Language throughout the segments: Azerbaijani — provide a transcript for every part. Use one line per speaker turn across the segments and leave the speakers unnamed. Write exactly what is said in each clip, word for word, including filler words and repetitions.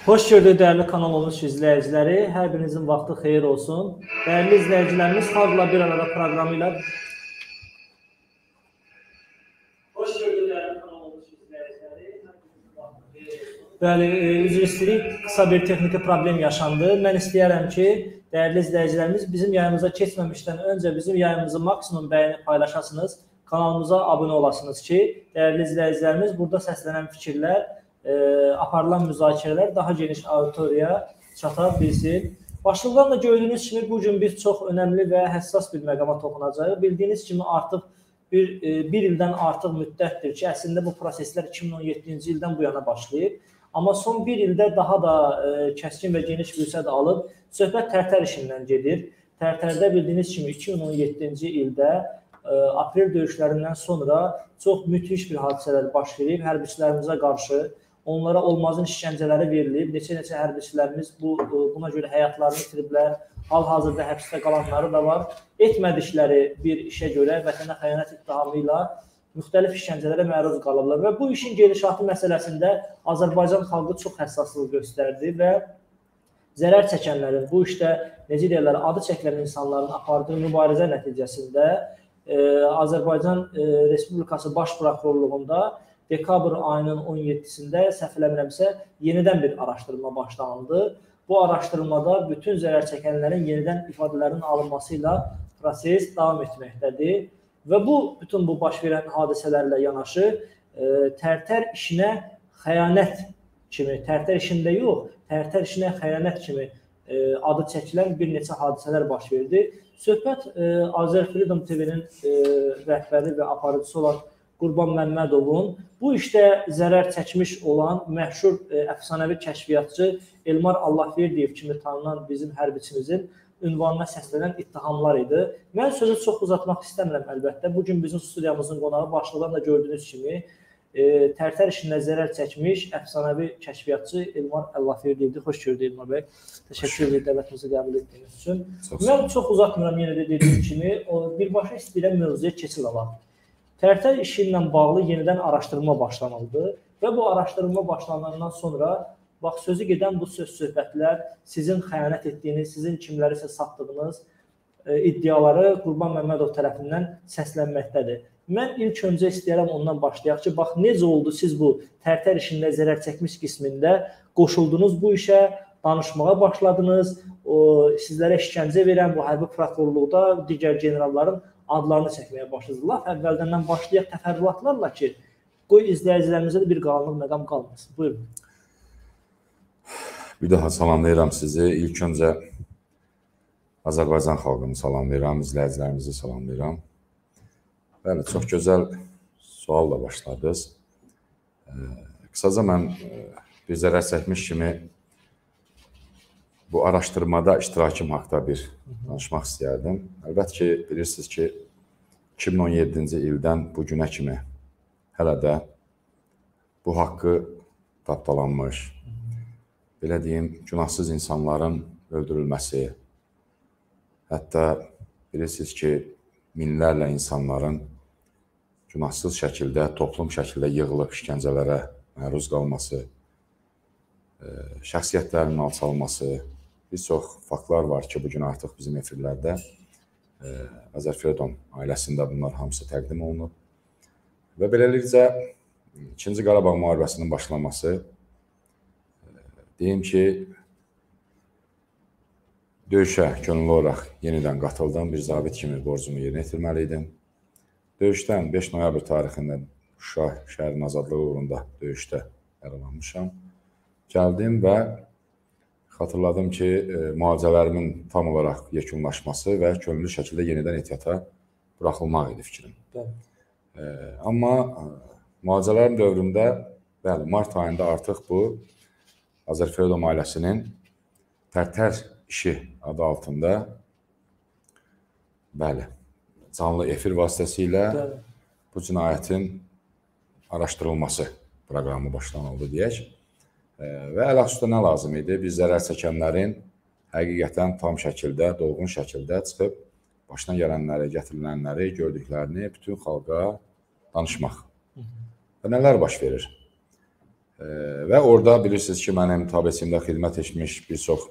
Hoş gördük değerli kanalımız izləyiciləri. Hər birinizin vaxtı xeyir olsun. Değerli izləyicilərimiz, Xalqla Bir Arada programıyla Hoş gördük değerli kanalımız izləyiciləri. Hər birinizin vaxtı xeyir olsun. Bəli, üzr istəyirik, qısa bir texniki problem yaşandı. Mən istəyərəm ki, değerli izləyicilərimiz bizim yayımıza keçməmişdən öncə bizim yayımızı maksimum bəyəni paylaşasınız. Kanalımıza abunə olasınız ki, değerli izləyicilərimiz burada səslənən fikirlər, E, aparılan müzakirələr daha geniş auditoriyaya çata bilsin. Başlıqdan da gördüyünüz kimi bugün biz çox önəmli və həssas bir məqama toxunacağıq. Bildiyiniz kimi artıq bir, e, bir ildən artıq müddətdir ki, əslində bu proseslər iki min on yeddinci ildən bu yana başlayıb. Amma son bir ildə daha da e, kəskin və geniş vüsət alıb, söhbət Tərtər işindən gedir. Tərtərdə bildiyiniz kimi iki min on yeddinci ildə e, aprel döyüşlərindən sonra çox müthiş bir hadisələr baş verib, hərbiçilərimizə qarşı. Onlara olmazın işgəncələri verilib, neçə-neçə hərbiçilərimiz bu, buna görə həyatlarını itiriblər, hal-hazırda həbsdə qalanları da var. Etmədikləri bir işə görə vətənə xəyanət ittihamı ilə müxtəlif işgəncələrə məruz qalıblar və bu işin gelişatı məsələsində Azərbaycan xalqı çox həssaslıq göstərdi və zərər çəkənlərin, bu işdə necə deyirlər, adı çəkilən insanların apardığı mübarizə nəticəsində e, Azərbaycan e, Respublikası Baş Prokurorluğunda dekabr ayının on yeddisində səhv eləmirəmsə yenidən bir araşdırma başlanıldı. Bu araşdırmada bütün zərər çəkənlərin yenidən ifadələrinin alınması ilə proses davam etməkdədir. Və bu bütün bu baş verən hadisələrlə yanaşı e, Tərtər işinə xəyanət kimi, Tərtər işində yox, Tərtər işinə xəyanət kimi e, adı çəkilən bir neçə hadisələr baş verdi. Söhbət e, Azərfreedom T V-nin e, rəhbəri və aparıcısı olan Qurban Məmmədovun bu işdə zərər çəkmiş olan məşhur e, əfsanəvi kəşfiyyatçı Elmar Allahverdiyev kimi tanınan bizim hərbiçimizin ünvanına səslənən ittihamlar idi. Mən sözü çox uzatmaq istəmirəm əlbəttə. Bugün bizim studiyamızın qonağı başlıqdan da gördüyünüz kimi e, Tərtər işində zərər çəkmiş əfsanəvi kəşfiyyatçı Elmar Allahverdiyevdir. Xoş gördük Elmar bəy. Təşəkkür edirəm dəvətimizi qəbul etdiyiniz üçün. Çox mən çox uzatmıram yenə də dediyim kimi. O, birbaşa istəyirəm mövzuya keçid alaq. Tərtər işi ilə bağlı yenidən araşdırma başlanıldı və bu araşdırma başlanandan sonra bax sözü gedən bu söz söhbətlər sizin xəyanət etdiyiniz, sizin kimlərisə satdığınız e, iddiaları Qurban Məmmədov tərəfindən səslənməkdədir. Mən ilk öncə istəyərəm ondan başlayaq ki, bax necə oldu siz bu Tərtər işində zərər çəkmiş qismində qoşuldunuz bu işə, danışmağa başladınız, o, sizlərə işgəncə verən bu hərbi prokurorluqda digər generalların adlarını çəkməyə başladı. Laf əvvəldən başlayaq təfərrüatlarla ki, qoy izləyicilərimizə də bir qaranlıq məqam qalmasın. Buyurun.
Bir daha salamlayıram sizi. İlk öncə Azərbaycan xalqını salamlayıram, izləyicilərimizi salamlayıram. Bəli, çox gözəl sualla başladınız. Qısaca mən bir zərər çəkmiş kimi bu araşdırmada iştirakım haqda bir danışmaq istəyərdim. Əlbəttə ki, bilirsiniz ki, iki min on yeddinci ildən bu günə kimi hələ də bu haqqı tapdalanmış, belə deyim, günahsız insanların öldürülməsi, hətta bilirsiniz ki, minlərlə insanların günahsız şəkildə, toplum şəkildə yığılıb işgəncələrə məruz qalması, şəxsiyyətlərinin alçalması, bir çox faktlar var ki, bugün artıq bizim efirlərdə e, Azərfreedom ailəsində bunlar hamısı təqdim olunub. Və beləliklə, ikinci Qarabağ müharibəsinin başlaması, e, deyim ki, döyüşə könüllü olaraq yenidən qatıldım, bir zabit kimi borcumu yerinə yetirməli idim. Döyüşdən beş noyabr tarixində Şuşa şəhərinin azadlığı uğrunda döyüşdə yaralanmışam. Gəldim və xatırladım ki, e, müalicələrimin tam olaraq yekunlaşması və könüllü şəkildə yenidən ehtiyata buraxılmaq idi fikrim. E, amma e, müalicələrim dövründə, bəli, mart ayında artıq bu Azərfreedom ailəsinin Tərtər işi adı altında, bəli, canlı efir vasitəsilə bu cinayətin araşdırılması proqramı başlanıldı deyək. Və əlaqədə nə lazım idi? Biz zərər çəkənlərin həqiqətən tam şəkildə, dolğun şəkildə çıxıb başına gələnləri, gətirilənləri, gördüklərini bütün xalqa danışmaq. Və nələr baş verir? Və orada bilirsiniz ki, mənim tabeçimdə xidmət etmiş bir çox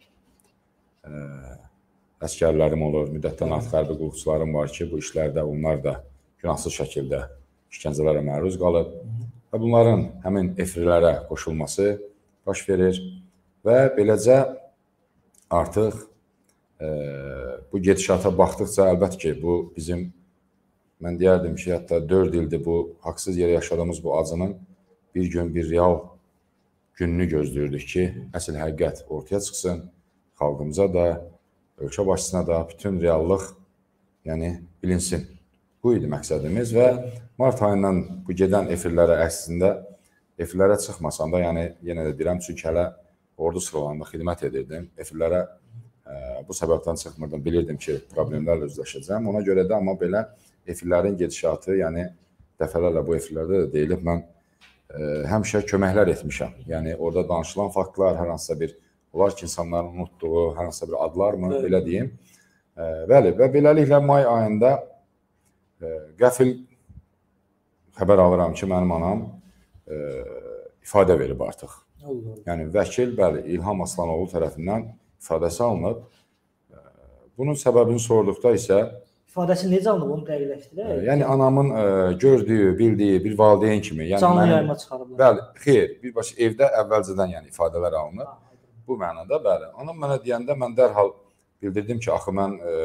əsgərlərim olur, müddətdən artıq hərbi qulluqçularım var ki, bu işlərdə onlar da günahsız şəkildə işgəncələrə məruz qalıb və bunların həmin efirlərə qoşulması baş verir və beləcə artıq e, bu gedişata baxdıqca əlbəttə ki, bu bizim, mən deyərdim ki, hətta dörd ildir bu haqsız yerə yaşadığımız bu acının bir gün bir real gününü gözləyirdik ki, əsl həqiqət ortaya çıxsın, xalqımıza da, ölkə başçısına da bütün reallıq yəni bilinsin. Bu idi məqsədimiz və mart ayından bu gedən efirlərə əslində efirlərə çıxmasam da, yəni yenə də deyirəm, çünki hələ ordu sıralarında xidmət edirdim. Efirlərə ə, bu səbəbdən çıxmırdım, bilirdim ki, problemlərlə üzləşəcəm. Ona görə də amma belə efirlərin gedişatı, yəni dəfələrlə bu efirlərdə də deyilib, mən ə, həmişə köməklər etmişəm. Yəni orada danışılan faktlar, hər hansısa bir olar ki, insanların unutduğu hər hansısa bir adlar mı, belə deyim. E, bəli, və beləliklə may ayında e, qəfil xəbər alıram ki, mənim anam e, ifadə verib artıq. Allah. Yəni, vəkil, bəli, İlham Aslanoğlu tərəfindən ifadəsi alınıb. E, bunun səbəbini sorduqda isə
İfadəsi necə alınıb, onu dəqiqləşdirək?
E, yəni, anamın e, gördüyü, bildiyi bir valideyn kimi. Yəni,
canlı yayıma çıxarıblar.
Bəli, xeyr, birbaşa evdə əvvəlcədən yəni, ifadələr alınıb. Ha. Bu mənada, bəli. Anam mənə deyəndə mən dərhal bildirdim ki, axı mən e,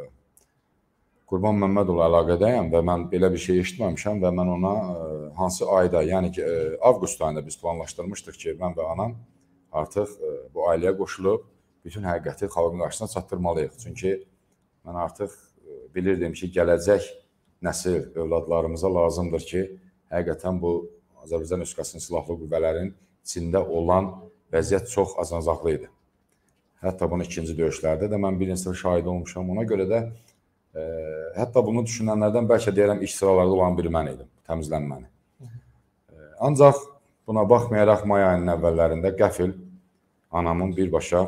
Qurban Məmmədovla əlaqədəyəm və mən belə bir şey eşitməmişəm və mən ona e, hansı ayda, yəni ki, e, avqust ayında biz planlaşdırmışdıq ki, mən və anam artıq e, bu ailəyə qoşulub bütün həqiqəti xalqın qarşısına çatdırmalıyıq. Çünki mən artıq e, bilirdim ki, gələcək nəsil, övladlarımıza lazımdır ki, həqiqətən bu Azərbaycan Respublikasının silahlı qüvvələrin içində olan vəziyyət çox azacaqlı idi. Hətta bunu ikinci döyüşlərdə də mən bir neçə şahid olmuşam. Ona görə də e, hətta bunu düşünənlərdən bəlkə deyərəm ilk sıralarda olan biri mən idim, təmizlənməni. E, ancaq buna baxmayaraq may ayının əvvəllərində qəfil anamın birbaşa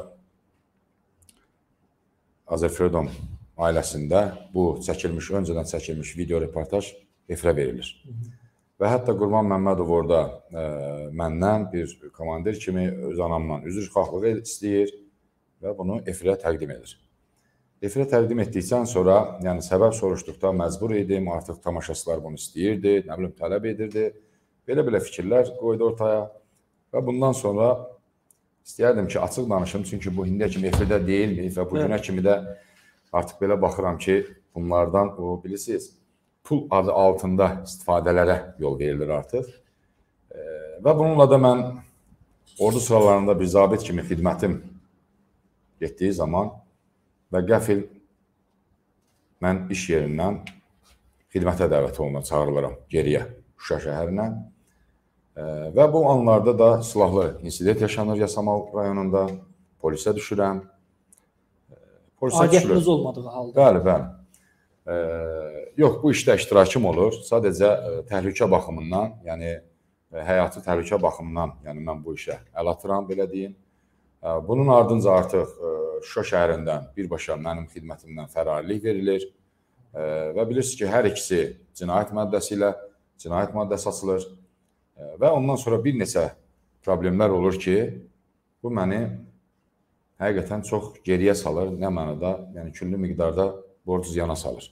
Azərfredom ailəsində bu çəkilmiş, öncədən çəkilmiş video reportaj efirə verilir. Və hətta Qurban Məmmədov orada e, məndən bir komandir kimi öz anamdan üzr xahlığı istəyir və bunu efirə təqdim edir. Efirə təqdim etdikdən sonra, yəni səbəb soruşduqda məcbur idim, artıq tamaşaçılar bunu istəyirdi, nə bilim tələb edirdi. Belə-belə fikirlər qoydu ortaya və bundan sonra istəyərdim ki, açıq danışım, çünki bu indiyə kimi efirdə deyilmi və bu günə kimi də artıq belə baxıram ki, bunlardan o bilirsiniz, pul adı altında istifadələrə yol verilir artıq. E, və bununla da mən ordu sıralarında bir zabit kimi xidmətim getdiyi zaman və qəfil mən iş yerindən xidmətə dəvət olunur, çağırılıram geriyə Şuşa şəhərinə. E, və bu anlarda da silahlı insident yaşanır Yasamal rayonunda, polisə düşürəm. E, polisə
Agentiniz olmadığı halda.
Bəli, bəli. E, yox, bu işdə iştirakım olur. Sadəcə e, təhlükə baxımından, yəni e, həyatı təhlükə baxımından, yəni mən bu işə əl atıram, belə deyim. E, bunun ardınca artıq e, Şuşa şəhərindən birbaşa mənim xidmətimdən fərarilik verilir. E, və bilirsiniz ki, hər ikisi cinayət maddəsi ilə cinayət maddəsi açılır. E, və ondan sonra bir neçə problemlər olur ki, bu məni həqiqətən çox geriyə salır. Nə mənada, yəni küllü miqdarda borc ziyana salır.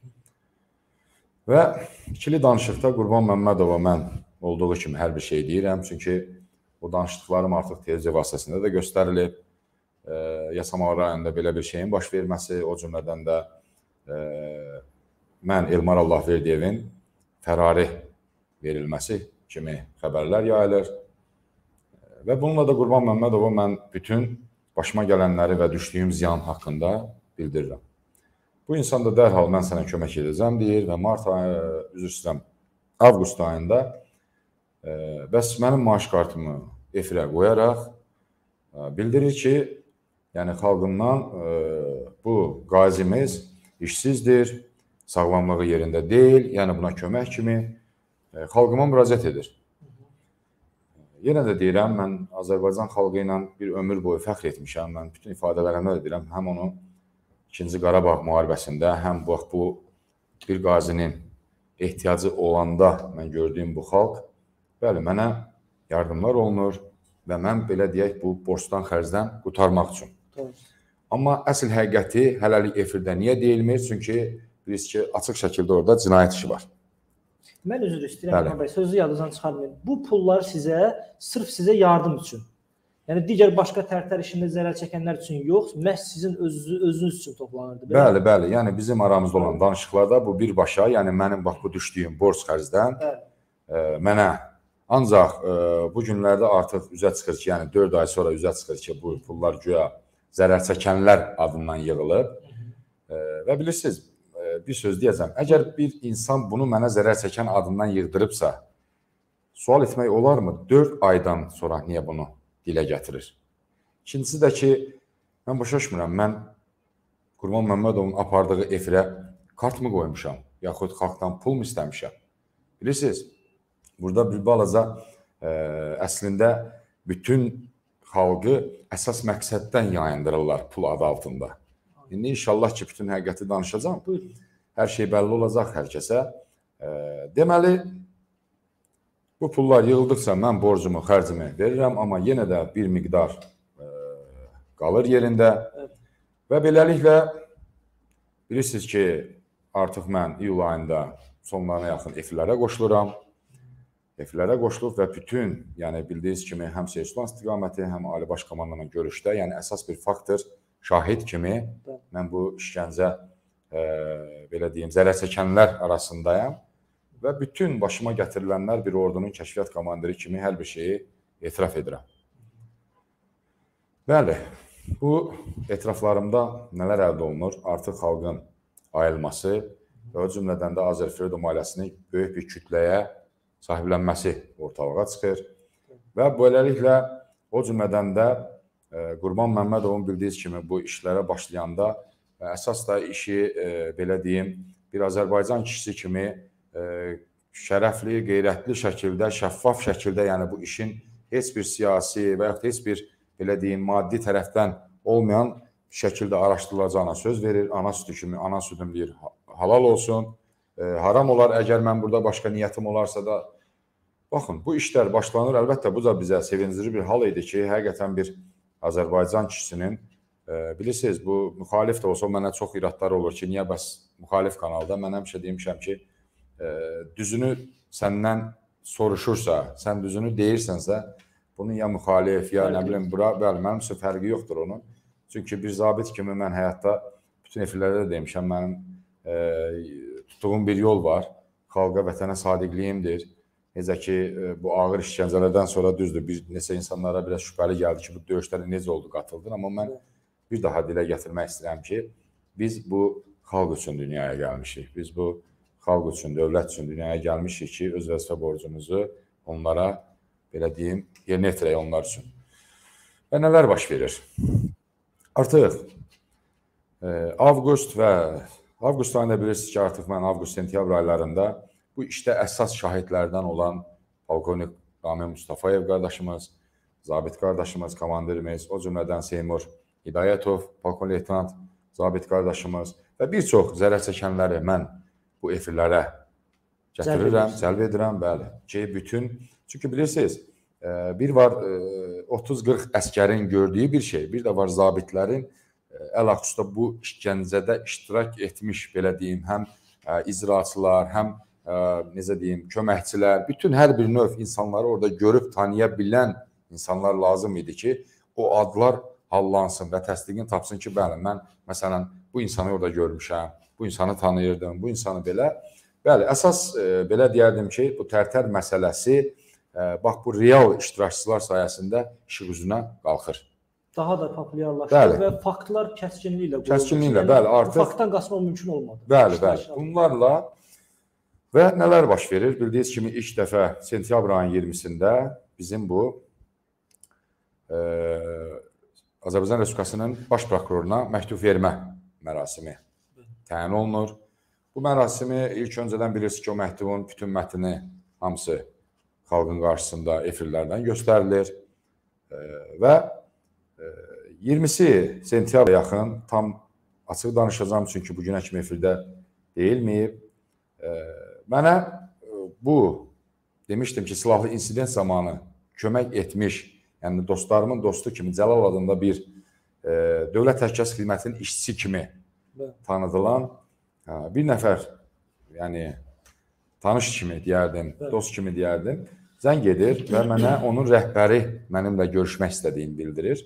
Və ikili danışıqda Qurban Məmmədova mən olduğu kimi hər bir şey deyirəm. Çünki o danışdıqlarım artıq televiziya vasitəsində də göstərilib. E, Yasamal rayonunda belə bir şeyin baş verməsi, o cümlədən də e, mən Elmar Allahverdiyevin fərari verilməsi kimi xəbərlər yayılır. E, və bununla da Qurban Məmmədova mən bütün başıma gələnləri və düşdüyüm ziyan haqqında bildirirəm. Bu insan da dərhal mən sənə kömək edəcəm deyir və mart ayı, üzr istəyirəm, avqust ayında e, bəs mənim maaş kartımı efirə qoyaraq e, bildirir ki, yəni xalqından e, bu qazimiz işsizdir, sağlamlığı yerində deyil, yəni buna kömək kimi e, xalqıma müraciət edir. Yenə də deyirəm, mən Azərbaycan xalqı ilə bir ömür boyu fəxr etmişəm, mən bütün ifadələrimdə də deyirəm, həm onu İkinci Qarabağ müharibəsində, həm bu, bu bir qazinin ehtiyacı olanda mən gördüyüm bu xalq, bəli, mənə yardımlar olunur və mən belə deyək, bu borcdan xərcdən qurtarmaq üçün.
Doğru.
Amma əsl həqiqəti hələlik efirdə niyə deyilmir? Çünki bilirsiniz ki, açıq şəkildə orada cinayət işi var.
Mən üzr istəyirəm, Əmrah bəy, sözü yadınızdan çıxarmayın. Bu pullar sizə, sırf sizə yardım üçün, yəni digər başqa tərtər işində zərər çəkənlər üçün yox, məhz sizin özünüz, özünüz üçün toplanırdı. Belə?
Bəli, bəli. Yəni bizim aramızda olan danışıqlarda bu birbaşa, yəni mənim bax bu düşdüyüm borc xərcdən e, mənə ancaq e, bu günlərdə artıq üzə çıxır ki, yəni dörd ay sonra üzə çıxır ki, bu pullar güya zərər çəkənlər adından yığılıb. E, və bilirsiniz, e, bir söz deyəcəm, əgər bir insan bunu mənə zərər çəkən adından yığdırıbsa, sual etmək olarmı? dörd aydan sonra niyə bunu dilə gətirir? İkincisi də ki, mən başa düşmürəm, mən Qurban Məmmədovun apardığı efirə kart mı qoymuşam, yaxud xalqdan pul mu istəmişəm? Bilirsiniz, burada bir balaca ə, əslində bütün xalqı əsas məqsəddən yayındırırlar pul adı altında. İndi inşallah ki, bütün həqiqəti danışacağım. Hər şey bəlli olacaq hər kəsə. Ə, deməli, bu pullar yığıldıqca mən borcumu, xərcimi verirəm, amma yenə də bir miqdar ə, qalır yerində. Və beləliklə, bilirsiniz ki, artıq mən iyul ayında sonlarına yaxın efirlərə qoşuluram. Efirlərə qoşulub və bütün, yəni bildiyiniz kimi, həm Seyislan istiqaməti, həm Ali Baş Komandanla görüşdə, yəni əsas bir faktor, şahid kimi mən bu işgəncə, e, belə deyim, zərər çəkənlər arasındayım və bütün başıma gətirilənlər bir ordunun kəşfiyyat komandiri kimi hər bir şeyi etiraf edirəm. Bəli, bu etiraflarımda nələr əldə olunur? Artıq xalqın ayılması və o cümlədən də Azərfredo ailəsinin böyük bir kütləyə sahiblənməsi ortalığa çıxır və beləliklə o cümlədən də e, Qurban Məmmədovun bildiyiniz kimi bu işlərə başlayanda e, əsas da işi e, belə deyim, bir Azərbaycan kişisi kimi e, şərəfli, qeyrətli şəkildə, şəffaf şəkildə, yəni bu işin heç bir siyasi və yaxud heç bir belə deyim, maddi tərəfdən olmayan şəkildə araşdırılacağına söz verir. Ana sütü kimi, ana sütüm deyir, halal olsun. E, haram olar, əgər mən burada başqa niyyətim olarsa da, baxın, bu işlər başlanır. Əlbəttə, bu da bizə sevindirici bir hal idi ki, həqiqətən bir Azərbaycan kişisinin, e, bilirsiniz, bu müxalif də olsa mənə çox iradlar olur ki, niyə bəs müxalif kanalda mən həmişə demişəm ki, e, düzünü səndən soruşursa, sən düzünü deyirsənsə, bunun ya müxalif, ya nə bilim, bura, bəli, mənim üçün fərqi yoxdur onun. Çünki bir zabit kimi mən həyatda, bütün efirlərdə də demişəm, mənim e, tutduğum bir yol var, xalqa, vətənə sadiqliyimdir. Necə ki, bu ağır işgəncələrdən sonra düzdür, bir neçə insanlara biraz şübhəli gəldi ki, bu döyüşlərə necə oldu, qatıldın. Amma mən bir daha dilə gətirmək istəyirəm ki, biz bu xalq üçün dünyaya gəlmişik. Biz bu xalq üçün, dövlət üçün dünyaya gəlmişik ki, öz vəzifə borcumuzu onlara, belə deyim, yerinə yetirək onlar üçün. Və nələr baş verir? Artıq e, avqust və avqust ayında bilirsiniz ki, artıq mən avqust-sentyabr aylarında bu işdə əsas şahidlərdən olan polkovnik Ramil Mustafayev qardaşımız, zabit qardaşımız, komandirimiz, o cümlədən Seymur Hidayətov, polkovnik leytenant zabit qardaşımız və bir çox zərər çəkənləri mən bu efirlərə gətirirəm, cəlb edirəm, bəli. Ki, bütün, çünki bilirsiniz, bir var otuz qırx əskərin gördüyü bir şey, bir də var zabitlərin əlaqüsdə bu işgəncədə iştirak etmiş, belə deyim, həm icraçılar, həm necə deyim, köməkçilər, bütün hər bir növ insanları orada görüb tanıya bilən insanlar lazım idi ki, o adlar hallansın və təsdiqini tapsın ki, bəli, mən məsələn bu insanı orada görmüşəm, bu insanı tanıyırdım, bu insanı belə. Bəli, əsas belə deyərdim ki, bu tərtər məsələsi bax bu real iştirakçılar sayəsində işıq üzünə qalxır.
Daha da populyarlaşır və faktlar kəskinliklə qoyulur.
Kəskinliklə, bəli, artıq.
Faktdan qaçmaq mümkün olmadı.
Bəli, bəli. Bunlarla və nələr baş verir? Bildiyiniz kimi ilk dəfə sentyabr ayının iyirmisində bizim bu e, Azərbaycan Respublikasının baş prokuroruna məktub vermə mərasimi təyin olunur. Bu mərasimi ilk öncədən bilirsiniz ki, o məktubun bütün mətni hamısı xalqın qarşısında efirlərdən göstərilir e, və e, iyirmisi sentyabra yaxın tam açıq danışacağım, çünki bugünə kimi efirdə deyilməyib. E, Mənə bu, demişdim ki, silahlı insident zamanı kömək etmiş, yəni dostlarımın dostu kimi Cəlal adında bir e, Dövlət Təhlükəsizlik Xidmətinin işçisi kimi tanıdılan bir nəfər, yəni tanış kimi deyərdim, dost kimi deyərdim, zəng edir və mənə onun rəhbəri mənimlə görüşmək istədiyini bildirir.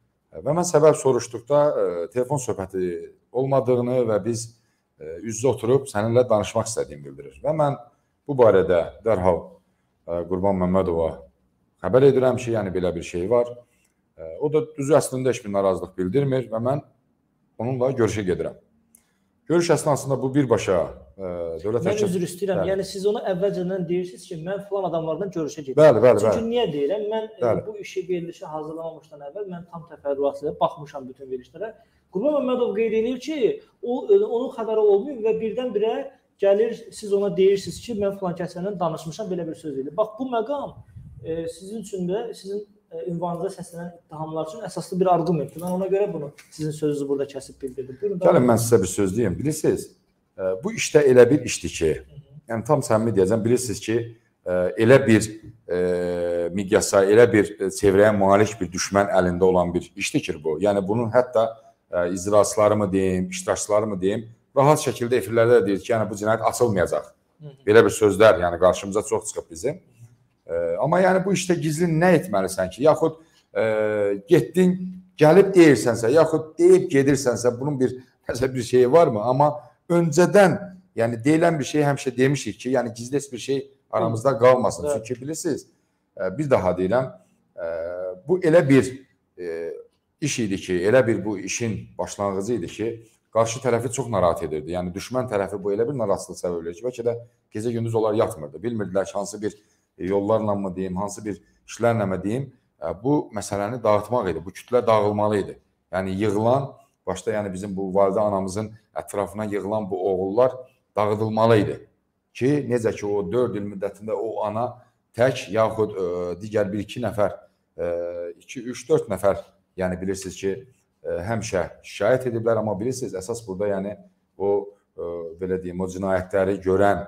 Və mən səbəb soruşduqda e, telefon söhbəti olmadığını və biz e, üz-üzə oturub səninlə danışmaq istədiyini bildirir. Və mən bu barədə dərhal e, Qurban Məmmədova xəbər edirəm ki, yəni belə bir şey var. E, o da düzü əslində heç bir narazılıq bildirmir və mən onunla görüşə gedirəm. Görüş əsnasında bu birbaşa e, dövlət
Mən üzr istəyirəm.
Bəli.
Yəni siz onu əvvəlcədən deyirsiniz ki, mən filan adamlarla görüşə gedirəm.
Bəli, bəli,
Çünki
bəli.
niyə deyirəm? Mən
Bəli.
e, bu işi verilişi hazırlamamışdan əvvəl mən tam təfərrüatlı baxmışam bütün verilişlərə. Qurban Məmmədov qeyd edir ki, o onun xəbəri olmuyor və birdən-birə gəlir, siz ona deyirsiniz ki, mən filan kəslə danışmışam, belə bir söz deyil. Bax bu məqam e, sizin üçün də sizin e, ünvanınıza səslənən ittihamlar üçün əsaslı bir arqumentdir. Mən ona görə bunu sizin sözünüzü burada kəsib bildirdim. Buyurun.
Gəlin mən sizə bir söz deyim. Bilirsiniz, e, bu işdə elə bir işdir ki, yəni tam səmimi deyəcəm, bilirsiniz ki, e, elə bir e, miqyasa, elə bir çevrəyə malik bir düşmən əlində olan bir işdir ki bu. Yəni bunun hətta e, icraçıları mı deyim, iştirakçıları mı deyim, rahat şəkildə efirlərdə deyir ki, yəni bu cinayət açılmayacaq. Belə bir sözlər, yəni qarşımıza çox çıxıb bizim. E, amma yəni bu işdə gizli nə etməlisən ki, yaxud e, getdin, gəlib deyirsənsə, yaxud deyib gedirsənsə, bunun bir nəsə bir şeyi varmı? Amma öncədən, yəni deyilən bir şey həmişə demişik ki, yəni gizli bir şey aramızda qalmasın. Evet. Çünki bilirsiniz, e, bir daha deyirəm, e, bu elə bir e, iş idi ki, elə bir bu işin başlanğıcı idi ki, qarşı tərəfi çox narahat edirdi. Yəni düşmən tərəfi bu elə bir narahatlıq səbəb edir ki, bəlkə də gecə gündüz onlar yatmırdı. Bilmirdilər ki, hansı bir yollarla mı deyim, hansı bir işlərlə mı deyim, bu məsələni dağıtmaq idi. Bu kütlə dağılmalı idi. Yəni yığılan, başda yəni bizim bu validə anamızın ətrafına yığılan bu oğullar dağıdılmalı idi. Ki, necə ki o dörd il müddətində o ana tək yaxud ə, digər bir-iki nəfər, iki, üç, dörd nəfər, yəni bilirsiniz ki, ə, həmişə şikayət ediblər, amma bilirsiniz, əsas burada yəni o, ə, belə deyim, o cinayətləri görən,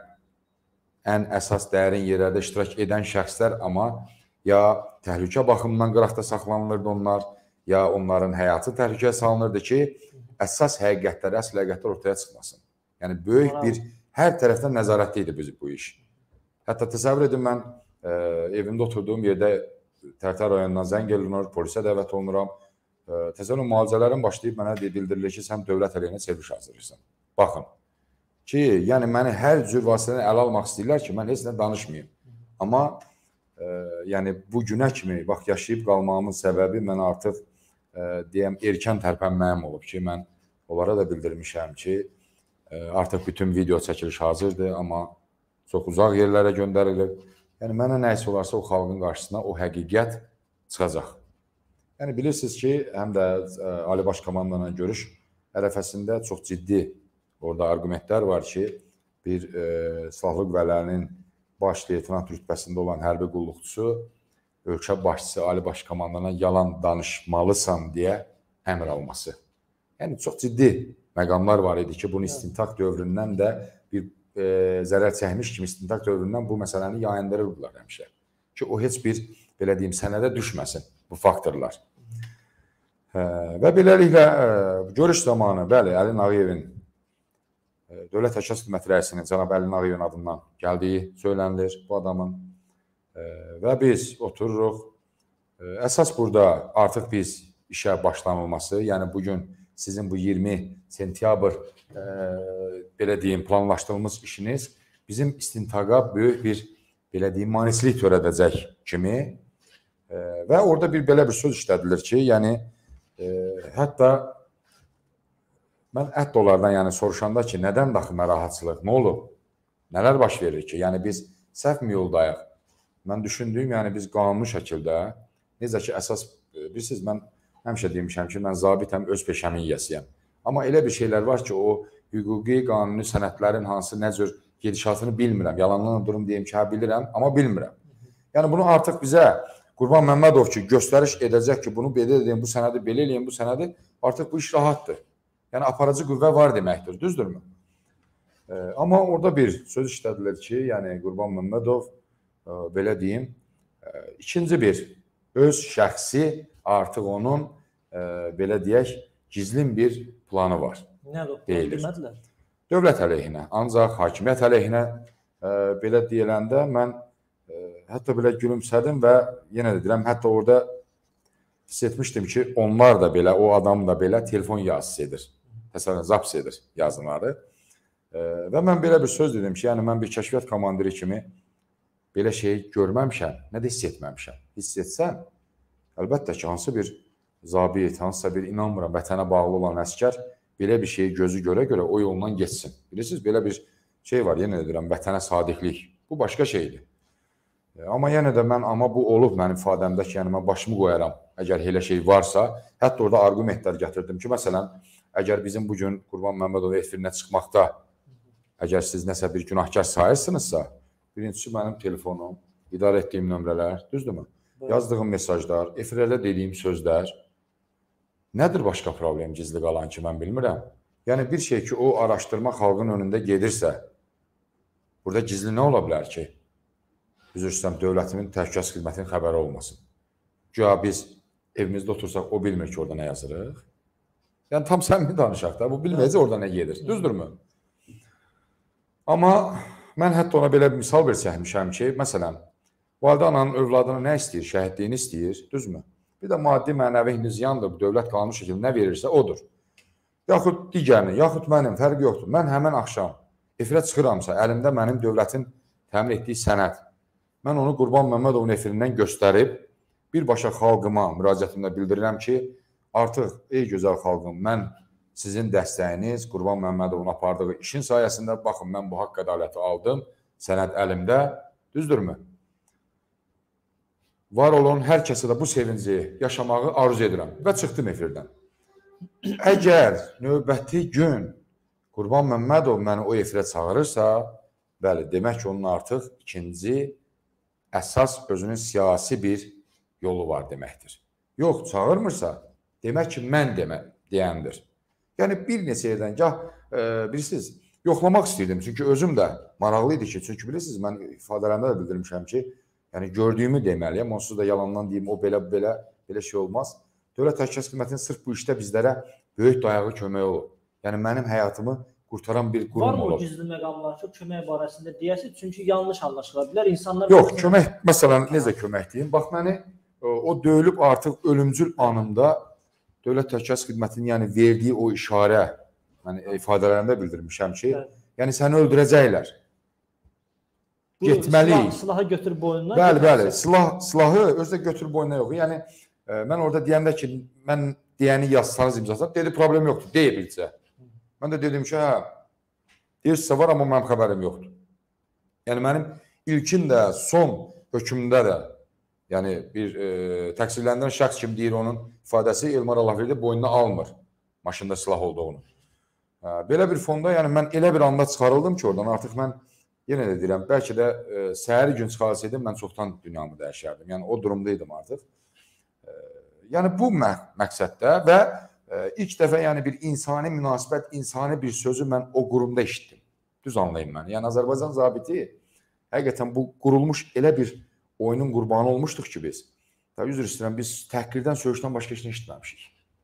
ən əsas dərin yerlərdə iştirak edən şəxslər, amma ya təhlükə baxımından qıraqda saxlanılırdı onlar, ya onların həyatı təhlükəyə salınırdı ki, əsas həqiqətlər, əsl həqiqətlər ortaya çıxmasın. Yəni, böyük bir, hər tərəfdən nəzarətli idi bu, bu iş. Hətta təsəvvür edin, mən e, evimdə oturduğum yerdə Tərtər rayonundan zəng elinir, polisə dəvət olunuram. E, təsəvvür edin, müalicələrin başlayıb mənə bildirilir ki, sən dövlət əleyhinə çeviriş hazırlayırsan. Baxın. Ki, yəni məni hər cür vasitədən ələ almaq istəyirlər ki, mən heç nə danışmayayım. Amma e, yəni bu günə kimi bax yaşayıb qalmağımın səbəbi mən artıq e, deyəm erkən tərpənməyim olub ki, mən onlara da bildirmişəm ki, e, artıq bütün video çəkiliş hazırdır, amma çox uzaq yerlərə göndərilib. Yəni mənə nə isə olarsa o xalqın qarşısına o həqiqət çıxacaq. Yəni bilirsiniz ki, həm də e, Ali Baş Komandanla görüş ərəfəsində çox ciddi orada argumentlər var ki, bir e, silahlı qüvvələrinin baş leytenant rütbəsində olan hərbi qulluqçusu ölkə başçısı Ali Baş Komandana yalan danışmalısan deyə əmr alması. Yəni çox ciddi məqamlar var idi ki, bunu istintaq dövründən də bir e, zərər çəkmiş kimi istintaq dövründən bu məsələni yayındırırdılar həmişə. Ki o heç bir, belə deyim, sənədə düşməsin bu faktorlar. E, və beləliklə e, görüş zamanı, bəli, Əli Nağıyevin Dövlət Təhlükəsizlik Xidməti rəisinin cənab Əli Nağıyevin adından gəldiyi söylənilir bu adamın. E, və biz otururuq. E, əsas burada artıq biz işə başlanılması, yəni bugün sizin bu iyirmi sentyabr e, belə deyim, planlaşdırılmış işiniz bizim istintaqa böyük bir, belə deyim, manislik törədəcək kimi e, və orada bir belə bir söz işlədilir ki, yəni e, hətta mən ət dolardan yəni soruşanda ki, nədən daxı narahatçılıq, nə olub, nələr baş verir ki, yəni biz səhv mi yoldayıq? Mən düşündüyüm, yəni biz qanunlu şəkildə, necə ki, əsas, bilirsiniz, mən həmişə demişəm ki, mən zabitəm, öz peşəmin yiyəsiyəm. Amma elə bir şeylər var ki, o hüquqi, qanuni sənədlərin hansı, nə cür gedişatını bilmirəm. Yalanlarla durum deyim ki, hə bilirəm, amma bilmirəm. Yəni bunu artıq bizə Qurban Məmmədov ki, göstəriş edəcək ki, bunu belə edin, bu sənədi belə eləyin, bu sənədi, artıq bu iş rahatdır. Yəni, aparıcı qüvvə var deməkdir, düzdürmü? E, amma orada bir söz işlədilir ki, yəni Qurban Məmmədov, e, belə deyim, İkinci bir, öz şəxsi artıq onun e, belə deyək, gizlin bir planı var.
Nədir o?
Deyilir.
Demədilər.
Dövlət əleyhinə, ancaq hakimiyyət əleyhinə e, belə deyiləndə mən e, hətta belə gülümsədim və yenə də deyirəm, hətta orada hiss etmişdim ki, onlar da belə, o adam da belə telefon yazısı edir. Təsəvvürən, zaps edir yazıları. E, və mən belə bir söz dedim ki, yəni mən bir kəşfiyyat komandiri kimi belə şey görməmişəm, nə də hiss etməmişəm. Hiss etsəm, əlbəttə ki, hansı bir zabit, hansısa bir inanmıram, vətənə bağlı olan əskər belə bir şeyi gözü görə-görə o yolundan geçsin. Bilirsiniz, belə bir şey var, yenə deyirəm, vətənə sadiqlik. Bu başqa şeydir. E, amma yenə də mən, amma bu olub mənim ifadəmdə ki, yəni mən başımı qoyaram, əgər elə şey varsa, hətta orada argumentlər gətirdim ki, məsələn, əgər bizim bugün Qurban Məmmədov efirinə çıxmaqda, əgər siz nəsə bir günahkar sayırsınızsa, birincisi mənim telefonum, idarə etdiyim nömrələr, düzdürmü? Yazdığım mesajlar, efirədə dediyim sözlər, nədir başqa problem gizli qalan ki, mən bilmirəm. Yəni, bir şey ki, o araşdırma xalqın önündə gedirsə, burada gizli nə ola bilər ki? Üzr istəyirəm, dövlətimin təhlükəsizlik xidmətinin xəbəri olmasın. Güya biz evimizdə otursaq, o bilmir ki, orada nə yazırıq. Yəni, tam səmimi danışaq da, bu bilməyəcək orada nə gedir, düzdürmü? Amma mən hətta ona belə bir misal versəkmişəm ki, məsələn, valideyn ananın övladına nə istəyir? Şəhidliyini istəyir, düzmü? Bir də maddi, mənəvi ziyandır, dövlət qanun şəkildə nə verirsə odur. Yaxud digərini, yaxud mənim, fərqi yoxdur. Mən həmən axşam efirə çıxıramsa, əlimdə mənim dövlətin təmin etdiyi sənəd, mən onu Qurban Məmmədovun efirindən göstərib, birbaşa xalqıma müraciətimdə bildirirəm ki, artıq, ey gözəl xalqım, mən sizin dəstəyiniz, Qurban Məmmədovun apardığı işin sayəsində, baxın, mən bu haqq ədaləti aldım, sənəd əlimdə, düzdürmü? Var olun, hər kəsə də bu sevinci yaşamağı arzu edirəm və çıxdım efirdən. Əgər növbəti gün Qurban Məmmədov məni o efirə çağırırsa, bəli, demək ki, onun artıq ikinci əsas özünün siyasi bir yolu var deməkdir. Yox, çağırmırsa, demək ki, mən demə, deyəndir. Yəni, bir neçə yerdən, gah, e, bilirsiniz, yoxlamaq istəyirdim, çünki özüm də maraqlı idi ki, çünki bilirsiniz, mən ifadələrimdə də bildirmişəm ki, yəni gördüyümü deməliyəm, onsuz da yalandan deyim, o belə belə belə şey olmaz. Dövlət Təhlükəsizlik Xidmətinin sırf bu işdə bizlərə böyük dayağı kömək olur. Yəni mənim həyatımı qurtaran bir qurum
olub.
Var
mı o gizli məqamlar ki, kömək barəsində deyəsiz? Çünki yanlış anlaşıla bilər. İnsanlar
Yox, kömək, məsələn, necə kömək deyim? Bax məni o döyülüb artıq ölümcül anında Dövlət Təhlükəsizlik Xidmətinin yəni verdiyi o işarə, yəni ifadələrimdə bildirmişəm ki, evet. Yəni səni öldürəcəklər. Getməliyik.
Silah, silahı götür boynuna.
Bəli, bəli. Silah, silahı özdə götür boynuna yox. Yəni e, mən orada deyəndə ki, mən deyəni yazsanız imzasanız, dedi problem yoxdur, deyə bilcə. Mən də dedim ki, hə, deyirsə var, amma mənim xəbərim yoxdur. Yəni mənim ilkin də, son hökmündə də, yəni bir e, təqsirləndirən şəxs kimi deyir onun ifadəsi Elmar Allahverdi boynuna almır maşında silah olduğunu. E, belə bir fonda, yəni mən elə bir anda çıxarıldım ki, oradan artıq mən yenə də deyirəm, bəlkə də e, səhəri gün çıxarsaydım, mən çoxdan dünyamı dəyişərdim. Yəni, o durumdaydım artıq. E, yəni, bu mə məqsəddə və e, ilk dəfə yəni, bir insani münasibət, insani bir sözü mən o qurumda işitdim. Düz anlayın mən. Yəni, Azərbaycan zabiti həqiqətən bu qurulmuş elə bir oyunun qurbanı olmuşduq ki, biz. Tabii, üzr istəyirəm, biz təhqirdən, söyüşdən başqa işini işitməmişik.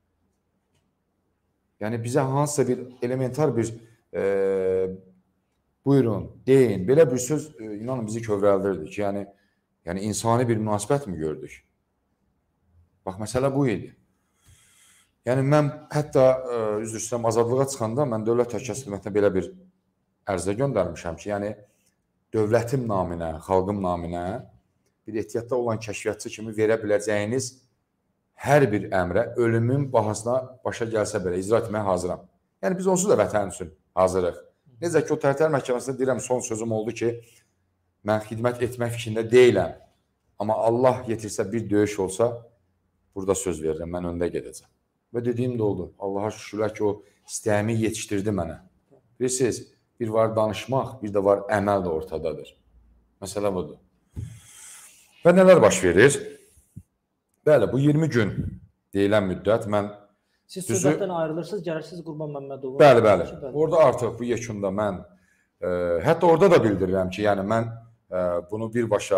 Yəni, bizə hansısa bir elementar bir e, buyurun, deyin, belə bir söz, inanın, bizi kövrəldirdi ki, yəni, yəni insani bir münasibət mi gördük? Bax, məsələ bu idi. Yəni, mən hətta, üzr istəyirəm, azadlığa çıxanda mən Dövlət Təhlükəsizlik Xidmətinə belə bir ərizə göndərmişəm ki, yəni, dövlətim naminə, xalqım naminə bir ehtiyatda olan kəşfiyyatçı kimi verə biləcəyiniz hər bir əmrə ölümün bahasına başa gəlsə belə icra etməyə hazıram. Yəni, biz onsuz da vətən üçün hazırıq. Necə ki, o tərtər məhkəməsində deyirəm, son sözüm oldu ki, mən xidmət etmək fikrində deyiləm. Amma Allah yetirsə bir döyüş olsa, burada söz verirəm, mən öndə gedəcəm. Və dediyim də oldu. Allaha şükürlər ki, o istəyimi yetişdirdi mənə. Bilirsiniz, bir var danışmaq, bir də var əməl də ortadadır. Məsələ budur. Və nələr baş verir? Bəli, bu iyirmi gün deyilən müddət mən
Siz söhbətdən ayrılırsınız, gəlirsiniz Qurban Məmmədova.
Bəli, bəli. Orada artıq bu yekunda mən, e, hətta orada da bildirirəm ki, yəni mən e, bunu birbaşa e,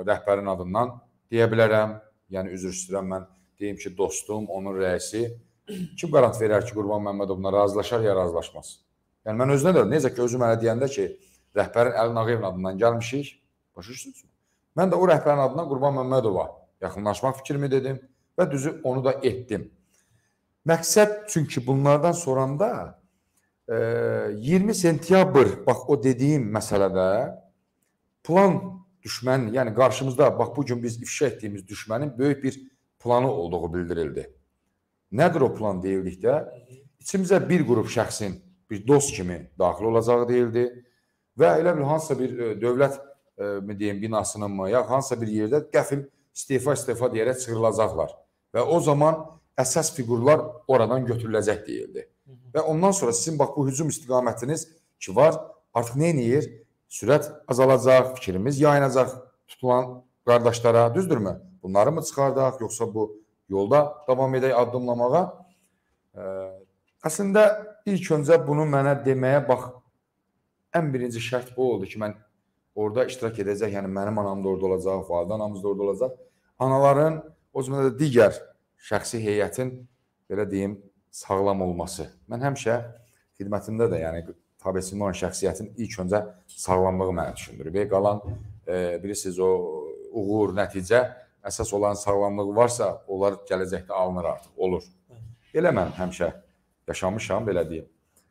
rəhbərin adından deyə bilərəm. Yəni üzr istəyirəm, mən deyim ki, dostum, onun rəisi kim qarant verər ki, Qurban Məmmədovla razılaşar ya razılaşmaz. Yəni mən özünə də necə ki, özüm mənə deyəndə ki, rəhbərin Əli Nağıyevin adından gəlmişik, başa düşürsünüz mü? Mən də o rəhbərin adından Qurban Məmmədova yaxınlaşmaq fikrimi dedim və düzü onu da etdim. Məqsəd çünki bunlardan sonranda e, iyirmi sentyabr, bax o dediyim məsələdə plan düşmən, yəni qarşımızda bax bugün biz ifşa etdiyimiz düşmənin böyük bir planı olduğu bildirildi. Nədir o plan deyildikdə? İçimizə bir qrup şəxsin bir dost kimi daxil olacağı deyildi və elə bir hansısa bir e, dövlət e, mi deyim, binasının mı, ya hansısa bir yerdə qəfil istefa istefa deyərək çıxırılacaqlar və o zaman əsas fiqurlar oradan götürüləcək deyildi. Hı -hı. Və ondan sonra sizin bax bu hücum istiqamətiniz ki var, artıq nə eləyir? Sürət azalacaq, fikrimiz yayınacaq tutulan qardaşlara, düzdürmü? Bunları mı çıxardaq, yoxsa bu yolda davam edək addımlamağa? Ə, əslində ilk öncə bunu mənə deməyə bax, ən birinci şərt bu oldu ki, mən orada iştirak edəcək, yəni mənim anam da orada olacaq, validə anamız da orada olacaq. Anaların, o cümlədə də digər şəxsi heyətin, belə deyim, sağlam olması. Mən həmişə xidmətimdə də, yəni tabiçində olan şəxsiyyətin ilk öncə sağlamlığı mənə düşündürür. Və qalan, e, bilirsiniz, o uğur, nəticə, əsas olan sağlamlığı varsa, onlar gələcəkdə alınır artıq, olur. Elə mən həmişə yaşamışam, belə deyim.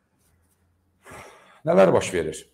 Nələr baş verir?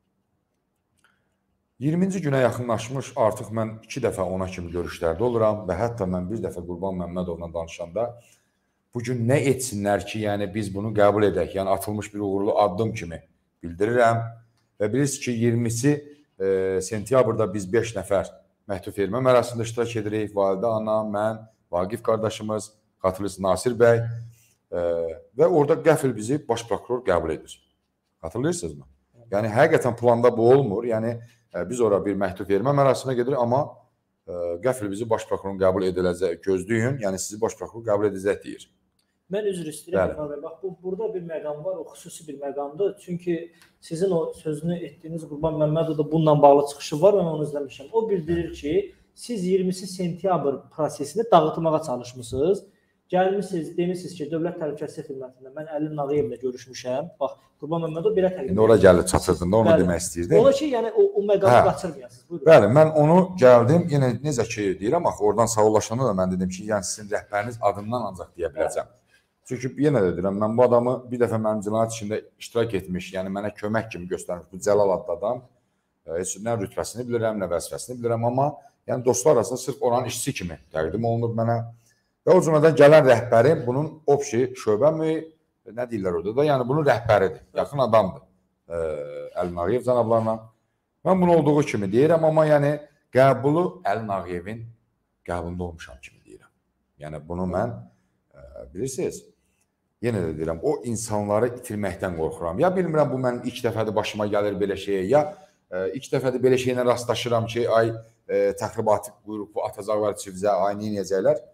iyirminci günə yaxınlaşmış, artıq mən iki dəfə ona kimi görüşlərdə oluram və hətta mən bir dəfə Qurban Məmmədovla danışanda bugün nə etsinlər ki, yəni biz bunu qəbul edək, yəni atılmış bir uğurlu addım kimi bildirirəm və bilirsiniz ki, iyirmisi e, sentyabrda biz beş nəfər məktub vermə mərasımında iştirak edirik. Validə ana, mən, Vaqif qardaşımız, Qatılız Nasir bəy e, və orada qəfil bizi baş prokuror qəbul edir. Hatırlayırsınızmı? Yəni həqiqətən planda bu olmur. Yəni e, biz ora bir məktub vermə mərasimine gedirik, amma e, qəfil bizi baş prokurorun qəbul ediləcək, gözləyin, yəni sizi baş prokuror qəbul edəcək deyir.
Mən üzr istəyirəm, bax bu burada bir məqam var, o xüsusi bir məqamdır. Çünki sizin o sözünü etdiyiniz Qurban Məmmədovda bununla bağlı çıxışı var və mən onu izləmişəm. O bildirir ki, siz iyirmisi sentyabr prosesini dağıtmağa çalışmısınız. Gəlmisiniz, demişsiniz ki, Dövlət Təhlükəsizlik Xidmətində mən Əli Nağıyevlə görüşmüşəm. Bax, Qurban Məmmədov belə təqdim.
İndi ora gəlib çatırdın da, onu demək istəyirdim.
Ola ki, yəni o, o məqamı hə. qaçırmayasınız. Buyurun.
Bəli, mən onu gəldim, yenə necə ki deyirəm, axı oradan sağollaşanda da mən dedim ki, yəni sizin rəhbəriniz adından ancaq deyə biləcəm. Hə. Çünki yenə də deyirəm, mən bu adamı bir dəfə mənim cinayət işində iştirak etmiş, yəni mənə kömək kimi göstərmiş bu Cəlal adlı adam. Heç nə rütbəsini bilirəm, nə vəzifəsini bilirəm, amma yəni dostlar arasında sırf oranın işçisi kimi təqdim olunub mənə. Və o cümlədən gələn rəhbərim bunun opşi şöbəmi, nə deyirlər orada da, yəni bunun rəhbəridir, yaxın adamdır Əli Nağıyev cənablarına. Mən bunu olduğu kimi deyirəm, amma yəni qəbulu Əli Nağıyevin qəbulunda olmuşam kimi deyirəm. Yəni bunu mən, bilirsiniz, yenə də deyirəm, o insanları itirməkdən qorxuram. Ya bilmirəm, bu mənim ilk dəfədir başıma gəlir belə şeyə, ya ilk dəfədir belə şeylə rastlaşıram ki, ay təxribatı quyruqlu atacaqlar çivizə, ay neynəyəcəklər.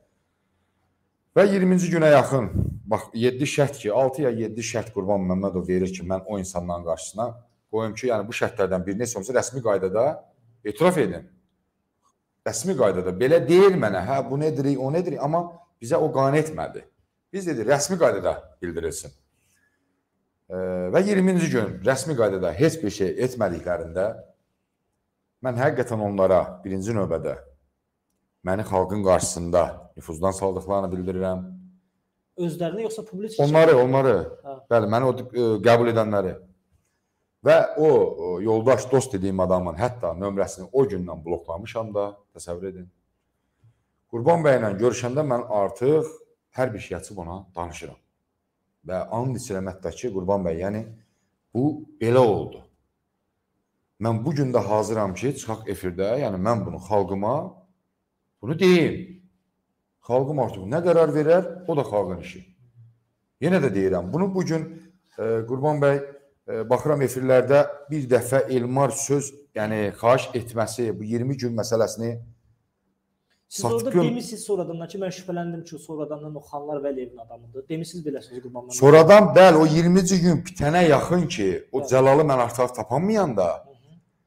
Və iyirminci günə yaxın, bax yeddi şərt ki, altı ya yeddi şərt Qurban Məmmədov verir ki, mən o insanların qarşısına qoyum ki, yəni bu şərtlərdən bir neçə olsa rəsmi qaydada etiraf edin. Rəsmi qaydada belə deyil mənə, hə bu nedir, o nedir, amma bizə o qane etmədi. Biz dedik, rəsmi qaydada bildirilsin. E, və iyirminci gün rəsmi qaydada heç bir şey etmədiklərində mən həqiqətən onlara birinci növbədə məni xalqın qarşısında nüfuzdan saldıqlarını bildirirəm.
Özlərini yoxsa publik?
Onları, onları. Hə. Bəli, məni o e, qəbul edənləri. Və o, o yoldaş, dost dediyim adamın hətta nömrəsini o gündən bloklamışam da, təsəvvür edin. Qurban bəylə görüşəndə mən artıq hər bir şey açıb ona danışıram. Və and içirəmətdə ki, Qurban bəy, yəni bu belə oldu. Mən bugün də hazıram ki, çıxaq efirdə, yəni mən bunu xalqıma bunu deyim. Xalqım artıq nə qərar verər, o da xalqın işi. Yenə də deyirəm, bunu bugün e, Qurban bəy, e, baxıram efirlərdə bir dəfə Elmar söz, yəni xahiş etməsi, bu iyirmi gün məsələsini
siz satqın... orada demişsiniz sonradan ki, mən şübhələndim ki, sonradan o Xanlar Vəliyevin adamıdır. Demişsiniz biləsiniz Qurban bəy.
Sonradan bəli, o iyirminci gün bitənə yaxın ki, o Cəlalı mən artıq tapanmayanda,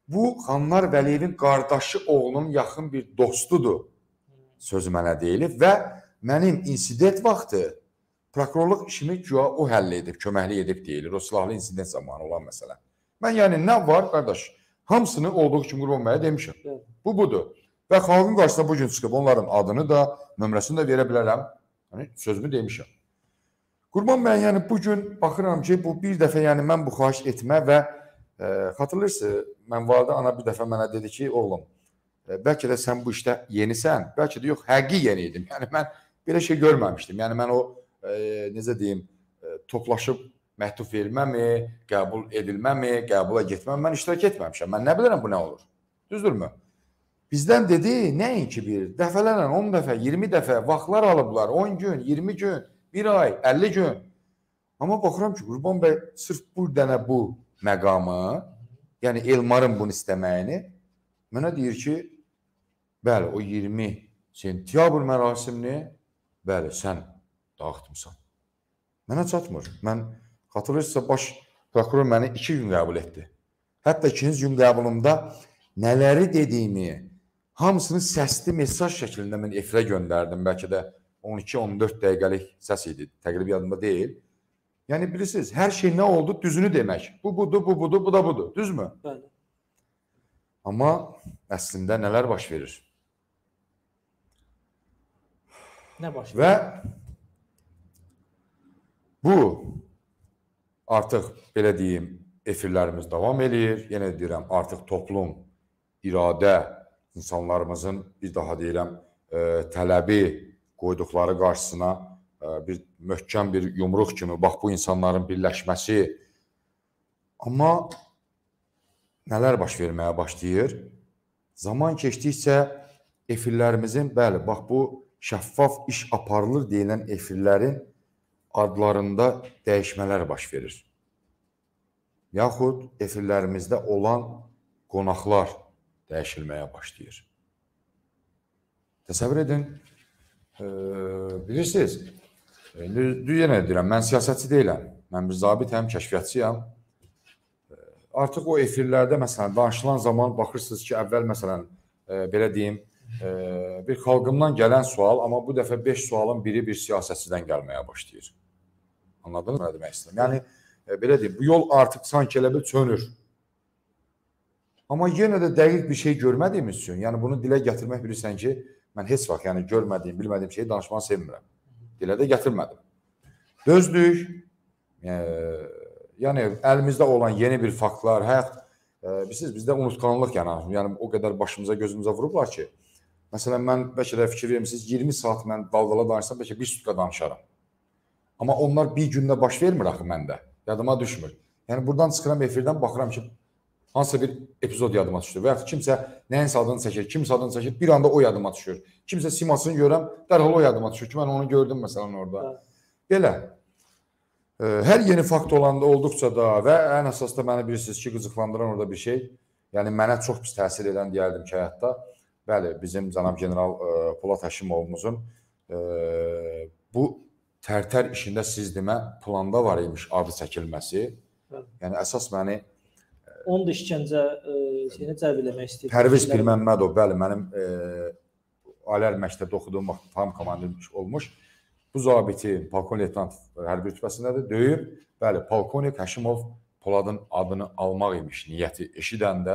bu Xanlar Vəliyevin qardaşı oğlunun yaxın bir dostudur. Sözü mənə deyilib və mənim insident vaxtı prokurorluq işimi güya o həll edib, köməklik edib deyilir. O silahlı insident zamanı olan məsələ. Mən yəni nə var qardaş? Hamısını olduğu kimi Qurban bəyə demişəm. Evet. Bu budur. Və xalqın qarşısında bugün çıxıb onların adını da, nömrəsini də verə bilərəm. Yəni, sözümü demişəm. Qurban bəy, yəni bugün baxıram ki, bu bir dəfə yəni mən bu xahiş etmə və e, xatırlayırsınız, mən vardı, ana bir dəfə mənə dedi ki, oğlum, e, bəlkə də sən bu işdə yenisən, bəlkə də yox, həqiqi yeni idim. Yəni mən belə şey görməmişdim. Yəni mən o, e, necə deyim, e, toplaşıb məktub verilməmi, qəbul edilməmi, qəbula getməmi, mən iştirak etməmişəm. Mən nə bilirəm bu nə olur? Düzdürmü? Bizdən dedi, nəinki bir, dəfələrlə on dəfə, iyirmi dəfə vaxtlar alıblar, on gün, iyirmi gün, bir ay, əlli gün. Amma baxıram ki, Qurban bəy sırf bu dənə bu məqamı, yəni Elmarın bunu istəməyini, mənə deyir ki, bəli, o iyirmi sentyabr mərasimini, bəli, sən dağıtmısan. Mənə çatmır. Mən xatırlayırsa, baş prokuror məni iki gün qəbul etdi. Hətta ikinci gün qəbulumda nələri dediyimi, hamısını səsli mesaj şəklində mən efirə göndərdim. Bəlkə də on iki on dörd dəqiqəlik səs idi. Təqrib yadımda deyil. Yəni bilirsiniz, hər şey nə oldu? Düzünü demək. Bu budur, bu budur, bu da budur. Düzmü? Bəli. Amma əslində nələr baş verir?
Nə baş verir?
Və bu artıq belə deyim, efirlərimiz davam edir. Yenə deyirəm, artıq toplum, iradə, insanlarımızın bir daha deyirəm, e, tələbi qoyduqları qarşısına e, bir möhkəm bir yumruq kimi, bax bu insanların birləşməsi. Amma nələr baş verməyə başlayır? Zaman keçdikcə efirlərimizin, bəli, bax bu şəffaf iş aparılır deyilən efirlərin adlarında dəyişmələr baş verir. Yaxud efirlərimizdə olan qonaqlar dəyişilməyə başlayır. Təsəvvür edin, e, bilirsiniz, e, yenə deyirəm, mən siyasətçi deyiləm, mən bir zabitəm, kəşfiyyatçıyam. E, artıq o efirlərdə, məsələn, danışılan zaman baxırsınız ki, əvvəl, məsələn, e, belə deyim, e, bir xalqımdan gələn sual, amma bu dəfə beş sualın biri bir siyasətçidən gəlməyə başlayır. Anladınız mı, nə demək istəyirəm? Yəni, e, belə deyim, bu yol artıq sanki elə bir çönür. Amma yenə də dəqiq bir şey görmədiyimiz üçün, yəni bunu dilə gətirmək bilirsən ki, mən heç vaxt yəni görmədiyim, bilmədiyim şeyi danışmanı sevmirəm. Dilə də gətirmədim. Dözdük, e, yəni əlimizdə olan yeni bir faktlar, həyat, e, bilirsiniz, bizdə unutqanlıq yəni, yəni o qədər başımıza, gözümüzə vurublar ki, məsələn, mən bəlkə də fikir vermişsiniz, iyirmi saat mən dal-dala danışsam, bəlkə bir sutka danışaram. Amma onlar bir gündə baş vermir axı məndə, yadıma düşmür. Yəni buradan çıxıram efirdən, baxıram ki, hansısa bir epizod yadıma düşür və yaxud kimsə nəyinsə adını çəkir, kimsə adını çəkir, bir anda o yadıma düşür. Kimsə simasını görəm, dərhal o yadıma düşür ki, mən onu gördüm məsələn orada. Belə, e, hər yeni fakt olanda olduqca da və ən əsas da məni bilirsiniz ki, qızıqlandıran orada bir şey, yəni mənə çox pis təsir edən deyərdim ki, həyatda, bəli, bizim cənab general e, Polad Həşimovumuzun e, bu tərtər işində siz demə planda var imiş adı çəkilməsi. Yəni əsas məni
onu da işgəncə e, şeyini cəlb eləmək istəyir.
Pərviz Pirməmmədov, bəli, mənim e, ali məktəbdə oxuduğum vaxt tam komandir olmuş. Bu zabiti polkovnik leytenant hərbi rütbəsindədir, döyüb, bəli, polkovnik Həşimov Poladın adını almaq imiş niyyəti eşidəndə.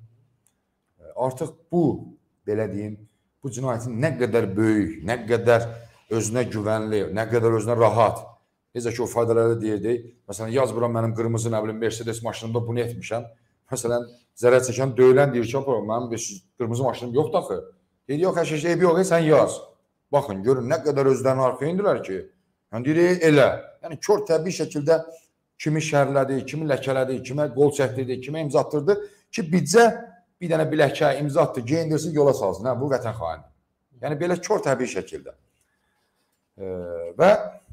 E, artıq bu, belə deyim, bu cinayətin nə qədər böyük, nə qədər özünə güvənli, nə qədər özünə rahat, necə ki o faydaları deyirdik, məsələn, yaz buram mənim qırmızı, nə bilim, Mercedes maşınımda bunu etmişəm. Məsələn, zərər çəkən, döyülən deyir ki, mənim qırmızı maşınım yoxdur axı. Deyir, yox, hər şey yox, sən yaz. Baxın, görün, nə qədər özlərini arxaya indilər ki, yəni deyir, elə. Yəni, kör təbii şəkildə kimi şərlədi, kimi ləkələdi, kimə qol çəkdirdi, kimə imza attırdı ki, bizcə bir dənə biləkə imza attı, geyindirsin, yola salsın. Hə, bu vətən xaini. Yəni, belə kör təbii şəkildə. E, və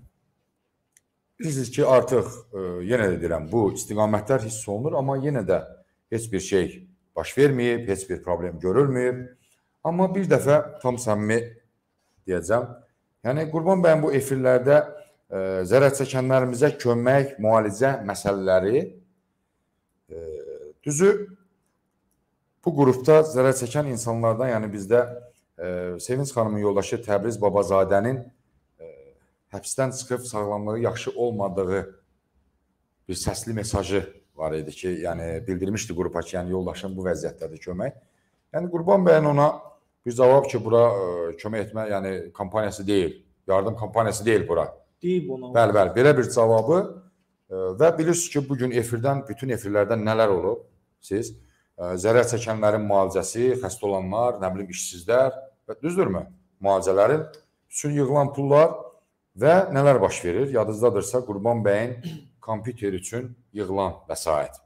bilirsiniz ki, artıq e, yenə də deyirəm, bu istiqamətlər hiss olunur, amma yenə də heç bir şey baş verməyib, heç bir problem görülməyib. Amma bir dəfə tam səmimi deyəcəm, yəni Qurban bəyin bu efirlərdə e, zərər çəkənlərimizə kömək, müalicə məsələləri e, düzü Bu qrupda zərər çəkən insanlardan, yəni bizdə e, Sevinç xanımın yoldaşı Təbriz Babazadənin e, həbsdən çıxıb sağlamlığı yaxşı olmadığı bir səsli mesajı var idi ki, yəni bildirmişdi qrupa ki, yəni yoldaşım bu vəziyyətdədir, kömək. Yəni Qurban bəyin ona bir cavab ki, bura e, kömək etmə, yəni kampaniyası deyil, yardım kampaniyası deyil bura.
Deyib ona.
Bəli, bəli, belə bir cavabı e, və bilirsiniz ki, bugün efirdən, bütün efirlərdən nələr olub siz? Zərər çəkənlərin müalicəsi, xəstə olanlar, nə bilim işsizlər, düzdürmü? Müalicələrin üçün yığılan pullar və nələr baş verir? Yadınızdadırsa, Qurban bəyin kompüter üçün yığılan vəsait.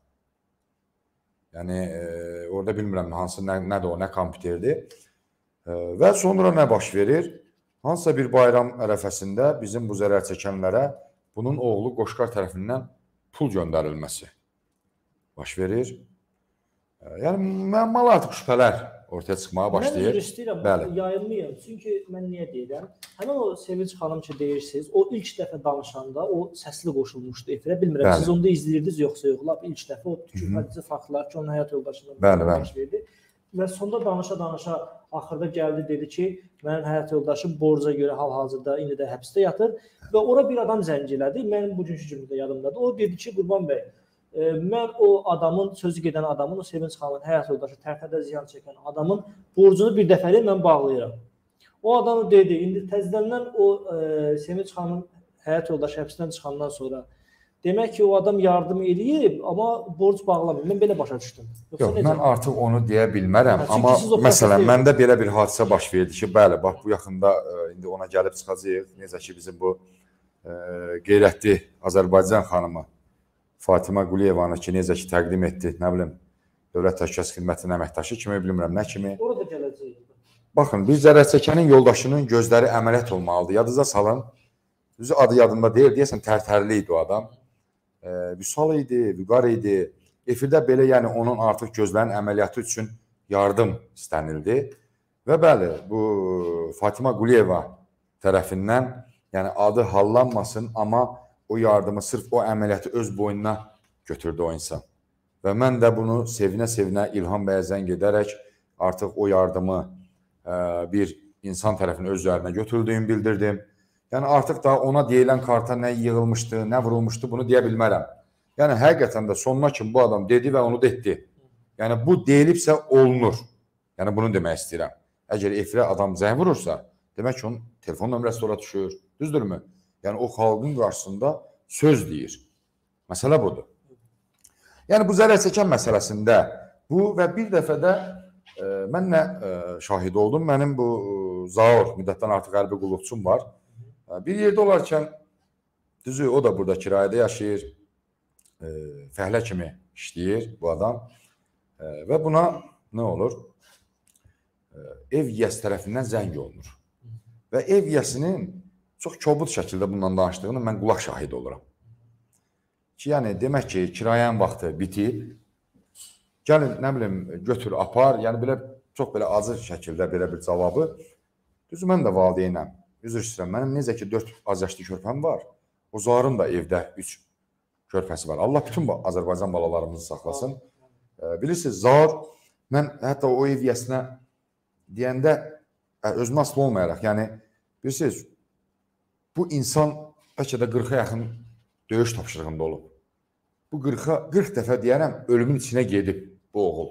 Yəni, e, orada bilmirəm hansı, nə, nədir o, nə kompüterdir. E, və sonra nə baş verir? Hansısa bir bayram ərəfəsində bizim bu zərər çəkənlərə bunun oğlu Qoşqar tərəfindən pul göndərilməsi baş verir. Yəni, müəmmalı artıq şübhələr ortaya çıxmağa başlayır.
Mən üzr istəyirəm, yayılmayım. Çünki mən niyə deyirəm? Həmin o Sevinç xanım ki, deyirsiniz, o ilk dəfə danışanda o səsli qoşulmuşdu efirə. Bilmirəm, bəli. Siz onda izləyirdiniz yoxsa yox. Lap ilk dəfə o tükürmədici faktlar ki, onun həyat yoldaşından baş verdi. Və sonda danışa-danışa axırda gəldi, dedi ki, mənim həyat yoldaşım borca görə hal-hazırda indi də həbsdə yatır və ora bir adam zəng elədi. Mənim bugünkü cümlədə yadımdadır. O dedi ki, Qurban bəy, mən o adamın, sözü gedən adamın, o Sevinç xanımın həyat yoldaşı, tərəfədə ziyan çəkən adamın borcunu bir dəfəlik mən bağlayıram. O adam dedi, indi təzədəndən o e, Sevinç xanımın həyat yoldaşı həbsdən çıxandan sonra demək ki, o adam yardım eləyib, amma borc bağlamıyor. Mən belə başa düşdüm.
Yoxsa yox, necə? Mən artıq onu deyə bilmərəm, hə, amma məsələn, məndə belə bir hadisə baş verdi ki, bəli, bax, bu yaxında e, indi ona gəlib çıxacaq. Necə ki, bizim bu e, qeyrətli Azərbaycan xanımı Fatimə Quliyevanı ki, necə ki, təqdim etdi, nə bilim, Dövlət Təhlükəsizlik Xidmətinin əməkdaşı kimi, bilmirəm, nə kimi.
Orada gələcək.
Baxın, bir zərər çəkənin yoldaşının gözləri əməliyyat olmalıdır. Yadınıza salın, düzü adı yadımda deyil, deyəsən tərtərli idi o adam. E, Vüsal idi, Vüqar idi. Efirdə belə, yəni onun artıq gözlərinin əməliyyatı üçün yardım istənildi. Və bəli, bu Fatimə Quliyeva tərəfindən, yəni adı hallanmasın, amma o yardımı sırf o əməliyyatı öz boynuna götürdü o insan. Və mən də bunu sevinə-sevinə İlham bəyə zəng edərək artıq o yardımı ə, bir insan tərəfindən öz üzərinə götürdüyümü bildirdim. Yəni artıq da ona deyilən karta nə yığılmışdı, nə vurulmuşdu, bunu deyə bilmərəm. Yəni həqiqətən də sonuna kimi bu adam dedi və onu da etdi. Yəni bu deyilibsə olunur. Yəni bunu demək istəyirəm. Əgər efirə adam zəng vurursa, demək ki, onun telefon nömrəsi ora düşür. Düzdürmü? Yəni o xalqın qarşısında söz deyir. Məsələ budur. Yəni bu zərər çəkən məsələsində bu və bir dəfə də e, mən nə e, şahid oldum. Mənim bu e, Zaur müddətdən artıq hərbi qulluqçum var. E, bir yerdə olarkən düzü o da burada kirayədə yaşayır. E, fəhlə kimi işləyir bu adam. E, və buna nə olur? E, ev yiyəsi tərəfindən zəng olunur. Və ev yiyəsinin çox kobud şəkildə bundan danışdığını mən qulaq şahid oluram. Ki, yəni, demək ki, kirayənin vaxtı bitib, gəlin, nə bilim, götür, apar, yəni belə çox belə acı şəkildə belə bir cavabı. Düzü, mən də valideynəm, üzr istəyirəm, mənim necə ki, dörd az yaşlı körpəm var, o Zarın da evdə üç körpəsi var. Allah bütün Azərbaycan balalarımızı saxlasın. E, bilirsiniz, Zar, mən hətta o ev yiyəsinə deyəndə, özümə asılı olmayaraq, yəni, bilirsiniz, bu insan bəlkə də qırxa yaxın döyüş tapşırığında olub. Bu qırxa, qırx dəfə deyərəm, ölümün içinə gedib bu oğul.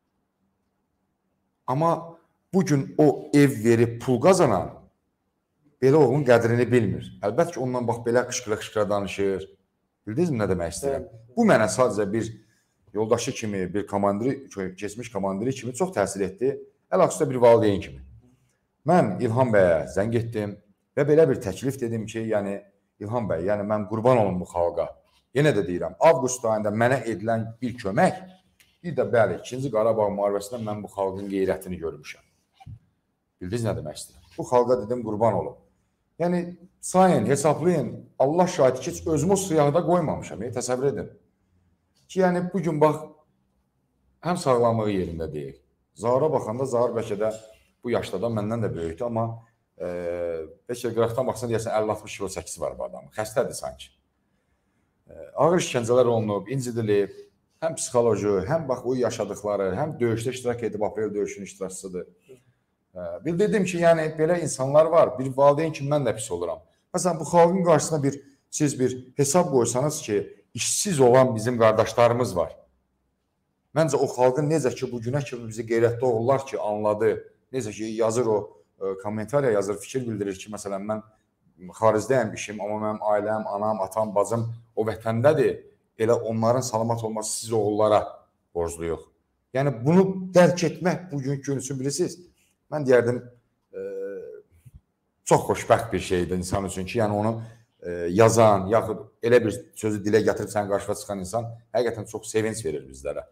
Amma bugün o ev verib pul qazanan belə oğlun qədrini bilmir. Əlbəttə ki, ondan bax, belə qışqıra-qışqıra danışır. Bildinizmi nə demək istəyirəm? Bu mənə sadəcə bir yoldaşı kimi, bir komandiri, keçmiş komandiri kimi çox təsir etdi. Əlaqəsdə bir valideyn kimi. Mən İlham bəyə zəng etdim. Və belə bir təklif dedim ki, yəni İlham bəy, yəni mən qurban olum bu xalqa. Yenə də deyirəm, avqust ayında mənə edilən bir kömək, bir də bəli, ikinci Qarabağ müharibəsində mən bu xalqın qeyrətini görmüşəm. Bildiniz nə demək istəyirəm? Bu xalqa dedim qurban olum. Yəni sayın, hesablayın, Allah şahid ki, özümü o siyahıda qoymamışam, e, təsəvvür edin. Ki, yəni bugün bax, həm sağlamlığı yerində deyil. Zara baxanda, Zar bəlkə də bu yaşda da məndən də böyükdür, amma bəlkə qıraqdan baxsan deyəsən əlli altmış kilo çəkisi var bu adamın. Xəstədir sanki. Ağır işgəncələr olunub, incidilib. həm psixoloji, həm bax o yaşadıkları, həm döyüşdə iştirak edib, aprel döyüşünün iştirakçısıdır. Bildirdim ki, yəni belə insanlar var. Bir valideyn kimi mən də pis oluram. Məsələn, bu xalqın qarşısına bir siz bir hesab qoysanız ki, işsiz olan bizim qardaşlarımız var. Məncə o xalqın necə ki, bu günə kimi bizi qeyrətli oğullar ki, anladı. Necə ki, yazır o, kommentariya yazır, fikir bildirir ki, məsələn, mən xaricdəyəm işim, amma mənim ailəm, anam, atam, bacım o vətəndədir. Elə onların salamat olması siz oğullara borcluyuq. Yəni, bunu dərk etmək bugünkü gün üçün bilirsiniz. Mən deyərdim, e, çox xoşbəxt bir şeydir insan üçün ki, yəni onu e, yazan, yaxud elə bir sözü dilə gətirib sənin qarşıma çıxan insan həqiqətən çox sevinç verir bizlərə.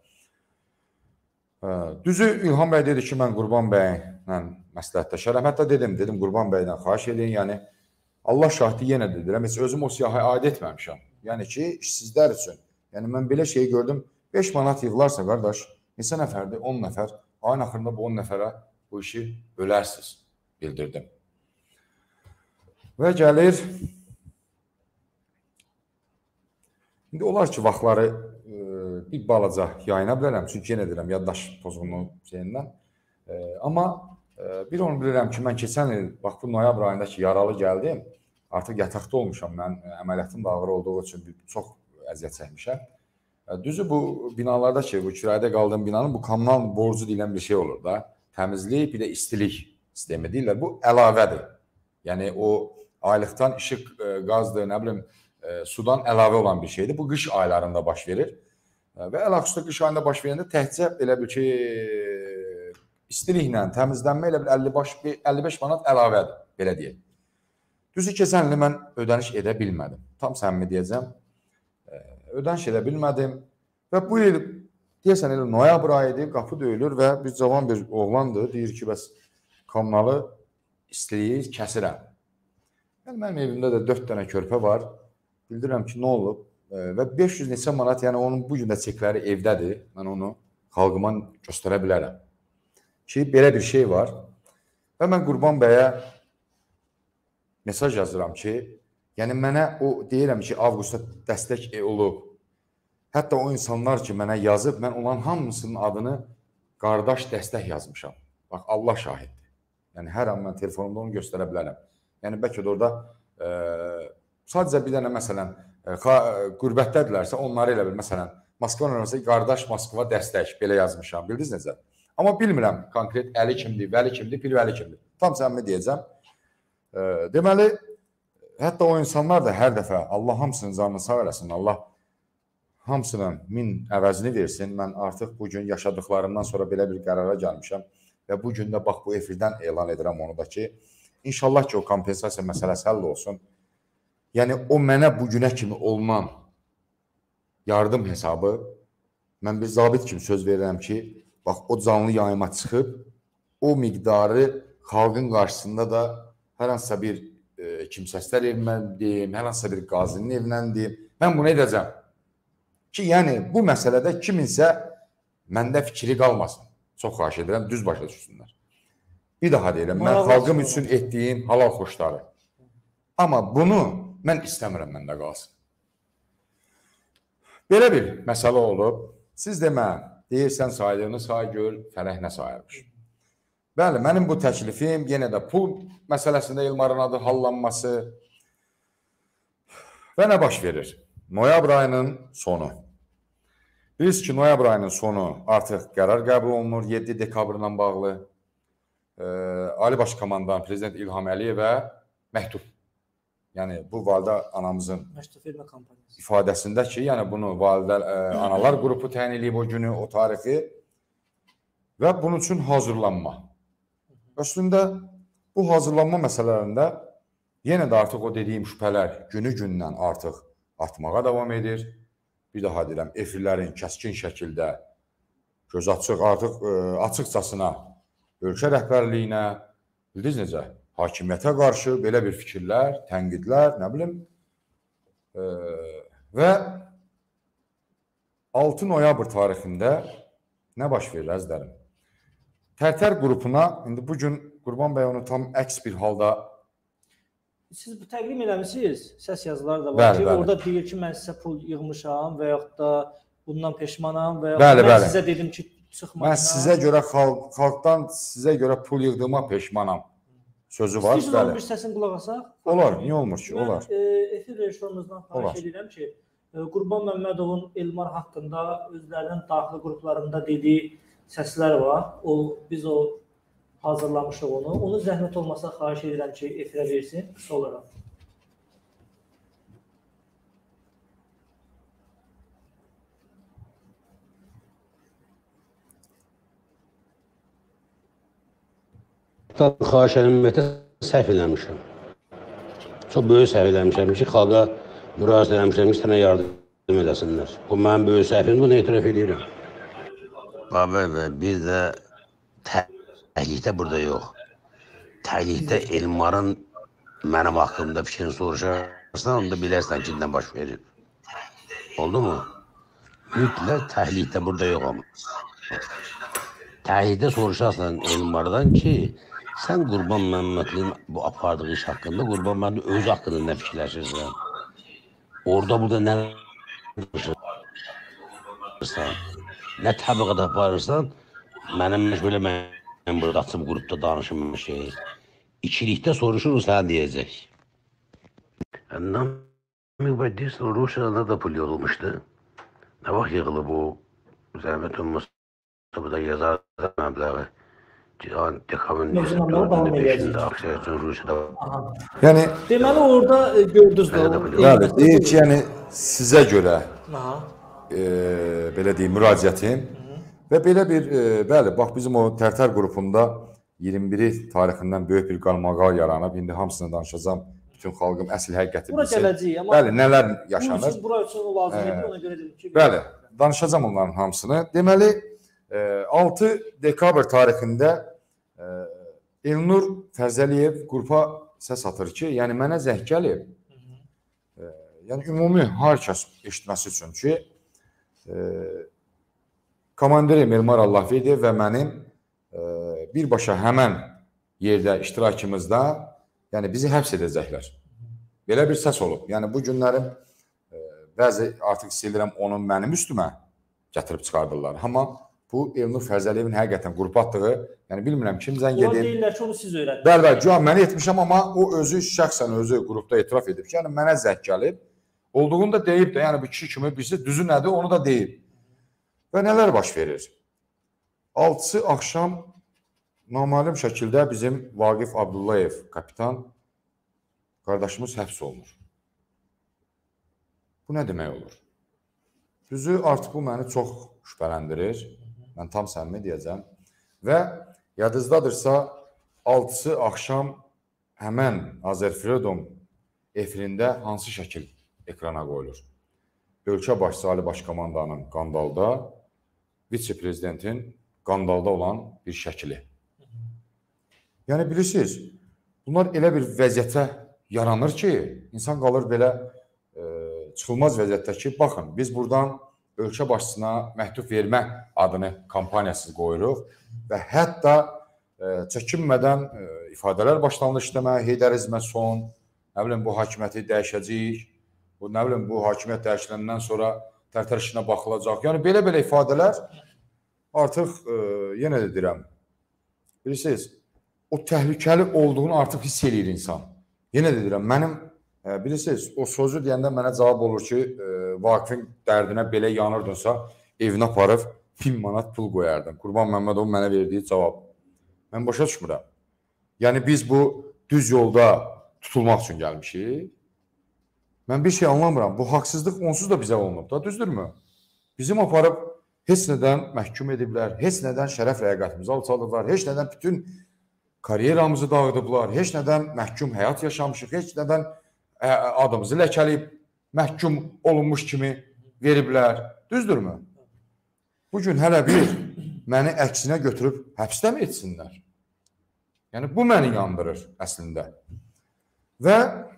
Düzü İlham bəy dedi ki, mən Qurban bəylə məsləhətləşərəm. Hətta dedim, dedim Qurban bəydən xahiş edin. Yəni Allah şahidi yenə dedirəm, heç özüm o siyahıya aid etməmişəm. Yəni ki, işsizlər üçün. Yəni mən belə şeyi gördüm. beş manat yığılarsa qardaş, neçə nəfərdir? on nəfər. Ayın axırında bu on nəfərə bu işi bölərsiniz, bildirdim. Və gəlir. İndi olar ki, vaxtları bir balaca yayına bilərəm, çünki yenə deyirəm, yaddaş pozğunluğu şeyindən. E, amma e, bir onu bilirəm ki, mən keçən il, bax bu noyabr ayında ki, yaralı gəldim, artıq yataqda olmuşam, mən əməliyyatım da ağır olduğu üçün çox əziyyət çəkmişəm. E, düzü bu binalarda ki, bu kirayədə qaldığım binanın bu kommunal borcu deyilən bir şey olur da, təmizlik, bir də istilik sistemi deyirlər, bu əlavədir. Yəni o aylıqdan işıq, e, qazdır, nə bilim, e, sudan əlavə olan bir şeydir. Bu qış aylarında baş verir. Və əlaqüstə qış ayında baş verəndə təhcə elə bil ki, istiliklə, təmizlənmə elə bil əlli beş manat əlavədir, belə deyək. Düzü keçən il mən ödəniş edə bilmədim. Tam səmimi deyəcəm, ödəniş edə bilmədim və bu il, deyəsən elə noyabr ayıdır, qapı döyülür və bir cavan bir oğlandır, deyir ki, bəs kommunalı istiliyi kəsirəm. Yəni, mənim evimdə də dörd dənə körpə var, bildirəm ki, nə olub? Və beş yüz neçə manat, yəni onun bu gün də çekləri evdədir, mən onu xalqıma göstərə bilərəm. Ki, belə bir şey var və mən Qurban bəyə mesaj yazıram ki, yəni mənə o deyirəm ki, avqustda dəstək olub. Hətta o insanlar ki, mənə yazıb, mən onların hamısının adını qardaş dəstək yazmışam. Bax, Allah şahiddir. Yəni, hər an mən telefonumda onu göstərə bilərəm. Yəni, bəlkə də orada e, sadəcə bir dənə, məsələn, qürbətdədirlərsə, onları elə bil, məsələn, Moskva nömrəsi qardaş Moskva dəstək, belə yazmışam, bildiniz necə? Amma bilmirəm, konkret Əli kimdir, Vəli kimdir, Pirvəli kimdir. Tam səmimi deyəcəm. E, deməli, hətta o insanlar da hər dəfə, Allah hamısının canını sağ eləsin, Allah hamısının min əvəzini versin. Mən artıq bugün yaşadıklarımdan sonra belə bir qərara gəlmişəm və bugün də bax, bu efirdən elan edirəm onu da ki, inşallah ki, o kompensasiya məsələsi həll olsun. Yəni, o mənə bugünə kimi olunan yardım hesabı, mən bir zabit kimi söz verirəm ki, bax, o canlı yayıma çıxıb, o miqdarı xalqın qarşısında da hər hansısa bir e, kimsəslər evindən deyim, hər hansısa bir qazinin evindən deyim, mən bunu edəcəm. Ki, yəni, bu məsələdə kiminsə məndə fikri qalmasın. Çox xahiş edirəm, düz başa düşsünlər. Bir daha deyirəm, mən xalqım üçün etdiyim halal xoşları. Amma bunu mən istəmirəm məndə qalsın. Belə bir məsələ olub. Siz demə, deyirsən saydığını say gör, fərəh nə sayırmış. Bəli, mənim bu təklifim yenə də pul məsələsində Elmarın adı hallanması və nə baş verir? Noyabr ayının sonu. Bilirsiniz ki, noyabr ayının sonu artıq qərar qəbul olunur, yeddi dekabrla bağlı. E, Ali Baş Komandan Prezident İlham Əliyevə məktub. Yəni, bu validə anamızın ifadəsində ki, yəni bunu validə e, analar qrupu təyin edib o günü, o tarixi və bunun üçün hazırlanma. Əslində, bu hazırlanma məsələlərində yenə də artıq o dediyim şübhələr günü-gündən artıq artmağa davam edir. Bir daha deyirəm, efirlərin kəskin şəkildə göz açıq, artıq e, açıqcasına ölkə rəhbərliyinə, bildiniz necə? Hakimiyyətə qarşı belə bir fikirlər, tənqidlər, nə bilim. E, və altı noyabr tarixində nə baş verir, əzlərim? Tərtər qrupuna, indi bugün Qurban bəy onu tam əks bir halda...
Siz bu təqdim eləmişsiniz, səs yazıları da var bəli, ki, bəli. Orada deyir ki, mən sizə pul yığmışam və yaxud da bundan peşmanam və
Bəli,
mən
bəli.
sizə dedim ki, çıxmayın.
Mən sizə görə xalq, xalqdan sizə görə pul yığdığıma peşmanam sözü var.
İstəyirsiniz onun bir səsini qulaq asaq?
Olar, niyə olmur ki?
Mən
Olar.
e, efir rejissorumuzdan xahiş edirəm ki, e, Qurban Məmmədovun Elmar haqqında özlərinin daxili qruplarında dediyi səslər var. O biz o hazırlamışıq onu. Onu zəhmət olmasa xahiş edirəm ki, efirə versin qısa olaraq.
Xahiş edilməkdə səhv eləmişəm. Çox böyük səhv eləmişəm ki, xalqa müraciət eləmişəm ki, sənə yardım edəsinlər. Bu mənim böyük səhvim, bunu etiraf edirəm. Baba və bir də təhlikdə burada yox. Təhlikdə Elmarın mənim haqqımda fikrini soruşarsan, onda bilərsən ki, nə baş verir. Oldu mu? Mütləq təhlikdə burada yox ama. Təhlikdə soruşarsan Elmardan ki, sən Qurban Məmmədovun bu apardığı iş haqqında, Qurban Məmmədov öz haqqında nə fikirləşirsən? Orada burada nə danışırsan, nə təbəqat aparırsan, mənim belə mən burada açıb qrupda danışım şey. İkilikdə soruşur, sən deyəcək. Namiq bəy deyirsən, Rusiyada da pul yığılmışdı. Nə vaxt yığılıb bu? Zəhmət olmasa burada yazar məbləği. Dekabın dördündə, beşində aksiya üçün Rusiyada.
Yəni,
deməli orada e, gördünüz də.
Bəli, deyir ki, yəni sizə görə
Aha.
e, belə deyim, müraciətim və belə bir, e, bəli, bax bizim o Tərtər qrupunda iyirmi biri tarixindən böyük bir qarmaqal yaranıb, indi hamısını danışacağım, bütün xalqım əsl həqiqəti
Bura
bilsin.
gələcəyik, amma
Bəli, nələr yaşanır.
Bura üçün o lazım idi, ona görə dedim ki.
Bəli, danışacağım onların hamısını. Deməli, e, altı dekabr tarixində e, Elnur Fərzəliyev qrupa səs atır ki, yəni mənə zəng gəlib, e, yəni ümumi hər kəs eşitməsi üçün ki, e, komandirim Elmar Allahverdiyev və mənim e, birbaşa həmən yerdə iştirakımızda, yəni bizi həbs edəcəklər. Belə bir səs olub. Yəni bu günlərim e, bəzi artıq sildirəm onun mənim üstümə gətirib çıxardırlar. Amma bu Elnur Fərzəliyevin həqiqətən qrup atdığı, yəni bilmirəm kim zəng edib.
Onlar deyirlər ki, onu siz öyrətdiniz.
Bəli, bəli, güya mən etmişəm, amma o özü şəxsən özü qrupda etiraf edib ki, yəni mənə zəng gəlib. Olduğunu da deyib də, yəni bu kişi kimi birisi düzü nədir, onu da deyib. Və nələr baş verir? altısı axşam naməlum şəkildə bizim Vaqif Abdullayev kapitan qardaşımız həbs olunur. Bu nə demək olur? Düzü artıq bu məni çox şübhələndirir. Mən tam səmimi deyəcəm. Və yadınızdadırsa, altısı axşam həmən Azərfreedom efirində hansı şəkil ekrana qoyulur? Ölkə başçısı Ali Başkomandanın Qandalda, vitse-prezidentin Qandalda olan bir şəkili. Yəni bilirsiniz, bunlar elə bir vəziyyətə yaranır ki, insan qalır belə e, çıxılmaz vəziyyətdə ki, baxın, biz buradan ölkə başçısına məktub vermə adını kampaniyasız qoyuruq və hətta e, çəkinmədən e, ifadələr başlanılır işləməyə, Heydərizmə son, nə bilim, bu hakimiyyəti dəyişəcəyik, bu, nə bilim, bu hakimiyyət dəyişiləndən sonra Tərtər işinə baxılacaq. Yəni, belə-belə ifadələr artıq, e, yenə də deyirəm, bilirsiniz, o təhlükəli olduğunu artıq hiss edir insan. Yenə də deyirəm, mənim, e, bilirsiniz, o sözü deyəndə mənə cavab olur ki, e, Vaqifin dərdinə belə yanırdınsa, evinə aparıb min manat pul qoyardım. Qurban Məmmədovun mənə verdiyi cavab. Mən başa düşmürəm. Yəni, biz bu düz yolda tutulmaq üçün gəlmişik. Mən bir şey anlamıram. Bu haqsızlıq onsuz da bizə olunub da, düzdürmü? Bizim aparıb heç nədən məhkum ediblər, heç nədən şərəf rəqətimizi alçalıblar, heç nədən bütün karyeramızı dağıdıblar, heç nədən məhkum həyat yaşamışıq, heç nədən ə, adımızı ləkələyib, məhkum olunmuş kimi veriblər, düzdürmü? Bugün hələ bir məni əksinə götürüb həbsdə mi etsinlər? Yəni, bu məni yandırır əslində. Və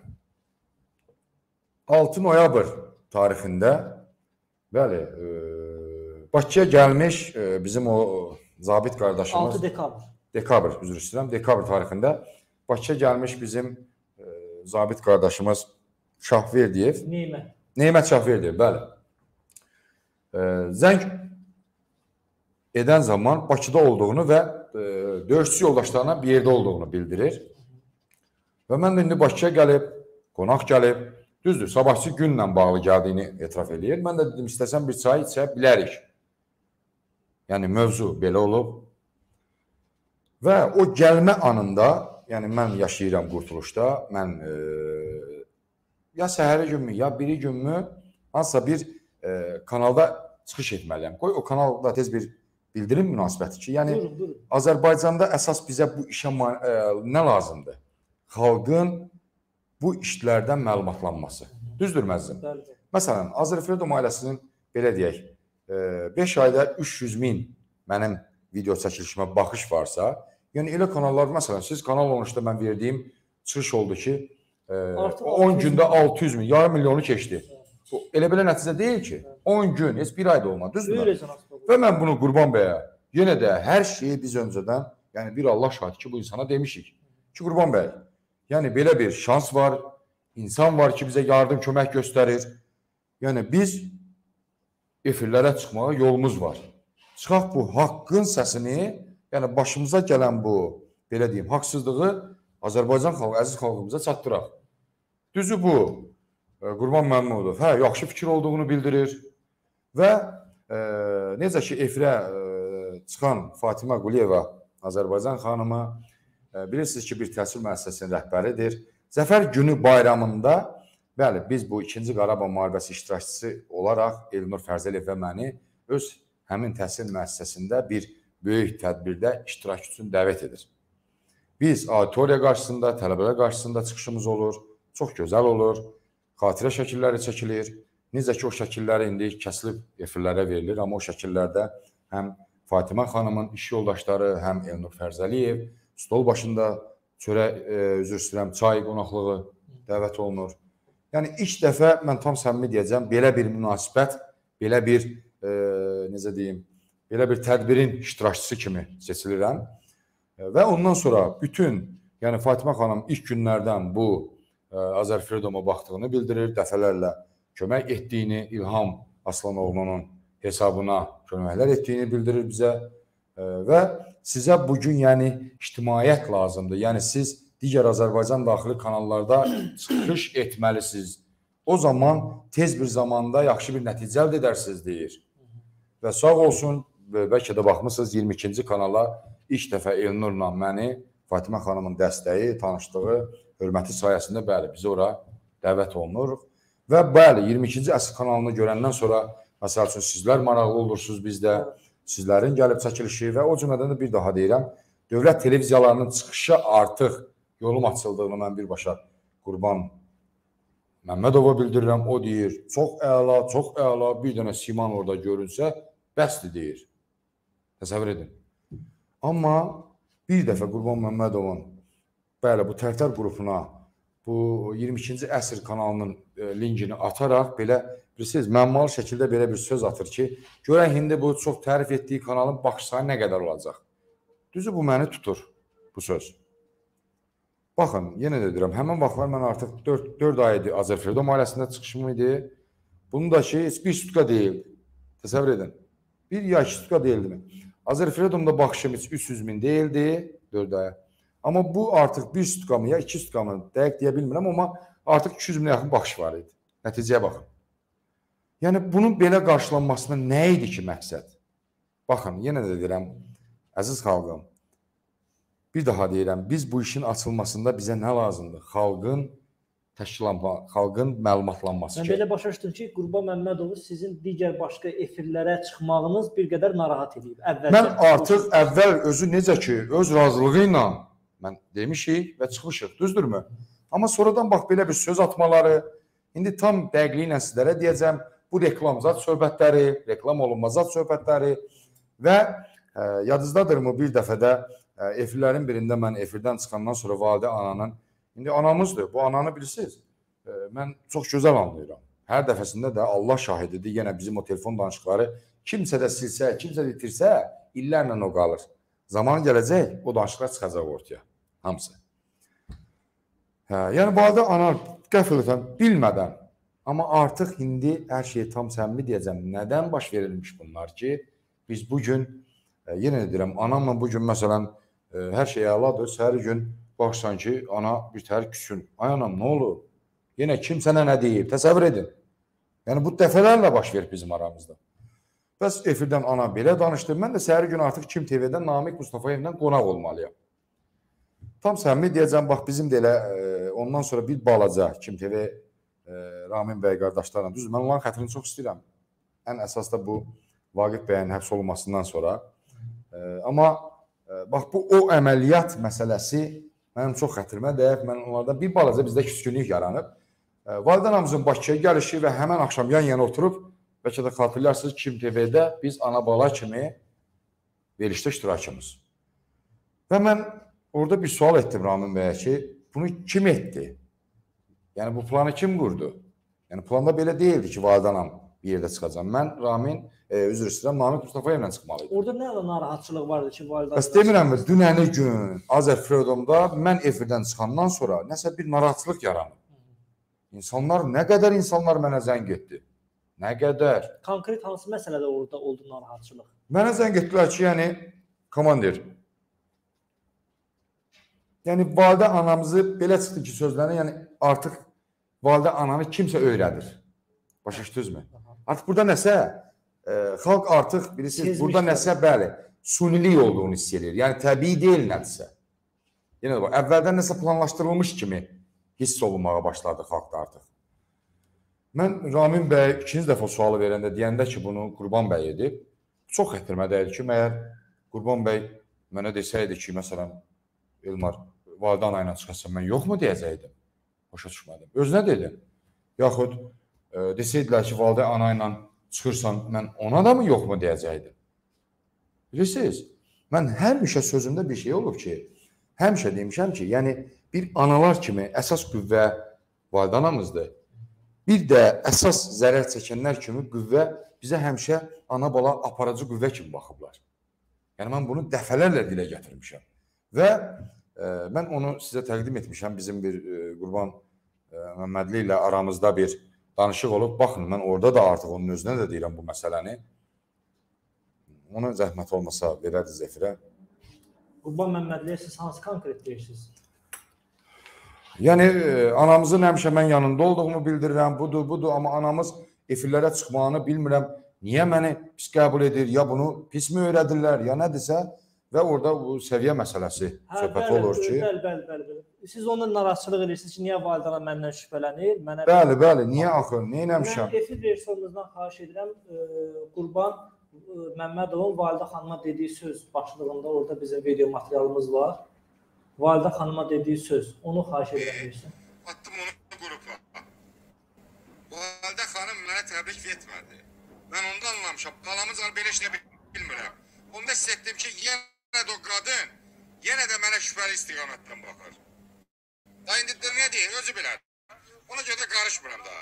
altı noyabr tarixində, bəli, e, Bakıya gəlmiş e, bizim o zabit qardaşımız...
altı dekabr.
Dekabr, üzr istəyirəm, dekabr tarixində Bakıya gəlmiş bizim e, zabit qardaşımız Şahverdiyev.
Neymət.
Neymət Şahverdiyev, bəli. e, zəng edən zaman Bakıda olduğunu və e, döyüşçü yoldaşlarına bir yerdə olduğunu bildirir. Və mən də indi Bakıya gəlib, qonaq gəlib, düzdür, sabahçı günlə bağlı gəldiyini etiraf edir. Mən də dedim, istəsən bir çay içə bilərik. Yəni, mövzu belə olub. Və o gəlmə anında, yəni mən yaşayıram Qurtuluşda, mən e, ya səhəri günmü, ya biri günmü hansısa bir e, kanalda çıxış etməliyəm. Qoy o kanalda tez bir bildirim münasibəti ki, yəni
Buyurun, buyurun.
Azərbaycanda əsas bizə bu işə e, nə lazımdır? Xalqın bu işlərdən məlumatlanması. Düzdür məzlim?
Bəli.
Məsələn, Azərreferendum ailəsinin belə deyək, beş ayda üç yüz min mənim video çəkilişimə baxış varsa, yəni elə kanallar, məsələn, siz Kanal on üçdə mən verdiyim çıxış oldu ki, on gündə altı yüz min, yarım milyonu keçdi. Bu, elə belə nəticə deyil ki, on gün, heç bir ayda olmadı, düzdür? Və mən bunu Qurban bəyə, yenə də hər şeyi biz öncədən, yəni bir Allah şahid ki, bu insana demişik ki, Qurban bəy, yəni belə bir şans var, insan var ki, bizə yardım, kömək göstərir. Yəni biz efirlərə çıxmağa yolumuz var. Çıxaq bu haqqın səsini, yəni başımıza gələn bu, belə deyim, haqsızlığı Azərbaycan xalqı, əziz xalqımıza çatdıraq. Düzü bu, Qurban Məmmudov, hə, yaxşı fikir olduğunu bildirir və e, necə ki, efirə e, çıxan Fatimə Quliyeva, Azərbaycan xanımı, e, bilirsiniz ki, bir təhsil müəssisəsinin rəhbəridir. Zəfər günü bayramında, bəli, biz bu ikinci Qarabağ müharibəsi iştirakçısı olaraq Elnur Fərzəliyev və məni öz həmin təhsil müəssisəsində bir böyük tədbirdə iştirak üçün dəvət edir. Biz auditoriya qarşısında, tələbələr qarşısında çıxışımız olur, çox gözəl olur, xatirə şəkilləri çəkilir. Necə ki, o şəkilləri indi kəsilib efirlərə verilir, amma o şəkillərdə həm Fatimə xanımın iş yoldaşları, həm Elnur Fərzəliyev stol başında çörə, e, üzr istəyirəm, çay qonaqlığı dəvət olunur. Yəni, ilk dəfə mən tam səmimi deyəcəm, belə bir münasibət, belə bir, e, necə deyim, belə bir tədbirin iştirakçısı kimi seçilirəm. Və ondan sonra bütün, yəni Fatimə xanım ilk günlərdən bu Azərreferenduma baxdığını bildirir, dəfələrlə kömək etdiyini, İlham Aslanoğlunun hesabına köməklər etdiyini bildirir bizə və sizə bugün yəni ictimaiyyət lazımdır. Yəni siz digər Azərbaycan daxili kanallarda çıxış etməlisiniz. O zaman tez bir zamanda yaxşı bir nəticə əldə edərsiniz deyir. Və sağ olsun, bəlkə də baxmışsınız iyirmi ikinci kanala ilk dəfə Elnurla məni, Fatimə xanımın dəstəyi, tanışlığı, hörməti sayəsində bəli, biz ora dəvət olunuruq. Və bəli, iyirmi ikinci əsr kanalını görəndən sonra, məsəl üçün, sizlər maraqlı olursunuz bizdə, sizlərin gəlib çəkilişi və o cümlədən də bir daha deyirəm, dövlət televiziyalarının çıxışı artıq yolum açıldığını mən birbaşa Qurban Məmmədova bildirirəm. O deyir, çox əla, çox əla, bir dənə siman orada görünsə, bəsdir deyir. Təsəvvür edin. Amma bir dəfə Qurban Məmmədovun bəli, bu Tərtər qrupuna bu iyirmi ikinci əsr kanalının e, linkini ataraq belə, bilirsiniz, məmmalı şəkildə belə bir söz atır ki, görən indi bu çox tərif etdiyi kanalın baxış sayı nə qədər olacaq? Düzü, bu məni tutur, bu söz. Baxın, yenə də deyirəm, həmin vaxtlar mən artıq dörd ay idi Azərreferendum ailəsində çıxışım idi. Bunun da ki, heç bir sutka deyildi. Təsəvvür edin. Bir ya iki sutka deyildi mi? Azərreferendumda baxışım heç üç yüz min deyildi, dörd aya. Amma bu artıq bir stükamı ya iki stükamı dəqiq deyə bilmirəm, amma artıq iki yüz minə yaxın baxış var idi. Nəticəyə baxın. Yəni, bunun belə qarşılanmasına nə idi ki məqsəd? Baxın, yenə də deyirəm, əziz xalqım, bir daha deyirəm, biz bu işin açılmasında bizə nə lazımdır? Xalqın təşkilanma, xalqın məlumatlanması.
Mən belə başa düşdüm ki, Qurban Məmmədovu sizin digər başqa efirlərə çıxmağınız bir qədər narahat edib.
Mən artıq əvvəl özü necə ki, öz razılığı ilə mən demişik və çıxmışıq, düzdürmü? Amma sonradan bax, belə bir söz atmaları, indi tam dəqiqliyi ilə sizlərə deyəcəm, bu reklamzat söhbətləri, reklam olunmazat söhbətləri və e, yadınızdadırmı bir dəfədə e, efirlərin birində mən efirdən çıxandan sonra validə ananın, indi anamızdır, bu ananı bilirsiniz, e, mən çox gözəl anlayıram. Hər dəfəsində də Allah şahididir, yenə bizim o telefon danışıqları kimsə də silsə, kimsə də itirsə, illərlə o qalır. Zaman gələcək, o danışıqlar çıxacaq ortaya, hamısı. Hə, yəni, validə ana qəfilətən, bilmədən, Amma artıq indi hər şeyi tam səmimi deyəcəm. Nədən baş verilmiş bunlar ki, biz bugün, e, yenə deyirəm, anamla bugün məsələn, e, hər şey əladır, səhər gün baxsan ki, ana bir təhər küsün. Ay anam, nə olur? Yenə kim sənə nə deyib? Təsəvvür edin. Yəni, bu dəfələrlə baş verir bizim aramızda. Bəs efirdən ana belə danışdı. Mən də səhər gün artıq Kim T V-dən Namiq Mustafayevlə qonaq olmalıyam. Tam səmimi deyəcəm, bax, bizim də elə e, ondan sonra bir balaca Kim T V e, Ramin bəy qardaşlarla, düzdür, mən onların xətrini çox istəyirəm. Ən əsas da bu Vaqif bəyin həbs olunmasından sonra. E, amma e, bax, bu o əməliyyat məsələsi mənim çox xətrimə dəyib. Mən onlardan bir balaca bizdə küskünlük yaranıb. E, Validə anamızın Bakıya gəlişi və həmən axşam yan-yana oturub, bəlkə də xatırlarsınız, Kim T V-də biz ana-bala kimi verilişdə iştirakımız. Və mən orada bir sual etdim Ramin bəyə ki, bunu kim etdi? Yəni, bu planı kim qurdu? Yəni, planda belə deyildi ki, Validə anam bir yerdə çıxacam. Mən Ramin, e, üzr istəyirəm, Namiq Mustafayevlə çıxmalıydım.
Orada nə narahatçılıq vardı ki, Validə?
Bəs demirəm mi, dünəni gün Azər Fredomda mən efirdən çıxandan sonra nəsə bir narahatçılıq yaranıb. İnsanlar, nə qədər insanlar mənə zəng etdi? Nə qədər?
Konkret hansı məsələdə orada oldu narahatçılıq?
Mənə zəng etdilər ki, yəni, komandir, yəni, validə anamızı belə çıxdı ki, sözlərini, yəni, artıq validə ananı kimsə öyrədir. Başa düşdünüzmü? Artıq burada nəsə, e, xalq artıq, bilirsiniz, burada nəsə, bəli, sunilik olduğunu hiss edir. Yəni, təbii deyil nədirsə. Yenə də bax, əvvəldən nəsə planlaşdırılmış kimi hiss olunmağa başladı xalqda artıq. Mən Ramin bəy ikinci dəfə sualı verəndə, deyəndə ki, bunu Qurban bəy edib, çox xətrimədəydi ki, məyər Qurban bəy mənə desəydi ki, məsələn, Elmar, Validə ana ilə çıxasın, mən yoxmu deyəcəkdim? Başa düşmədim. Özünə dedim. Yaxud e, desəydilər ki, Validə ana ilə çıxırsan, mən ona da mı yoxmu deyəcəkdim? Bilirsiniz, mən həmişə sözümdə bir şey olub ki, həmişə demişəm ki, yəni bir analar kimi əsas qüvvə Validə anamızdır. Bir də əsas zərər çəkənlər kimi qüvvə bizə həmişə ana-bala aparıcı qüvvə kimi baxıblar. Yəni, mən bunu dəfələrlə dilə gətirmişəm. Və e, mən onu sizə təqdim etmişəm, bizim bir e, Qurban e, Məmmədli ilə aramızda bir danışıq olub. Baxın, mən orada da artıq onun özünə də deyirəm bu məsələni. Ona zəhmət olmasa verərdiniz efirə.
Qurban Məmmədliyə siz hansı konkret deyirsiniz?
Yəni, e, anamızın həmişə mən yanında olduğumu bildirirəm, budur, budur, amma anamız efirlərə çıxmağını bilmirəm. Niyə məni pis qəbul edir, ya bunu pis mi öyrədirlər, ya nədirsə və orada bu səviyyə məsələsi hə, söhbət bəli, olur ki...
Bəli, bəli, bəli. Siz onun narahatçılıq edirsiniz ki, niyə validana məndən şübhələnir? Mənə
bəli, bəli, niyə axı, niyə eləmişəm?
Mən efir rejissorunuzdan xahiş edirəm, e, Qurban e, Məmmədovun Validə xanıma dediyi söz başlığında orada bizim video materialımız var. Validə xanıma dediyi söz, onu xahiş edirəm versin.
Attım onu qrupa. Validə xanım mənə təbrik etmədi. Mən ondan anlamışam, balamız var, belə işlə bilmirəm. Onda hiss etdim ki, yenə də o qadın, yenə də mənə şübhəli istiqamətdən baxır. Da indi də nə deyir, özü bilər. Ona görə də qarışmıram daha.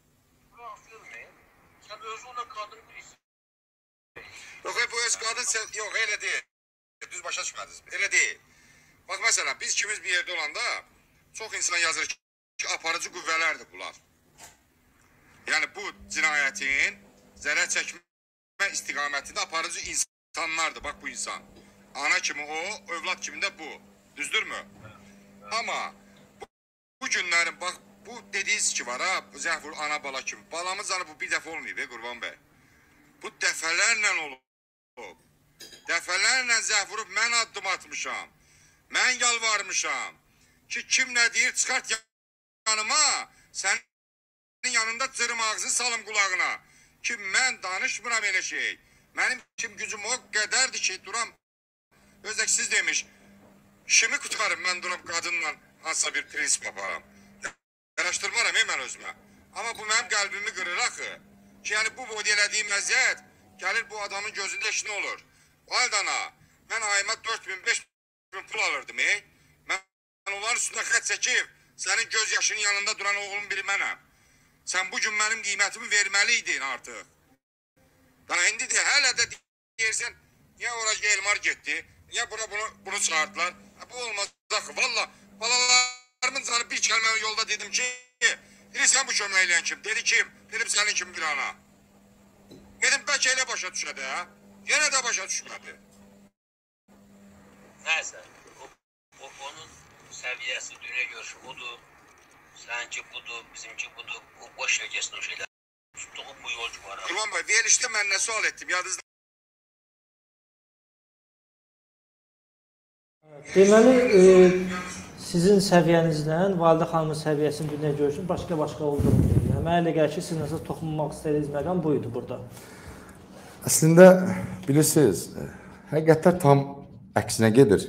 Sən özünlə qadın bilirsin.
Yox, bu öz qadın, yox, elə deyil. Düz başa çıxmadınız, elə deyil. Bax, məsələn, biz ikimiz bir yerdə olanda çox insan yazır ki, aparıcı qüvvələrdir bunlar. Yəni, bu cinayətin zərər çəkmə istiqamətində aparıcı insanlardır, bax bu insan. Ana kimi o, övlad kimi də bu. Düzdürmü? Amma bu, bu günlərin, bax, bu dediyiniz ki var ha, zəhvur ana-bala kimi. Balamız canı bu bir dəfə olmayıb, e, Qurban bəy. Bu dəfələrlə olub. Dəfələrlə zəhvurub mən addım atmışam. Mən yalvarmışam ki, kim nə deyir, çıxart yanıma, sənin yanında cırım ağzı salım qulağına. Ki, mən danışmıram elə şey. Mənim kim gücüm o qədərdir ki, duram, özəksiz demiş, işimi qutarım, mən duram qadınla hansısa bir prinsip aparam. Araşdırmaram, e, mən özümə. Amma bu mənim qəlbimi qırır axı. Ki, yəni bu boyda elədiyim əziyyət, gəlir bu adamın gözündə iş nə olur? Valdana, mən ayıma dörd min, beş min pul alırdım, e? Mən onların üstündə xət çəkib, sənin göz yaşının yanında duran oğlum biri mənəm. Sən bugün mənim qiymətimi verməliydin artıq. Daha indi de, hələ də deyirsən, niyə oraya Elmar getdi, niyə bura bunu, bunu çağırdılar? Ha, bu olmaz axı, valla, balalarımın canı bir kəlmə yolda dedim ki, Bilirsən bu kömək eləyən kim? Dedi kim? Dedim sənin kim bir ana. Dedim bəlkə elə başa düşədə, hə? Yenə də başa düşmədi.
Nəysə, o, o, onun səviyyəsi, dünya görüşü budur, sənki budur, bizimki budur, o boş ver geçsin o şeylər. Tutduğum bu yolcu var.
Qurban bəy, verilişdə mən nə sual etdim, yadınızda?
Deməli, e, sizin səviyyənizdən Validə xanımın səviyyəsinin dünya görüşünün başqa-başqa olduğunu deyir. Mənə elə gəlir ki, siz nəsə toxunmaq istədiyiniz məqam buydu burada.
Əslində, bilirsiniz, həqiqətlər tam əksinə gedir.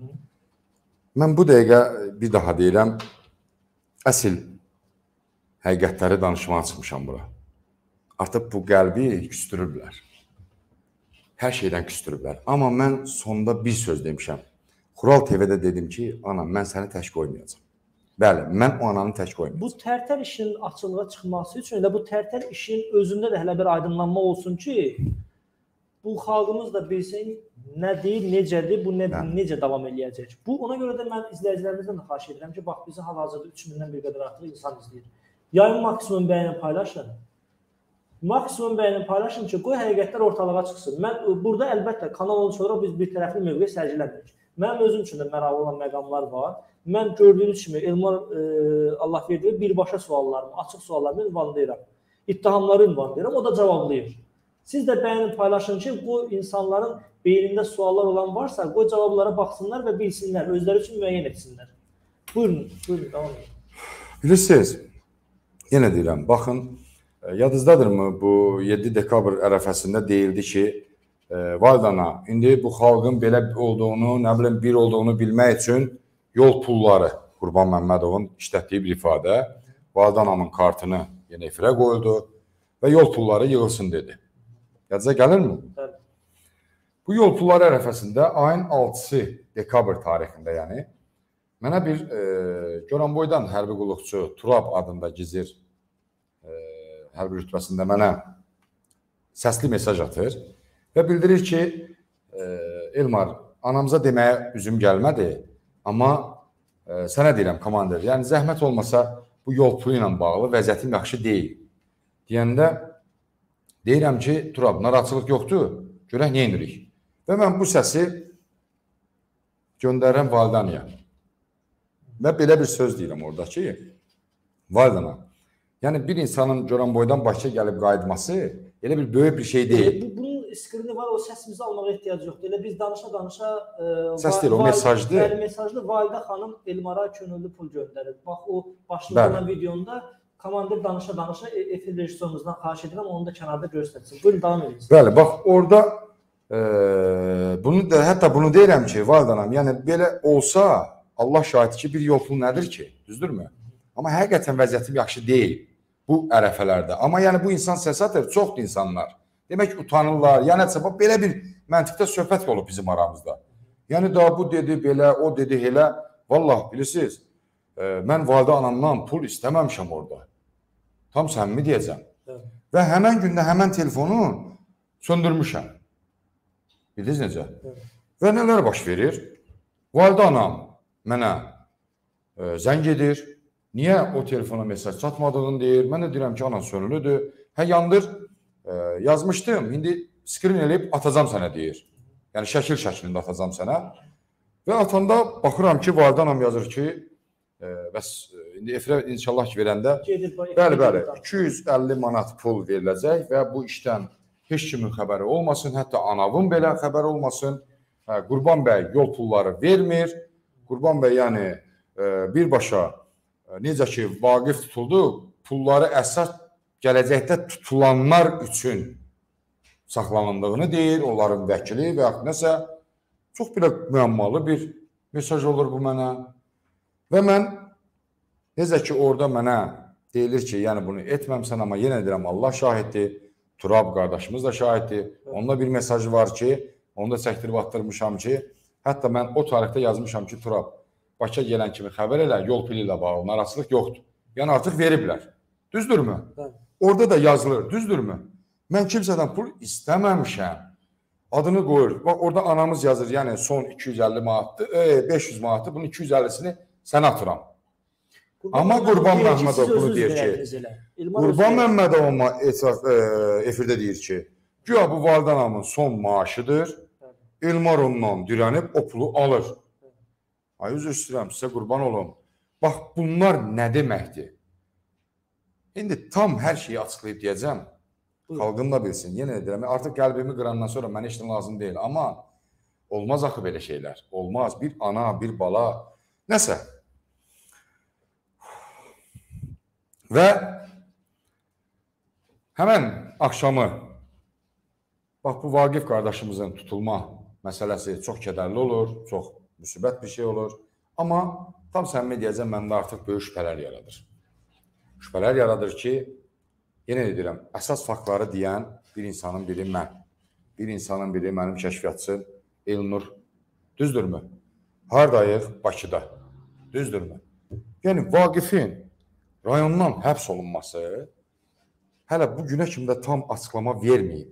Mən bu dəqiqə bir daha deyirəm, əsl həqiqətləri danışmağa çıxmışam bura. Artıq bu qəlbi küstürüblər. Hər şeydən küstürüblər. Amma mən sonda bir söz demişəm. Xural T V-də dedim ki, ana, mən səni tək qoymayacağam. Bəli, mən o ananı tək qoymayacağam.
Bu tərtər işinin açılığa çıxması üçün elə bu tərtər işin özündə də hələ bir aydınlanma olsun ki, bu xalqımız da bilsin nədir, necədir, bu nə, necə davam eləyəcək. Bu, ona görə də mən izləyicilərimizdən də xahiş edirəm ki, bax, bizi hal-hazırda üç mindən bir qədər artıq insan izləyir. Yayın maksimum bəyəni paylaşın. Maksimum bəyəni paylaşın ki, qoy həqiqətlər ortalığa çıxsın. Mən burada əlbəttə kanal on sonra biz bir tərəfli mövqe sərgiləmirik. Mənim özüm üçün də maraqlı olan məqamlar var. Mən gördüyünüz kimi Elmar e, Allah verdiyi birbaşa suallarımı, açıq suallarımı ünvanlayıram. İttihamları ünvanlayıram, o da cavablayır. Siz də bəyənin paylaşın ki, bu insanların beynində suallar olan varsa, qoy cavablara baxsınlar və bilsinlər, özləri üçün müəyyən etsinlər. Buyurun, buyurun, devam edin.
Bilirsiniz, yenə deyirəm, baxın, yadınızdadırmı bu yeddi dekabr ərəfəsində deyildi ki, e, Validana, indi bu xalqın belə olduğunu, nə bilim, bir olduğunu bilmək üçün yol pulları, Qurban Məmmədovun işlətdiyi bir ifadə, Validanamın kartını yenə efirə qoyuldu və yol pulları yığılsın dedi. Yadınıza gəlirmi?
Bəli.
Bu yol pulları ərəfəsində ayın altısı dekabr tarixində, yəni, mənə bir e, Goranboydan hərbi qulluqçu Turab adında gizir e, hərbi rütbəsində mənə səsli mesaj atır və bildirir ki, e, Elmar, anamıza deməyə üzüm gəlmədi, amma e, sənə deyirəm, komandir, yəni zəhmət olmasa bu yol pulu ilə bağlı vəziyyətim yaxşı deyil. Deyəndə deyirəm ki, Turab, narahatçılıq yoxdur, görək nə edirik. Və mən bu səsi göndərirəm Validanaya. Və belə bir söz deyirəm orada ki, Validana, yəni bir insanın Goranboydan Bakıya gəlib qayıtması elə bir böyük bir şey deyil.
Bu, bunun skrini var, o səsimizi almağa ehtiyac yoxdur. Elə biz danışa-danışa... E,
Səs deyil, o mesajdır.
Bəli, mesajlı Validə xanım Elmara könüllü pul göndərir. Bax, o başlıqlı olan videonda komandir danışa-danışa efir rejissorumuzdan xahiş edirəm, onu da kənarda göstərsin. Buyurun, davam edin.
Bəli, bax, orada e, bunu da, hətta bunu deyirəm ki, Validanam, yəni belə olsa, Allah şahid ki, bir yol pulu nədir ki, düzdürmü? Amma həqiqətən vəziyyətim yaxşı deyil bu ərəfələrdə. Amma yəni bu insan səs atır, çoxdur insanlar. Demək utanırlar, yəni bax, belə bir məntiqdə söhbət olub bizim aramızda. Yəni da bu dedi belə, o dedi elə. Vallahi bilirsiniz, e, mən validə anamdan pul istəməmişəm orada. Tam səmimi deyəcəm. Evet. Və həmən gündə həmən telefonu söndürmüşəm. Bildiniz necə? Evet. Və nələr baş verir? Validə anam mənə e, zəng edir. Niyə o telefona mesaj çatmadığını deyir. Mən də deyirəm ki, anan sönülüdür. Hə, yandır, e, yazmışdım. İndi skrin eləyib atacam sənə deyir. Yəni şəkil şəklində atacam sənə. Və atanda baxıram ki, Validə anam yazır ki, e, bəs indi efirə inşallah ki verəndə, bəli, bəli, iki yüz əlli manat pul veriləcək və bu işdən heç kimin xəbəri olmasın, hətta anavın belə xəbəri olmasın. Hə, Qurban bəy yol pulları vermir. Qurban bəy yəni e, birbaşa e, necə ki vaqif tutuldu, pulları əsas gələcəkdə tutulanlar üçün saxlanıldığını deyir, onların vəkili və yaxud nəsə çox belə müəmmalı bir mesaj olur bu mənə. Və mən necə ki orada mənə deyilir ki, yəni bunu etməmsən, amma yenə deyirəm Allah şahiddir, Turab qardaşımız da şahiddir. Onda bir mesajı var ki, onu da çəkdirib atdırmışam ki, hətta mən o tarixdə yazmışam ki, Turab, Bakıya gələn kimi xəbər elə, yol pili ilə bağlı narahatçılıq yoxdur. Yəni artıq veriblər. Düzdürmü? Evet. Orada da yazılır, düzdürmü? Mən kimsədən pul istəməmişəm. Adını qoyur. Bax, orada anamız yazır, yəni son iki yüz əlli manatdır, e, beş yüz manatdır, bunun iki yüz əllisini sənə atıram. Amma Qurban Məmmədov bunu
Siz
deyir
özünüz
ki,
verədiniz elə. İlmar
Qurban
özü-
Məmmədov amma etraf- e, efirdə deyir ki, güya bu Validən Hanımın son maaşıdır. Elmar ondan dirənib o pulu alır. Ay üzr istəyirəm, sizə qurban olum. Bax bunlar nə deməkdir? İndi tam hər şeyi açıqlayıb deyəcəm. Xalqın da bilsin. Yenə də deyirəm, artıq qəlbimi qırandan sonra mənə heç nə lazım deyil. Amma olmaz axı belə şeylər. Olmaz. Bir ana, bir bala. Nəsə. Və həmən axşamı bax bu Vaqif qardaşımızın tutulma məsələsi çox kədərli olur, çox müsibət bir şey olur. Amma tam səmimi deyəcəm, məndə artıq böyük şübhələr yaradır. Şübhələr yaradır ki, yenə deyirəm, əsas faktları deyən bir insanın biri mən. Bir insanın biri mənim kəşfiyyatçım Elnur. Düzdürmü? Hardayıq? Bakıda. Düzdürmü? Yəni Vaqifin rayondan həbs olunması hələ bu günə kimi də tam açıqlama verməyib.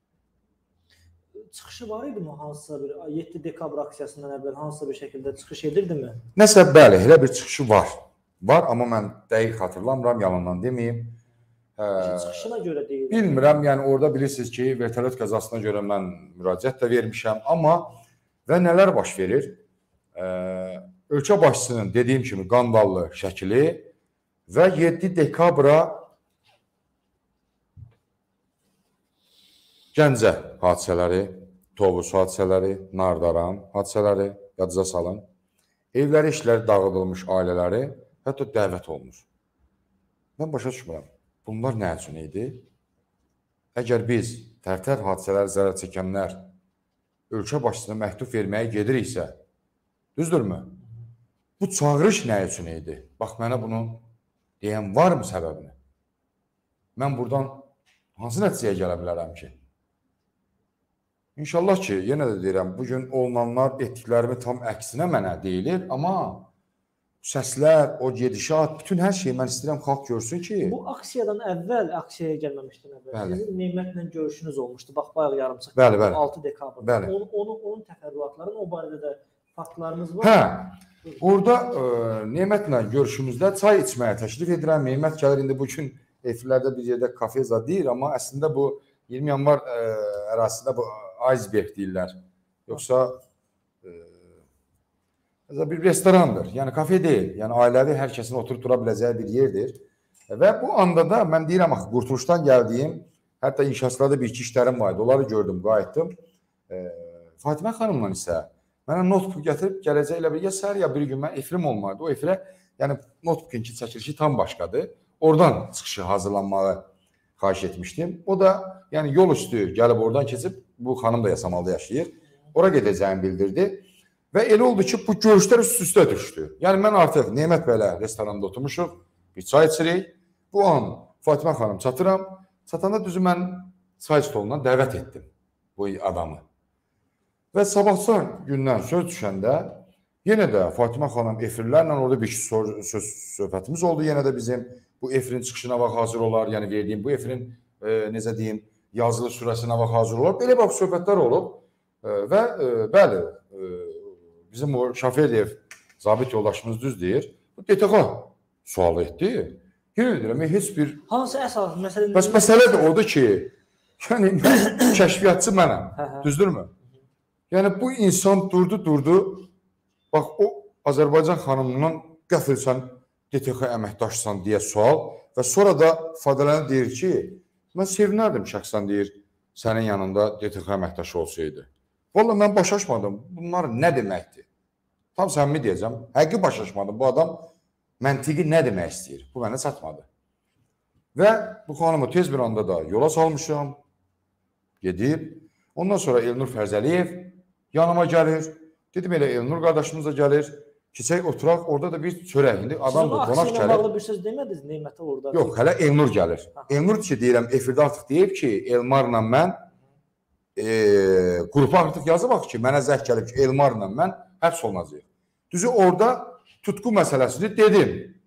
Çıxışı var idi mi hansısa bir yeddi dekabr aksiyasından əvvəl hansısa bir şəkildə çıxış edirdimi?
Nəsə bəli, elə bir çıxışı var. Var, amma mən dəqiq xatırlamıram, yalandan deməyim. Hə,
Çıxışına görə deyil.
bilmirəm, yəni orada bilirsiniz ki, vertolyot qəzasına görə mən müraciət də vermişəm, amma və nələr baş verir? Ə, ölkə başçısının dediyim kimi qandallı şəkili və yeddi dekabra Gəncə hadisələri, Tovuz hadisələri, Nardaran hadisələri, yadınıza salın. Evləri, işləri dağıdılmış ailələri, hətta dəvət olunur. Mən başa düşmürəm. Bunlar nə üçün idi? Əgər biz tərtər hadisələr zərər çəkənlər ölkə başçısına məktub verməyə gediriksə, düzdürmü? Bu çağırış nə üçün idi? Bax, mənə bunu deyən varmı səbəbini? Mən buradan hansı nəticəyə gələ bilərəm ki? İnşallah ki, yenə də deyirəm, bugün olunanlar etdiklərimi tam əksinə mənə deyilir, amma səslər, o gedişat, bütün hər şeyi mən istəyirəm xalq görsün ki...
Bu aksiyadan əvvəl, aksiyaya gəlməmişdən əvvəl,
Bəli.
sizin Neymətlə görüşünüz olmuşdu, bax, bayaq yarım saat,
Bəli, bəli.
altı dekabrda.
Bəli.
Onu, onu, onun təfərrüatlarının o barədə də faktlarınız var.
Hə, orada e, Neymətlə görüşümüzdə çay içməyə təklif edirəm. Neymət gəlir, indi bugün efirlərdə bir yerdə kafe zad deyir, amma əslində bu iyirmi yanvar e, ərazisində bu iceberg deyirlər. Yoxsa e, bir restorandır, yəni kafe deyil. Yəni ailəvi hər kəsin oturub dura biləcəyi bir yerdir. Və bu anda da mən deyirəm, axı, Qurtuluşdan gəldiyim, hətta inşaatlarda bir iki işlərim vardı, onları gördüm, qayıtdım. E, Fatimə xanımla isə mənə notebook gətirib gələcək ilə bir, ya səhər, ya bir gün mən efrim olmadı. O efirə, yəni notebookun ki çəkilişi tam başqadır. Oradan çıxışı hazırlanmağı xahiş etmişdim. O da yəni yol üstü gəlib oradan keçib, bu xanım da Yasamalda yaşayır, ora gedəcəyini bildirdi. Və elə oldu ki, bu görüşlər üst-üstə düşdü. Yəni mən artıq Neymət bəylə restoranda oturmuşuq, bir çay içirik. Bu an Fatimə xanım çatıram. Çatanda düzü mən çay stolundan dəvət etdim bu adamı. Və sabahçı gündən söz düşəndə yenə də Fatimə xanım efirlərlə orada bir söz söhbətimiz oldu. Yenə də bizim bu efirin çıxışına vaxt hazır olar, yəni verdiyim bu efirin e, necə deyim, yazılı sürəsinə vaxt hazır olar. Belə bax söhbətlər olub e, və e, bəli, e, bizim o Şaferliyev zabit yoldaşımız düz deyir. Bu D T X sual etdi. Yenə deyirəm, heç bir...
Hansı əsas məsələ?
Bəs məsələ də odur ki, yəni kəşfiyyatçı mənəm, düzdürmü? Yəni bu insan durdu, durdu, bax o Azərbaycan xanımından qəfil sən D T X əməkdaşsan deyə sual və sonra da ifadələnə deyir ki, mən sevinərdim şəxsən deyir, sənin yanında D T X əməkdaşı olsaydı. Vallahi mən başaşmadım, bunlar nə deməkdir? Tam səmimi deyəcəm, həqiqi başaşmadım, bu adam məntiqi nə demək istəyir? Bu mənə çatmadı. Və bu xanımı tez bir anda da yola salmışam, gedib. Ondan sonra Elnur Fərzəliyev yanıma gəlir. Dedim elə Elnur qardaşımız da gəlir. Keçək oturaq, orada da bir çörək. İndi adam da qonaq gəlir. Siz
bağlı bir söz demədiniz Neymətə orada?
Yox, hələ Elnur gəlir. Elnur ki, deyirəm, efirdə artıq deyib ki, Elmarla mən e, qrupa artıq yazıb ki, mənə zəh gəlib ki, Elmarla mən həbs olunacaq. Düzü orada tutqu məsələsini dedim.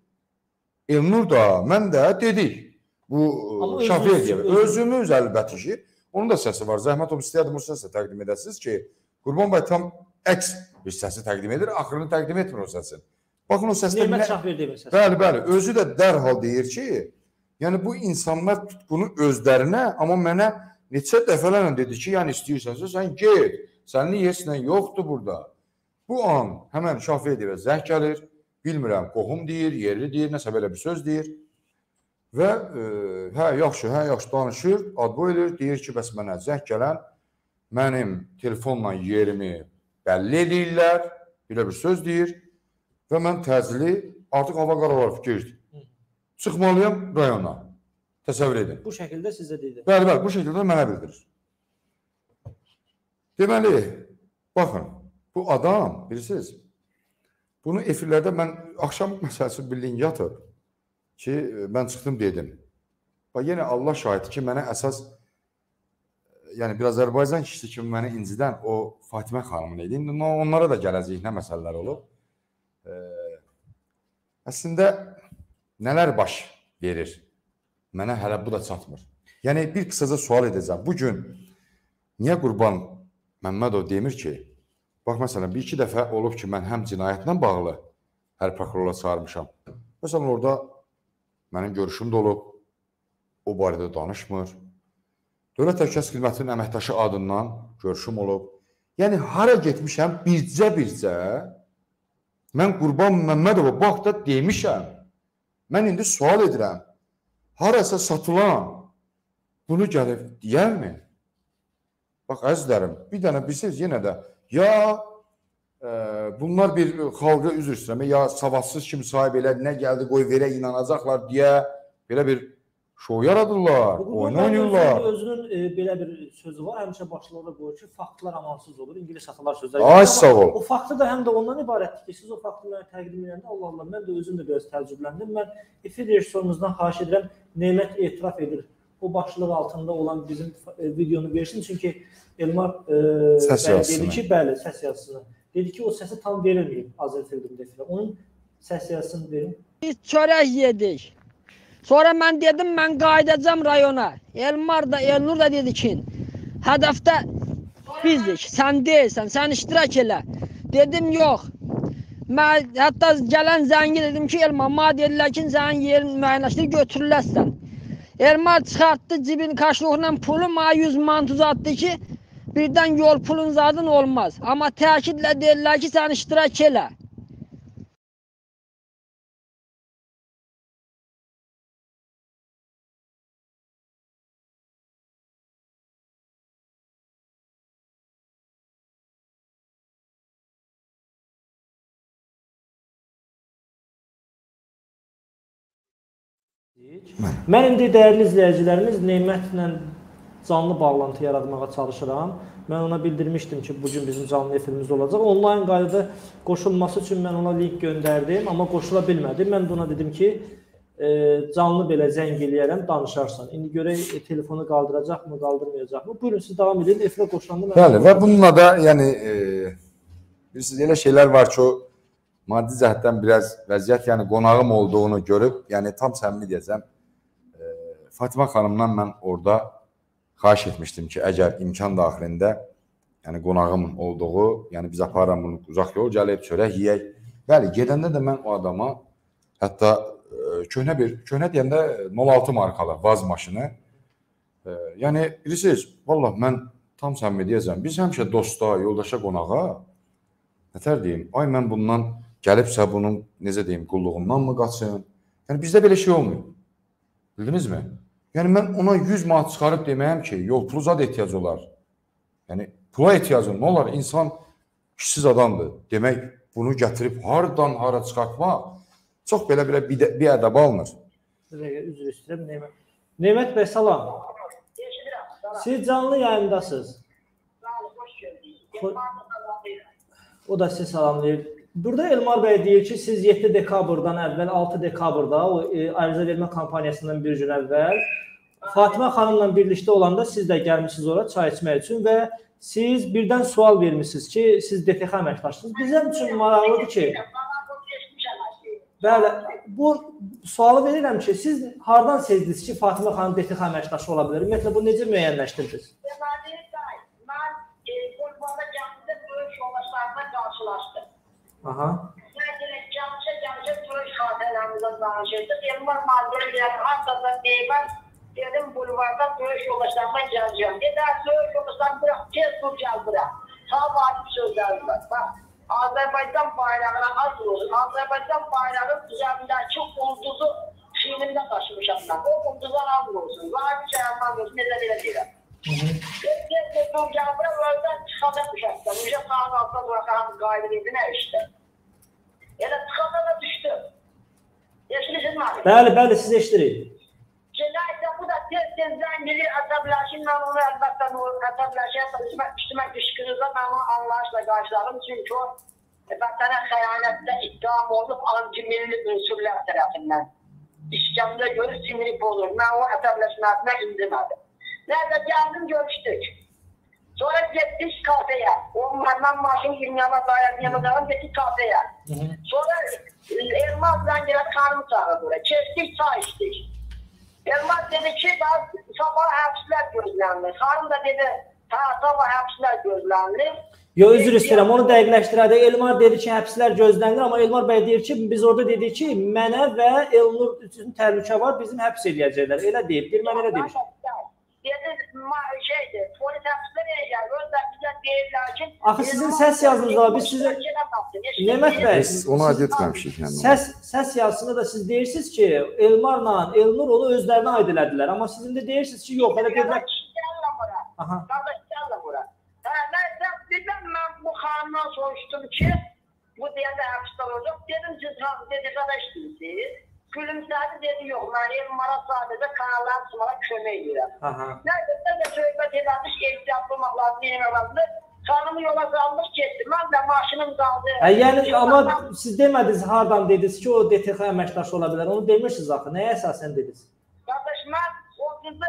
Elnur da, mən də dedik. Bu şafer deyib. Özümüz əlbəttə ki, onun da səsi var. Zəhmət olub istəyərdim o səsi təqdim edəsiniz ki, Qurban bəy tam əks bir səsi təqdim edir, axırını təqdim etmir o səsin. Baxın o səsdə
Nemət
nə...
Şahverdiyev səsi.
Bəli, bəli, özü də dərhal deyir ki, yəni bu insanlar tutqunu özlərinə, amma mənə neçə dəfələrlə dedi ki, yəni istəyirsənsə sən get, sənin heç nə yoxdur burada. Bu an həmən Şahverdiyevə zəng gəlir, bilmirəm, qohum deyir, yerli deyir, nəsə belə bir söz deyir və e, hə, yaxşı, hə, yaxşı danışır, adbo edir, deyir ki, bəs mənə zəng gələn mənim telefonla yerimi bəlli edirlər, belə bir söz deyir və mən təcili artıq hava qaralar fikir çıxmalıyam rayona. Təsəvvür edin.
Bu şəkildə sizə deyir.
Bəli, bəli, bu şəkildə mənə bildirir. Deməli, baxın, bu adam, bilirsiniz, bunu efirlərdə mən axşam məsələsi bildiyin yatır ki, mən çıxdım dedim. Bax, yenə Allah şahidi ki, mənə əsas, yəni bir Azərbaycan kişisi kimi məni incidən o Fatimə xanımın idi. İndi onlara da gələcək nə məsələlər olub. Əslində, nələr baş verir? Mənə hələ bu da çatmır. Yəni, bir qısaca sual edəcəm. Bugün niyə Qurban Məmmədov demir ki, bax, məsələn, bir iki dəfə olub ki, mən həm cinayətlə bağlı hər prokurora çağırmışam. Məsələn, orada mənim görüşüm də olub, o barədə danışmır. Dövlət Təhlükəsizlik Xidmətinin əməkdaşı adından görüşüm olub. Yəni, hara getmişəm, bircə-bircə mən Qurban Məmmədova bax da demişəm. Mən indi sual edirəm, harasa satılan bunu gəlib deyərmi? Bax, əzizlərim, bir dənə bilirsiniz, yenə də ya e, bunlar bir xalqa üzr istəmə, ya savadsız kimi sahib elə nə gəldi, qoy verə inanacaqlar deyə belə bir şou yaradırlar, oyun oynayırlar.
Özünün e, belə bir sözü var, həmişə başlarda qoyur ki, faktlar amansız olur, İngilis satılar sözləri.
Ay, sağ ol.
O faktı da həm də ondan ibarətdir ki, siz o faktları təqdim edəndə, Allah Allah, mən də özüm də biraz təəccübləndim. Mən efir rejissorumuzdan xahiş edirəm, Nemət etiraf edir. O başlıq altında olan bizim e, videonu versin, çünki Elmar e, dedi ki, bəli, səs yazısını. Dedi ki, o səsi tam verilməyib Azərfilmdə efirə. Onun səs yazısını verin.
Biz çörək yedik. Sonra mən dedim, mən qayıdacam rayona. Elmar da, Elnur da dedi ki, hədəfdə bizdik, sən deyilsən, sən iştirak elə. Dedim, yox. Mən hətta gələn zəngi dedim ki, Elmar, ma dedilər ki, sənin yerin müəyyənləşdir, götürüləsən. Elmar çıxartdı cibin kaşluğundan pulu, ma yüz manat uzatdı ki, birdən yol pulun zadın olmaz. Amma təkidlə deyirlər ki, sən iştirak elə.
Mən indi dəyərli izləyicilərimiz Nemətlə canlı bağlantı yaratmağa çalışıram. Mən ona bildirmişdim ki, bugün bizim canlı efirimiz olacaq. Onlayn qaydada qoşulması üçün mən ona link göndərdim, amma qoşula bilmədi. Mən də ona dedim ki, e, canlı belə zəng eləyərəm, danışarsan. İndi görək e, telefonu qaldıracaqmı, qaldırmayacaqmı? Buyurun, siz davam edin, efirə qoşulanda.
Bəli, və bununla da yəni e, bilirsiniz, elə şeylər var ki, o maddi cəhətdən biraz vəziyyət, yəni qonağım olduğunu görüb, yəni tam səmimi deyəcəm, e, Fatimə xanımdan mən orada xahiş etmişdim ki, əgər imkan daxilində, yəni qonağım olduğu, yəni biz aparıram bunu uzaq yol gəlib, çörək yeyək. Bəli, gedəndə də mən o adama, hətta e, köhnə bir, köhnə deyəndə nol altı markalı vaz maşını, e, yəni bilirsiniz, vallahi mən tam səmimi deyəcəm, biz həmişə dosta, yoldaşa, qonağa, nətər deyim, ay mən bundan gəlibsə bunun, necə deyim, qulluğundan mı qaçın? Yəni bizdə belə şey olmuyor. Bildinizmi? Yəni mən ona yüz manat çıxarıb deməyəm ki, yol pulu zad ehtiyac olar. Yəni pula ehtiyacın nə olar? İnsan kişisiz adamdır. Demək, bunu gətirib haradan hara çıxartmaq çox belə-belə bir, bir ədəb alınır.
Üzr istəyirəm, Nemət. Nemət bəy, salam. Siz canlı yayındasınız. O da sizi salamlayır. Burada Elmar bəy deyir ki, siz yeddi dekabrdan əvvəl, altı dekabrda o e, ariza vermə kampaniyasından bir gün əvvəl Fatimə xanımla birlikdə olanda siz də gəlmişsiniz ora çay içmək üçün və siz birdən sual vermişsiniz ki, siz D T X əməkdaşsınız. Bizim üçün maraqlıdır ki, bəli, bu sualı verirəm ki, siz hardan sezdiniz ki, Fatimə xanım D T X əməkdaşı ola bilər? Ümumiyyətlə, bu necə müəyyənləşdirdiniz?
Mən Qurbanda gəldikdə böyük yoldaşlarımla qarşılaşdım.
Aha.
Mən gəlmişə danışırdık. Elmar malzemeleri hatta değmez. Dedim bulvarda dövüş yollaşlarıma geleceğim. Dedi dövüş yollaşlarını bırak, tez dur gel bırak. Tabi açık sözler var. Bak, Azerbaycan bayrağına az olsun. Azerbaycan bayrağının üzerindeki ulduzu fiilimde taşımışam ben. O ulduzdan az olsun. Var bir şey yapmam olsun. Neden öyle deyirəm. Tez tez dur gel bırak, oradan çıkacakmışam. Müce sağın altına bırakan gayrıydı ne işte. Elə çıxanda da düşdü. Eşiniz mi?
Bəli, bəli, siz eşidirik.
Cinayətdə bu da tez-tez zəngili əsəbləşin, mən onu əlbəttə əsəbləşin, üstümə qışqırırsa mən onu anlayışla qarşılarım. Çünki o vətənə xəyanətdə iddiam olub anti-milli unsurlar tərəfindən. İşgəmdə görür, sinirip olur. Mən o əsəbləşməsindən indirmədim. Nerede geldim görüştük. Sonra gittik kafeye. Onlardan maaşın yirmiyana dair yanıdan gittik kafeye. Sonra Elmaz'dan gelen kanım çağırdı buraya. Kestik, çay içtik. Elmaz dedi ki daha sabah hapsler gözlendi. Hanım da dedi ta sabah hapsler gözlendi.
Yo, üzr istəyirəm, onu dəqiqləşdirək. Elmar dedi ki, həbslər gözlənilir, amma Elmar bəy deyir ki, biz orada dedik ki, mənə və Elnur üçün təhlükə var, bizim həbs eləyəcəklər. Elə deyib, deyir, mən elə demişim.
Dedi şeydi, polis həbslər eləyər, özlər bizə deyirlər ki...
Axı sizin səs yazınız var, biz sizə... Nemət bəy,
Biz onu aid etməmişik.
Səs, səs yazısında da siz deyirsiniz ki, Elmarla Elnur onu özlərinə aid elədilər, amma sizin də deyirsiniz ki, yox, elə dedilər... Aha.
Qardaş, gəllə bura. Nəysə, dedim, mən bu xanımdan soruşdum ki, bu deyəndə həbslər olacaq. Dedim, siz dedikada işləyirsiniz. Gülümsədi, dedi, yox, mən Elmara sadəcə kanalları tutmağa kömək edirəm. Nəysə, də söhbət edilmiş, ehtiyatlı olmaq lazım, yemək lazımdır. Xanımı yola salmış, getdi. Mən də maşınım qaldı.
Yəni, amma siz demədiniz, hardan dediniz ki, o D T X əməkdaşı ola bilər. Onu demişsiniz axı, nəyə əsasən dediniz?
Qardaş, mən o qızı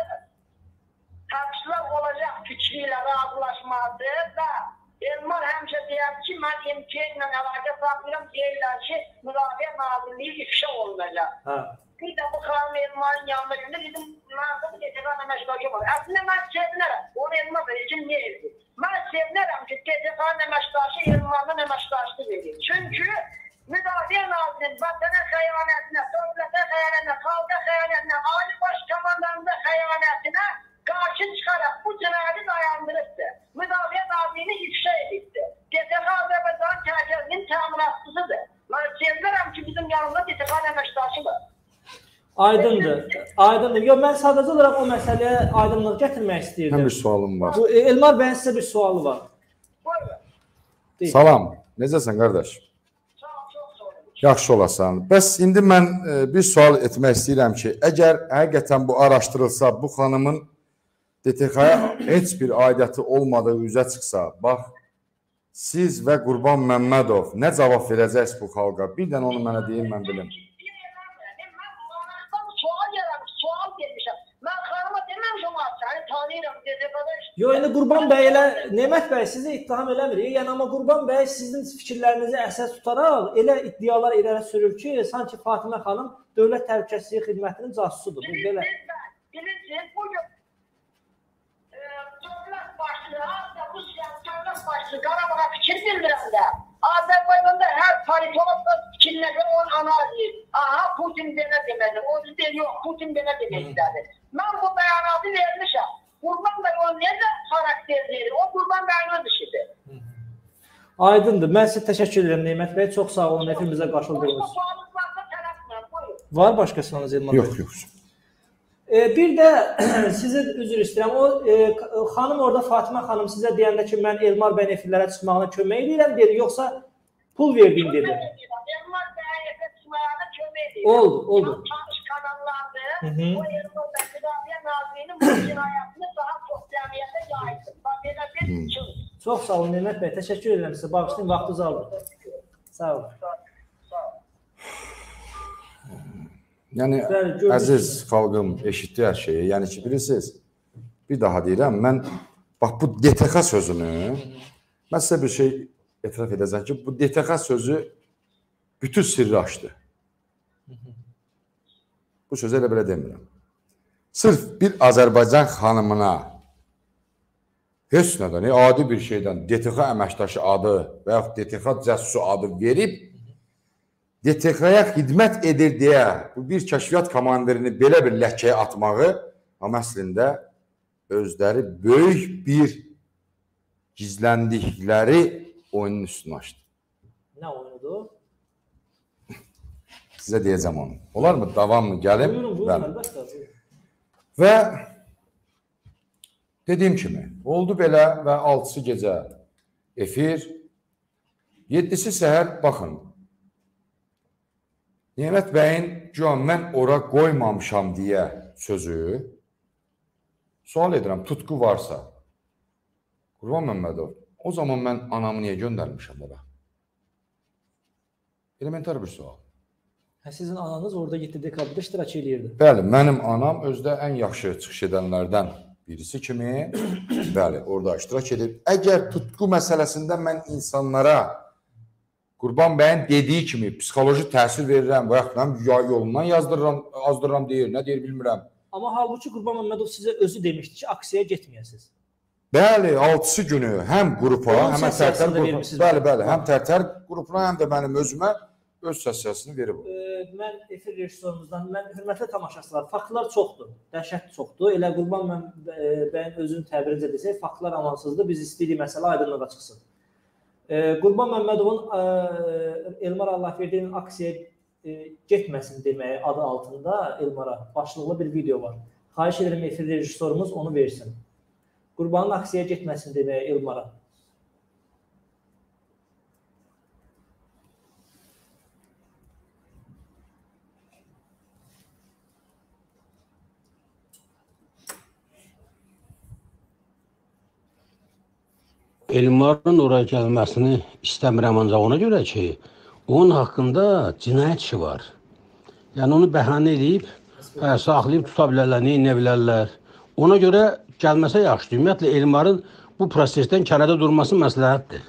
həbslər olacaq fikri ilə razılaşmadı və Elmar həmişə deyər ki, mən M K ilə əlaqə saxlayıram, deyirlər ki, Müdafiə Nazirliyi ifşa olunacaq. Bir də bu xanım Elmarın yanına gündə dedim, mən də bu D T X əməkdaşı var. Əslində mən sevinərəm, onu Elmar verir ki, niyə eldir? Mən sevinərəm ki, D T X əməkdaşı Elmardan əməkdaşlıq verir. Çünki Müdafiə Nazirliyi vətənə xəyanətinə, dövlətə xəyanətinə, xalqa xəyanətinə, Ali Baş Komandanında xəyanətinə qarşı çıxaraq bu cinayəti dayandırıbdır. Müdafiə Nazirliyini ifşa edibdir. D T X Azərbaycan təhlükəsinin təminatçısıdır. Mən sevinərəm ki, bizim yanımda D T X əməkdaşıdır.
Aydındır, aydındır. Yox, mən sadəcə olaraq o məsələyə aydınlıq gətirmək istəyirdim.
Həm bir sualım var.
Bu, Elmar bəyin sizə bir sualı var.
Buyurun.
Salam, necəsən qardaş?
Sağ ol, çox sağ olun.
Yaxşı olasan. Bəs indi mən e, bir sual etmək istəyirəm ki, əgər həqiqətən bu araşdırılsa, bu xanımın D T X-yə heç bir aidiyyəti olmadığı üzə çıxsa, bax, siz və Qurban Məmmədov nə cavab verəcəksiniz bu xalqa? Bir dənə onu mənə deyin, mən bilim.
Yox, indi Qurban bəy elə, Nemət bəy sizi ittiham eləmir. Yəni, amma Qurban bəy sizin fikirlərinizi əsas tutaraq elə iddialar irəli sürür ki, sanki Fatimə xanım Dövlət Təhlükəsizlik Xidmətinin casusudur.
Bilirsiniz, bilirsiniz, bugün dövlət başlığı, Rusiya dövlət başlığı Qarabağa fikir bildirəndə, Azərbaycanda hər politologla fikirlə görə onun analizi, aha, Putin belə deməlidir, o deyir, yox, Putin belə deməkdədir. Mən bu bəyanatı vermişəm. Qurban bəy onu necə xarakterləyir? O Qurban bəyin öz işidir.
Aydındır. Mən sizə təşəkkür edirəm Nemət bəy. Çox sağ olun, efimizə qaşıldığınız. Var başqa sualınız Elmar bəy?
Yox, yox.
E, bir də sizə üzr istəyirəm. O e, xanım orada Fatimə xanım sizə deyəndə ki, mən Elmar bəyin efirlərə çıxmağına kömək edirəm dedi, yoxsa pul verdiyim dedi?
Elmar bəyin efirlərə çıxmağına kömək edirəm.
Oldu, oldu.
Tanış kanallardır. O Elmar bəy Müdafiə Nazirliyinin bu cinayətini daha çox cəmiyyətə yayılır. Bax, belə bir üçün.
Çox sağ olun Nemət bəy. Təşəkkür edirəm sizə. Bağışlayın, vaxtınızı alın. Sağ olun.
Yəni, əziz xalqım, eşitdi hər şeyi. Yəni ki, bilirsiniz, bir daha deyirəm, mən, bax, bu D T X sözünü, mən sizə bir şey etiraf edəcəm ki, bu D T X sözü bütün sirri açdı. Bu sözü elə belə demirəm. Sırf bir Azərbaycan xanımına heç nədən, adi bir şeydən D T X əməkdaşı adı və yaxud D T X cəssusu adı verib, D T X-yə xidmət edir deyə bu bir kəşfiyyat komandirini belə bir ləkəyə atmağı amma əslində özləri böyük bir gizləndikləri oyunun üstünü açdı.
Nə oyunudur?
Sizə deyəcəm onu. Olar mı? Davamlı gəlim.
Buyurun, buyurun, əlbəttə.
Və dediyim kimi, oldu belə və altısı gecə efir, yedisi səhər, baxın, Nemət bəyin güya mən ora qoymamışam deyə sözü, sual edirəm, tutqu varsa, Qurban Məmmədov, o zaman mən anamı niyə göndərmişəm ora? Elementar bir sual.
Hə, sizin ananız orada yeddi dekabirdə iştirak edirdi.
Bəli, mənim anam özdə ən yaxşı çıxış edənlərdən birisi kimi, bəli, orada iştirak edib. Əgər tutqu məsələsində mən insanlara Qurban bəyin dediyi kimi psixoloji təsir verirəm və yaxud yay yolundan yazdırıram, azdırıram deyir, nə deyir bilmirəm.
Amma halbuki Qurban Məmmədov sizə özü demişdi ki, aksiyaya getməyəsiniz.
Bəli, altısı günü həm qrupa, həm tərtər qrupa, bəli, bəli, həm tərtər qrupuna, həm də mənim özümə öz səssiyasını verib.
E, mən efir rejissorumuzdan, mən hörmətli tamaşaçılar, faktlar çoxdur, dəhşət çoxdur. Elə Qurban bəyin özünün təbirincə desək, faktlar amansızdır, biz istəyirik məsələ aydınlığa çıxsın. E, Qurban Məmmədovun e, Elmar Allahverdiyinin aksiyaya e, getməsin deməyi adı altında Elmara başlıqlı bir video var. Xahiş edirəm efir rejissorumuz onu versin. Qurbanın aksiyaya getməsin deməyi Elmara.
Elmarın oraya gəlməsini istəmirəm ancaq ona görə ki, onun haqqında cinayət işi var. Yəni onu bəhanə edib, hə, saxlayıb tuta bilərlər, neyə bilərlər. Ona görə gəlməsə yaxşıdır. Ümumiyyətlə Elmarın bu prosesdən kənarda durması məsləhətdir.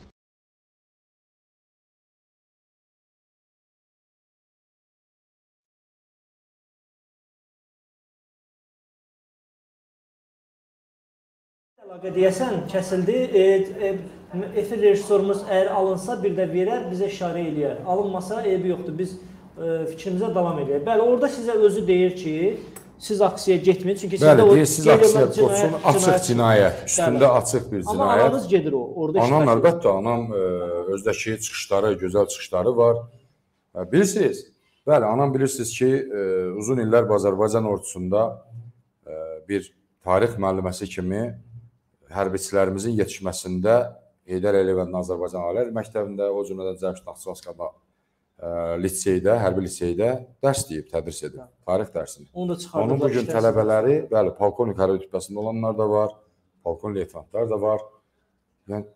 Əlaqə deyəsən, kəsildi. E, e, efir rejissorumuz əgər alınsa bir də verər, bizə işarə eləyər. Alınmasa eybi yoxdur, biz e, fikrimizə davam edək. Bəli, orada sizə özü deyir ki, siz aksiyaya getməyin. Çünki
bəli,
sizdə o
siz aksiyaya cinayət, açıq cinayət, üstündə bəli. Açıq bir cinayət.
Amma ananız gedir o, orada iştirak
edir. Anam əlbəttə, anam e, özdəki çıxışları, gözəl çıxışları var. E, bilirsiniz, bəli, anam bilirsiniz ki, e, uzun illər Azərbaycan ordusunda e, bir tarix müəlliməsi kimi hərbiçilərimizin yetişməsində Heydər Əliyevin Azərbaycan Alələr Məktəbində, o cümlədən Cəmşid Naxçıvanskada liseydə, hərbi liseydə dərs deyib, tədris edib, tarix dərsini.
Onu da çıxardılar.
Onun bugün tələbələri, bəli, polkovnik hərbi rütbəsində olanlar da var, polkovnik leytenantlar da var. Yəni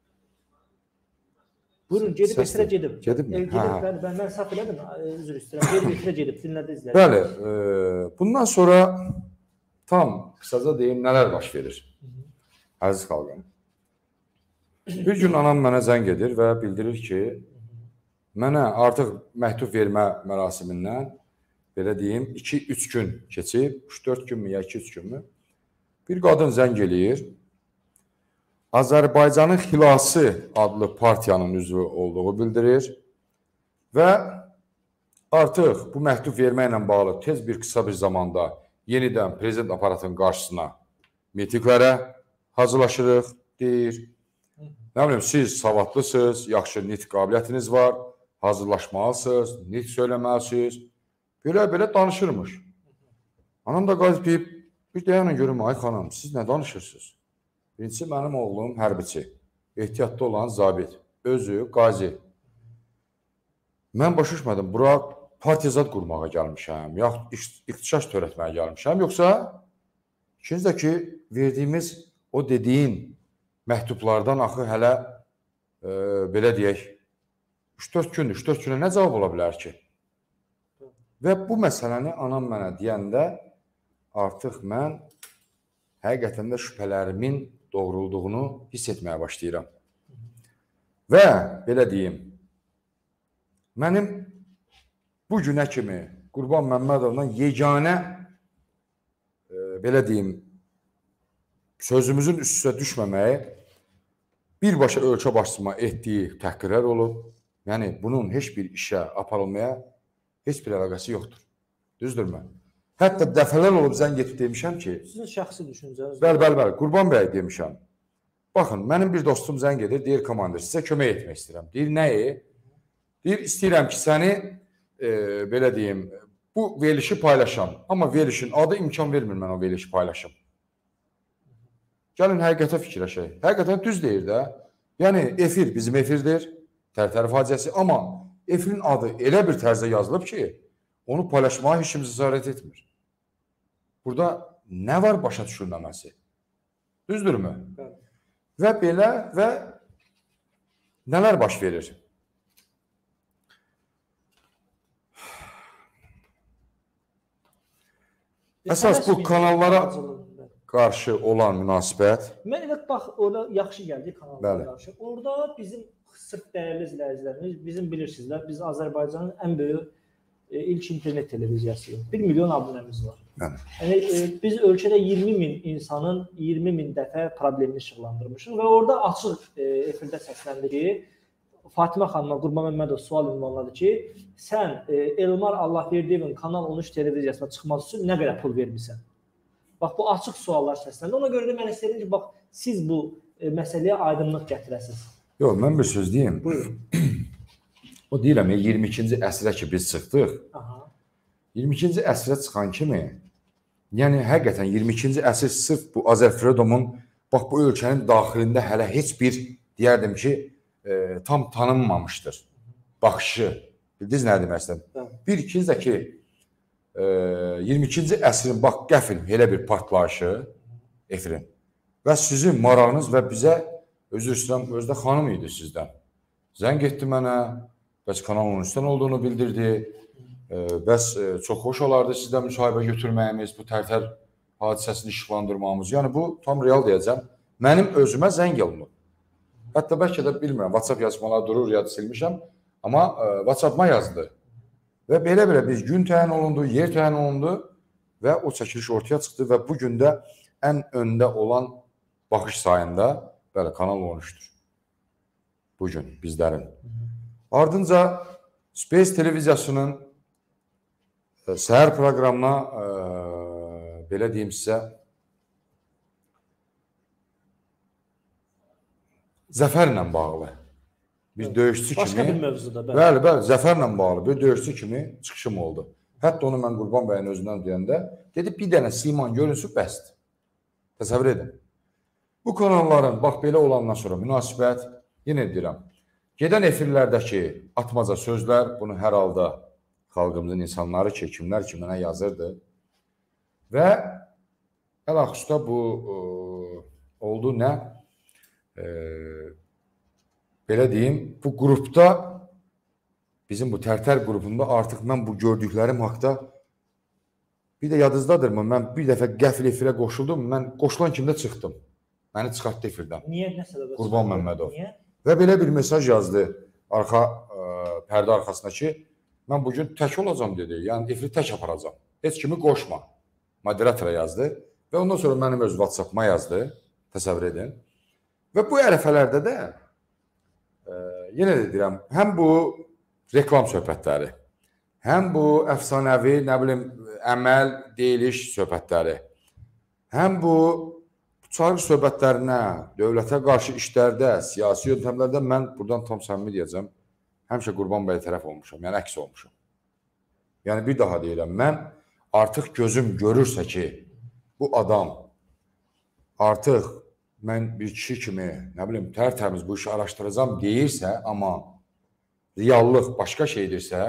buyurun, gedib efirə gedib.
Gedib mi?
Gedib, bəli, mən mən səhv elədim, üzr istəyirəm. Gedib efirə gedib, dinlədi izlədi.
Bəli, e, bundan sonra tam qısaca deyim nələr baş verir. Əziz xalqım. Bir gün anam mənə zəng edir və bildirir ki, mənə artıq məktub vermə mərasimindən, belə deyim, iki üç gün keçib, üç dörd gün mü, ya iki üç gün mü, bir qadın zəng eləyir, Azərbaycanın Xilası adlı partiyanın üzvü olduğu bildirir və artıq bu məktub verməklə bağlı tez bir qısa bir zamanda yenidən prezident aparatının qarşısına mitinglərə hazırlaşırıq, deyir. Nə bilim, siz savadlısınız, yaxşı nitq qabiliyyətiniz var, hazırlaşmalısınız, nitq söyləməlisiniz. Belə-belə danışırmış. Anam da qalib deyib, bir dayanın görüm, ay xanım, siz nə danışırsınız? Birincisi, mənim oğlum hərbiçi, ehtiyatda olan zabit, özü qazi. Mən başa düşmədim, bura partiyazat qurmağa gəlmişəm, yaxud ixtişaş törətməyə gəlmişəm, yoxsa ikinci də ki, verdiyimiz o dediyin məktublardan axı hələ e, belə deyək, üç dörd gündür, üç dörd günə nə cavab ola bilər ki? Və bu məsələni anam mənə deyəndə artıq mən həqiqətən də şübhələrimin doğrulduğunu hiss etməyə başlayıram. Və belə deyim, mənim bu günə kimi Qurban Məmmədovdan yeganə e, belə deyim, sözümüzün üst-üstə düşməməyi birbaşa ölkə başçısına etdiyi təhqirlər olub. Yəni bunun heç bir işə aparılmaya heç bir əlaqəsi yoxdur. Düzdürmü? Hətta dəfələr olub zəng etib demişəm ki,
Sizin şəxsi düşüncəniz.
bəli, bəli, bəli, Qurban bəy demişəm. Baxın, mənim bir dostum zəng edir, deyir komandir, sizə kömək etmək istəyirəm. Deyir, nəyi? Deyir, istəyirəm ki, səni e, belə deyim, bu verilişi paylaşam. Amma verilişin adı imkan vermir mən o verilişi paylaşım. Gəlin həqiqətə fikirləşək. Həqiqətən düz deyir də. Yəni efir bizim efirdir, Tərtər faciəsi, amma efirin adı elə bir tərzdə yazılıb ki, onu paylaşmağa heç kim cəsarət etmir. Burada nə var başa düşülməməsi? Düzdürmü?
Bəli.
Və belə və nələr baş verir? Əsas bu kanallara qarşı olan münasibət.
Mən elə bax, orada yaxşı gəldi kanallara
Bəli.
qarşı. Orada bizim sırf dəyərli izləyicilərimiz, bizim bilirsizlər, biz Azərbaycanın ən böyük e, ilk internet televiziyasıyıq. bir milyon abunəmiz var.
Bəli.
Yəni e, biz ölkədə iyirmi min insanın iyirmi min dəfə problemini işıqlandırmışıq və orada açıq e, efirdə səsləndi ki, Fatimə xanıma Qurban Məmmədov sual ünvanladı ki, sən e, Elmar Allahverdiyevin Kanal on üç televiziyasına çıxması üçün nə qədər pul vermisən? Bax, bu açıq suallar səsləndi. Ona görə də mən istəyirəm ki, bax, siz bu e, məsələyə aydınlıq gətirəsiniz.
Yox, mən bir söz deyim.
Buyurun.
O deyirəm, iyirmi ikinci əsrə ki biz çıxdıq.
Aha.
iyirmi ikinci əsrə çıxan kimi, yəni həqiqətən iyirmi ikinci əsr sırf bu Azərfredomun bax bu ölkənin daxilində hələ heç bir deyərdim ki, e, tam tanınmamışdır. Baxışı. Bildiniz nə demək istəyirəm? Bir ikinci də ki, e, iyirmi ikinci əsrin bax qəfil elə bir partlayışı efirin və sizin marağınız və bizə özür istəyirəm, özdə xanım idi sizdən. Zəng etdi mənə, bəs Kanal on üçdən olduğunu bildirdi. E, bəs e, çox xoş olardı sizdən müsahibə götürməyimiz, bu Tərtər hadisəsini işıqlandırmamız. Yəni bu tam real deyəcəm. Mənim özümə zəng olunub. Hətta bəlkə də bilmirəm, WhatsApp yazmaları durur, ya da silmişəm. Amma e, WhatsApp-ma yazdı. Və belə-belə biz gün təyin olundu, yer təyin olundu və o çəkiliş ortaya çıxdı və bu gün də ən öndə olan baxış sayında bəli, Kanal on üçdür. Bugün bizlərin. Ardınca Space televiziyasının e, səhər proqramına e, belə deyim sizə zəfərlə bağlı bir döyüşçü kimi.
Başqa bir mövzuda. Bəli,
bəli, bəli, zəfərlə bağlı bir döyüşçü kimi çıxışım oldu. Hətta onu mən Qurban bəyin özündən deyəndə dedi, bir dənə siman görünsün bəsdir. Təsəvvür edin. Bu kanalların bax belə olandan sonra münasibət, yenə deyirəm, gedən efirlərdəki atmaca sözlər, bunu hər halda xalqımızın insanları ki, kimlər ki mənə yazırdı və ələxüstə bu e, oldu nə? E, belə deyim, bu qrupda, bizim bu Tərtər qrupunda artıq mən bu gördüklərim haqda bir də yadınızdadırmı? Mən bir dəfə qəfil efirə qoşuldum, mən qoşulan kimdə çıxdım. Məni çıxartdı efirdən.
Niyə? Nə səbəbə?
Qurban Məmmədov.
Niyə?
Və belə bir mesaj yazdı arxa ə, pərdə arxasına ki, mən bugün tək olacam dedi. Yəni efiri tək aparacam. Heç kimi qoşma. Moderatora yazdı və ondan sonra mənim öz WhatsApp-ma yazdı. Təsəvvür edin. Və bu ərəfələrdə də ə, yenə də deyirəm, həm bu reklam söhbətləri, həm bu əfsanəvi, nə bilim, əməl, deyiliş söhbətləri, həm bu çağırış söhbətlərinə, dövlətə qarşı işlərdə, siyasi yöntəmlərdə mən buradan tam səmimi deyəcəm, həmişə Qurban bəyə tərəf olmuşam, yəni əks olmuşam. Yəni bir daha deyirəm, mən artıq gözüm görürsə ki, bu adam artıq mən bir kişi kimi, nə bilim, tərtəmiz bu işi araşdıracam deyirsə, amma reallıq başqa şeydirsə,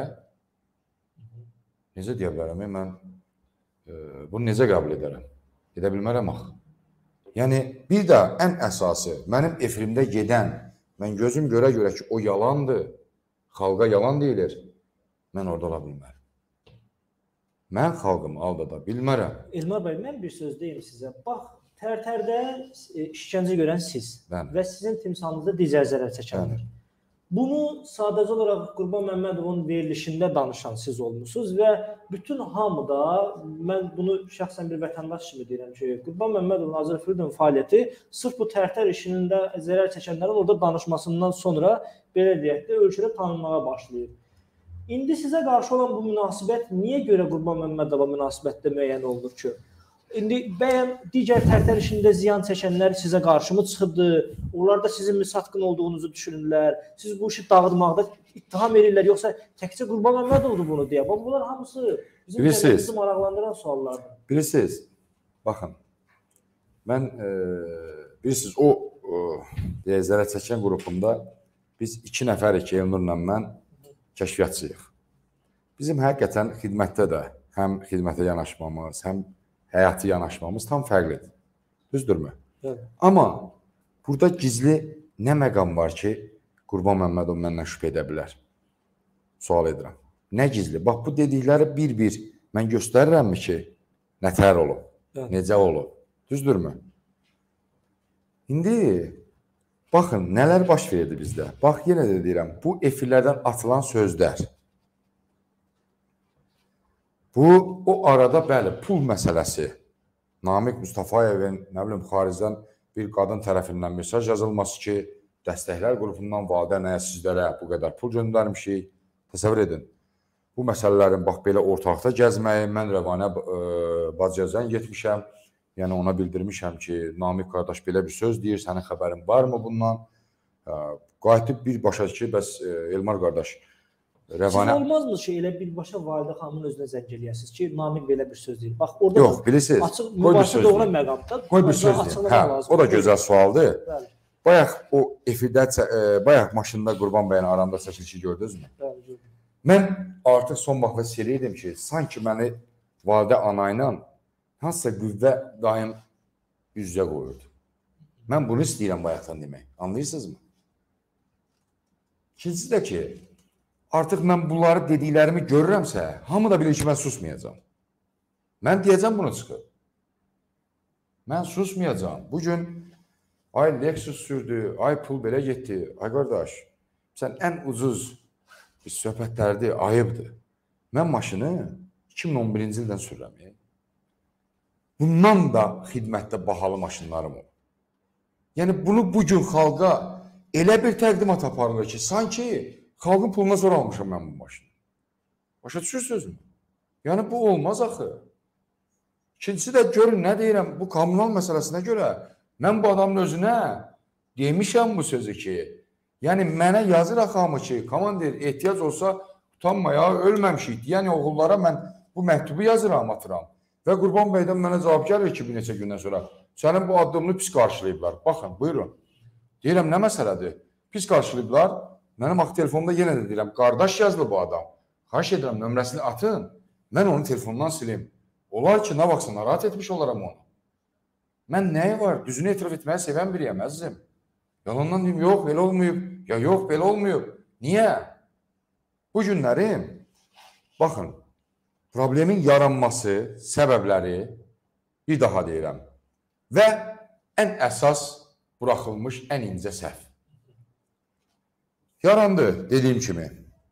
necə deyə bilərəm, mən e, bunu necə qəbul edərəm? Edə bilmərəm axı. Yəni, bir də ən əsası, mənim efirimdə gedən, mən gözüm görə-görə ki, o yalandır, xalqa yalan deyilir, mən orada ola bilmərəm. Mən xalqımı aldada bilmərəm.
Elmar bəy, mən bir söz deyim sizə. Bax, Tərtərdə e, işgəncə görən siz
Bəli.
və sizin timsalınızda dizərzələr çəkənlər. Bunu sadəcə olaraq Qurban Məmmədovun verilişində danışan siz olmusunuz və bütün hamıda, mən bunu şəxsən bir vətəndaş kimi deyirəm ki, Qurban Məmmədovun Azər Firidun fəaliyyəti sırf bu tərtər işinin də zərər çəkənlərin orada danışmasından sonra belə deyək də ölkədə tanınmağa başlayır. İndi sizə qarşı olan bu münasibət niyə görə Qurban Məmmədova münasibətdə müəyyən olunur ki? İndi bəyəm digər tərtər işində ziyan çəkənlər sizə qarşı mı çıxıbdı? Onlar da sizin müsatqın olduğunuzu düşünürlər. Siz bu işi dağıtmaqda ittiham edirlər, yoxsa təkcə Qurban Məmmədovdur bunu deyə. Bunlar hamısı bizim bizi maraqlandıran suallardır.
Bilirsiniz, baxın, mən e, bilirsiniz, o e, zərər çəkən qrupunda biz iki nəfərik, Elnurla mən kəşfiyyatçıyıq. Bizim həqiqətən xidmətdə də həm xidmətə yanaşmamız, həm həyatı yanaşmamız tam fərqlidir. Düzdürmü?
Evet.
Amma burada gizli nə məqam var ki, Qurban Məmmədov məndən şübhə edə bilər? Sual edirəm. Nə gizli? Bax, bu dedikləri bir-bir mən göstərirəmmi ki, nətər olub, evet. Necə olub? Düzdürmü? İndi, baxın, nələr baş verdi bizdə? Bax, yenə də deyirəm, bu efirlərdən atılan sözlər. Bu, o arada, bəli, pul məsələsi, Namiq Mustafayevin, nə bilim, xaricdən bir qadın tərəfindən mesaj yazılması ki, dəstəklər qrupundan valideynəyə sizlərə bu qədər pul göndərmişik. Təsəvvür edin, bu məsələlərin bax, belə ortalıqda gəzməyi, mən Rəvanə Bacıyan getmişəm, yəni ona bildirmişəm ki, Namiq qardaş belə bir söz deyir, sənin xəbərin varmı bundan? Qayıtıb birbaşa ki, bəs Elmar qardaş, Rəvanə...
Siz olmazmı ki, elə birbaşa Validə xanımın özünə zəng eləyəsiniz ki, Namiq belə bir söz deyir. Bax, orada
yox, bilirsiniz,
açıq, mübahisə doğru məqamda.
Qoy bir söz deyir. Hə, o da gözəl sualdır.
Bəli.
Bayaq o efirdə, bayaq maşında Qurban bəyin aramda çəkilişi gördünüzmü?
Bəli, gördüm.
Mən artıq son vaxtda seliydim ki, sanki məni Validə ana ilə hansısa qüvvə daim üz-üzə qoyurdu. Mən bunu istəyirəm bayaqdan demək. Anlayırsınızmı? İkincisi də ki, artıq mən bunları dediklərimi görürəmsə, hamı da bilir ki, mən susmayacam. Mən deyəcəm bunu çıxıb. Mən susmayacam. Bugün ay Lexus sürdü, ay pul belə getdi. Ay qardaş, sən ən ucuz bir söhbətlərdir, ayıbdır. Mən maşını iki min on birinci ildən sürürəm. Bundan da xidmətdə bahalı maşınlarım olur. Yəni bunu bugün xalqa elə bir təqdimat aparılır ki, sanki xalqın puluna sonra almışam mən bu maşını. Başa düşürsünüzmü? Yəni, bu olmaz axı. İkincisi də görün, nə deyirəm, bu kommunal məsələsinə görə mən bu adamın özünə demişəm bu sözü ki, yəni mənə yazır axamı ki, komandir, ehtiyac olsa utanmaya, ölməmişik. Yəni, oğullara mən bu məktubu yazıram, atıram. Və Qurban bəydən mənə cavab gəlir ki, bir neçə gündən sonra, sənin bu addımını pis qarşılayıblar. Baxın, buyurun. Deyirəm, nə məsələdir? Pis qarşılayıblar. Mənim axı telefonda yenə də deyirəm, qardaş yazılı bu adam. Xahiş edirəm, nömrəsini atın, mən onu telefondan silim. Olar ki, nə vaxtsa narahat etmiş olaram onu. Mən nəyə var? Düzünü etiraf etməyi sevən biriyəm, əzizim. Yalandan deyim, yox, belə olmayıb. Ya yox, belə olmayıb. Niyə? Bu günlərim, baxın, problemin yaranması, səbəbləri bir daha deyirəm. Və ən əsas buraxılmış ən incə səhv. Yarandı, dediyim kimi.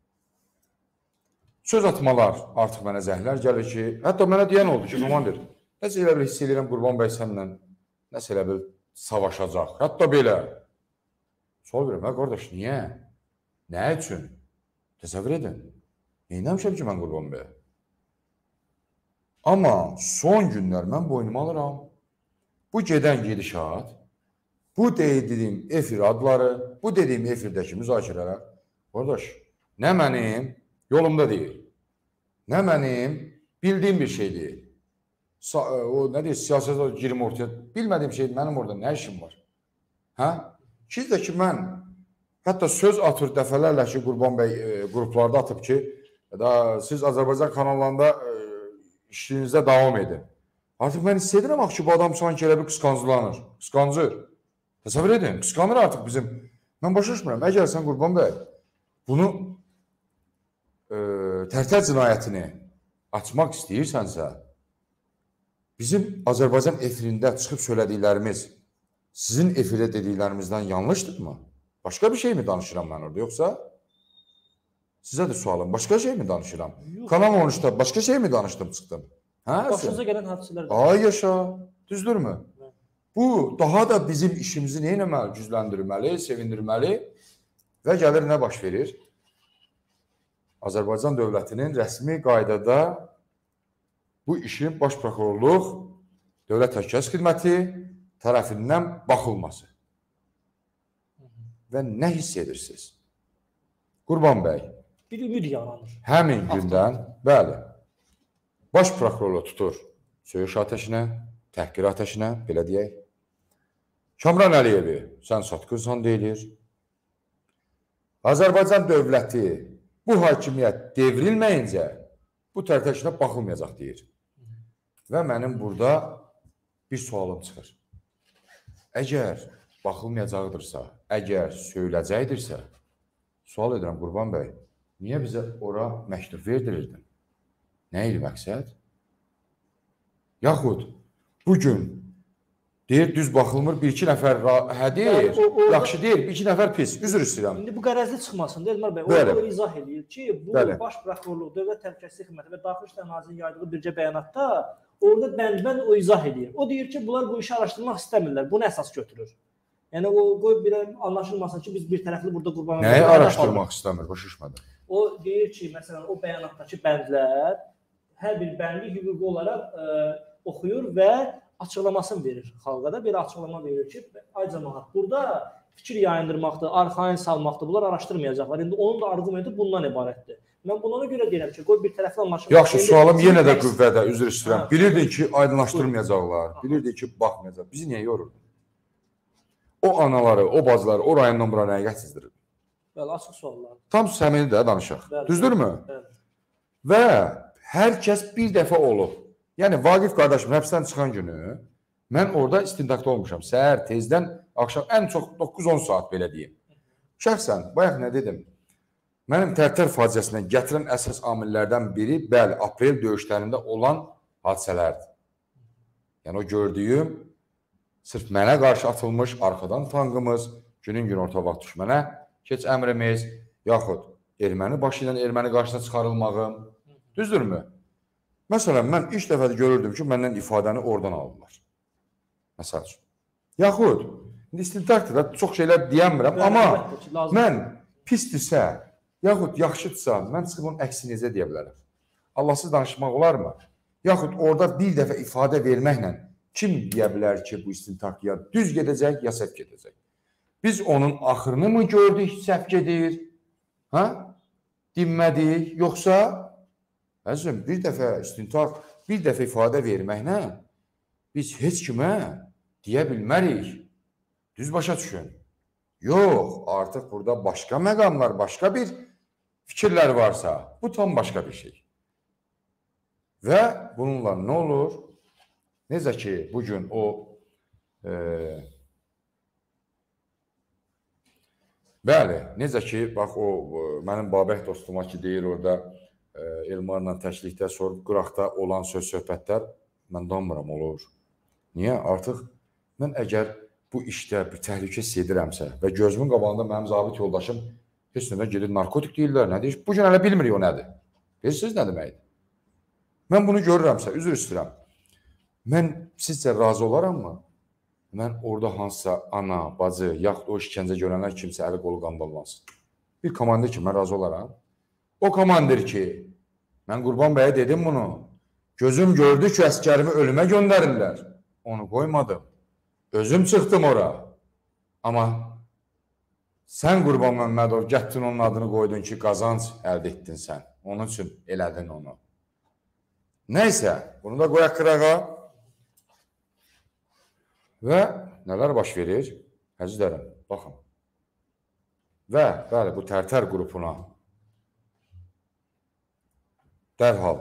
Söz atmalar artıq mənə zəhlər gəlir ki, hətta mənə deyən oldu ki, komandir, nəsə elə bil hiss edirəm Qurban bəy sənlə, nəsə elə bil savaşacaq. Hətta belə. Sual verirəm, hə qardaş, niyə? Nə üçün? Təsəvvür edin. Neynəmişəm ki, mən Qurban bəyə? Amma son günlər mən boynuma alıram. Bu gedən gedişat, bu dediyim efir adları, bu dediyim efirdəki müzakirələr, qardaş, nə mənim yolumda deyil, nə mənim bildiyim bir şey deyil. Sa o nə deyir, siyasətə girim ortaya, bilmədiyim şey, mənim orada nə işim var? Hə? İkiz də ki, mən hətta söz atır dəfələrlə ki, Qurban bəy e, qruplarda atıb ki, da, siz Azərbaycan kanallarında e, işinizdə davam edin. Artıq mən hiss edirəm axı ki, bu adam sanki elə bir qısqancılanır, qısqancır. Təsəvvür edin, qısqanır artıq bizim. Mən başa düşmürəm, əgər sən Qurban bəy bunu e, tərtər cinayətini açmaq istəyirsənsə, bizim Azərbaycan efirində çıxıb söylədiklərimiz sizin efirdə dediklərimizdən yanlışdırmı? Başqa bir şey mi danışıram mən orada, yoxsa? Sizə də sualım, başqa şey mi danışıram?
Yox.
Kanal on üçdə başqa şey mi danışdım, çıxdım? Hə?
Başınıza gələn hadisələr.
Ay yaşa, düzdürmü? Bu daha da bizim işimizi nə etməli, gücləndirməli, sevindirməli və gəlir nə baş verir? Azərbaycan dövlətinin rəsmi qaydada bu işin baş prokurorluq, Dövlət Təhlükəsizlik Xidməti tərəfindən baxılması. Və nə hiss edirsiniz? Qurban bəy,
Bir ümid yaranır.
həmin gündən, bəli, baş prokurorluq tutur söyüş atəşinə, təhqir atəşinə, belə deyək. Kamran Əliyevi, sən satqınsan deyilir. Azərbaycan dövləti bu hakimiyyət devrilməyincə bu tərtəşinə baxılmayacaq deyir. Və mənim burada bir sualım çıxır. Əgər baxılmayacaqdırsa, əgər söyləcəkdirsə, sual edirəm Qurban bəy, niyə bizə ora məktub verdirirdin? Nə idi məqsəd? Yaxud bugün deyir, düz baxılmır, bir-iki nəfər hə deyir,
Yəni, o- o-
yaxşı deyir, bir-iki nəfər pis, üzr istəyirəm.
İndi bu qərəzli çıxmasın, Elmar bəy,
Bəli.
o izah eləyir ki, bu
Bəli.
baş prokurorluq, Dövlət Təhlükəsizlik Xidməti və Daxili İşlər Nazirliyinin yaydığı bircə bəyanatda orada bənd-bənd o izah eləyir. O deyir ki, bunlar bu işi araşdırmaq istəmirlər, bunu əsas götürür. Yəni o qoy belə anlaşılmasın ki, biz bir tərəfli burada qurban
Nəyi araşdırmaq istəmir, başa düşmədim.
O deyir ki, məsələn, o bəyanatdakı bəndlər hər bir bəndi hüquqi olaraq ə, oxuyur və açıqlamasını verir xalqa da. Belə açıqlama verir ki, ay cəmaət, burada fikir yayındırmaqdır, arxayın salmaqdır, bunlar araşdırmayacaqlar. İndi onun da arqumenti bundan ibarətdir. Mən buna görə deyirəm ki, qoy bir tərəfli anlaşılma.
Yaxşı, sualım yenə də
Əks-
qüvvədə, üzr istəyirəm.
Hə.
Bilirdin ki, aydınlaşdırmayacaqlar, bilirdin ki, baxmayacaq. Bizi niyə yorurdun? O anaları, o bacıları, o rayondan bura nəyə gətirdirir?
Bəli, açıq suallar.
Tam səmimi də danışaq.
Bəli.
Düzdürmü?
Bəli.
Və hər kəs bir dəfə olub. Yəni Vaqif qardaşım həbsdən çıxan günü mən orada istintaqda olmuşam. Səhər tezdən axşam ən çox doqquz on saat belə deyim. Şəxsən bayaq nə dedim? Mənim Tərtər faciəsinə gətirən əsas amillərdən biri, bəli, aprel döyüşlərində olan hadisələrdir. Yəni o gördüyüm sırf mənə qarşı atılmış arxadan tankımız, günün gün orta vaxt düşmənə keç əmrimiz, yaxud erməni başı ilə erməni qarşısına çıxarılmağım. Düzdürmü? Məsələn, mən ilk dəfə görürdüm ki, məndən ifadəni oradan aldılar. Məsəl üçün. Yaxud, indi istintaqdır da çox şeylər deyəmirəm,
Bəli,
amma
əlbəttə ki, lazım.
mən pisdirsə, yaxud yaxşıdırsa, mən çıxıb onun əksini necə deyə bilərəm? Allahsız danışmaq olarmı? Yaxud orada bir dəfə ifadə verməklə kim deyə bilər ki, bu istintaq ya düz gedəcək, ya səhv gedəcək? Biz onun axırını mı gördük, səhv gedir? Hə? Dinmədik, yoxsa əzizim, bir dəfə istintaq, bir dəfə ifadə verməklə biz heç kimə deyə bilmərik. Düz başa düşün. Yox, artıq burada başqa məqamlar, başqa bir fikirlər varsa, bu tam başqa bir şey. Və bununla nə olur? Necə ki, bugün o e, bəli, necə ki, bax o, o mənim Babək dostuma ki, deyir orada e, Elmarla təşlikdə sorub, qıraqda olan söz-söhbətlər mən danmıram, olur. Niyə? Artıq mən əgər bu işdə bir təhlükə hiss edirəmsə və gözümün qabağında mənim zabit yoldaşım heç nədən gedir, narkotik deyirlər, nə deyir? Bugün hələ bilmirik o nədir. Bilirsiniz nə deməkdir? Mən bunu görürəmsə, üzr istəyirəm. Mən sizcə razı olaram mı? Mən orada hansısa ana, bacı, yaxud o işkəncə görənlər kimsə əli qolu qandallansın. Bir komandir ki, mən razı olaram. O komandir ki, mən Qurban bəyə dedim bunu, gözüm gördü ki, əskərimi ölümə göndərirlər. Onu qoymadım. Özüm çıxdım ora. Amma sən Qurban Məmmədov gətdin onun adını qoydun ki, qazanc əldə etdin sən. Onun üçün elədin onu. Nəysə, bunu da qoyaq qırağa. Və nələr baş verir? Əzizlərim, baxın. Və bəli, bu Tərtər qrupuna dərhal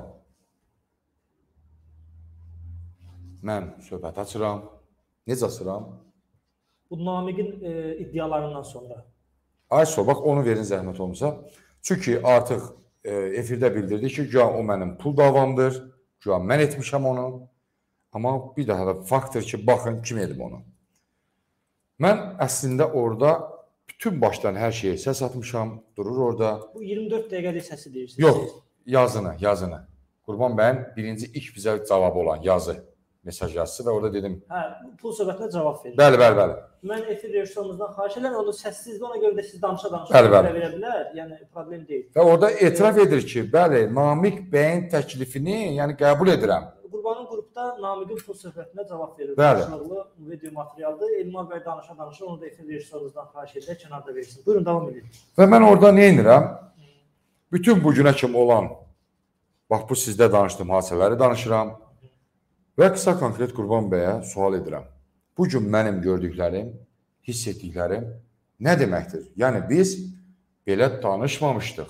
mən söhbət açıram. Necə açıram?
Bu Namiqin e, iddialarından sonra.
Ay sol, bax onu verin zəhmət olmasa. Çünki artıq e, efirdə bildirdi ki, güya o mənim pul davamdır, güya mən etmişəm onu. Amma bir daha da faktdır ki, baxın kim edib onu. Mən əslində orada bütün başdan hər şeyə səs atmışam, durur orada.
Bu iyirmi dörd dəqiqəlik səsi deyirsiniz.
Yox, yazını, yazını. Qurban bəyin birinci ilk bizə cavabı olan yazı, mesaj yazısı və orada dedim.
Hə, pul söhbətinə cavab verir.
Bəli, bəli, bəli.
Mən efir rejissorumuzdan xahiş edirəm, onu səssizdir, ona görə də siz danışa-danışa
Bəli, bəli.
verə bilər, yəni problem deyil.
Və orada etiraf edir ki, bəli, Namiq bəyin təklifini, yəni qəbul edirəm.
Qurbanın qrupda Namiqin pul söhbətinə cavab verir.
Bəli.
Qarşılıqlı video materialdır. Elmar bəy danışa-danışa onu da efir rejissorumuzdan xahiş edir, kənarda versin. Buyurun, davam edin.
Və mən orada nə edirəm? Bütün bu günə kimi olan, bax bu sizdə danışdığım hadisələri danışıram və qısa konkret Qurban bəyə sual edirəm. Bu gün mənim gördüklərim, hiss etdiklərim nə deməkdir? Yəni biz belə danışmamışdıq.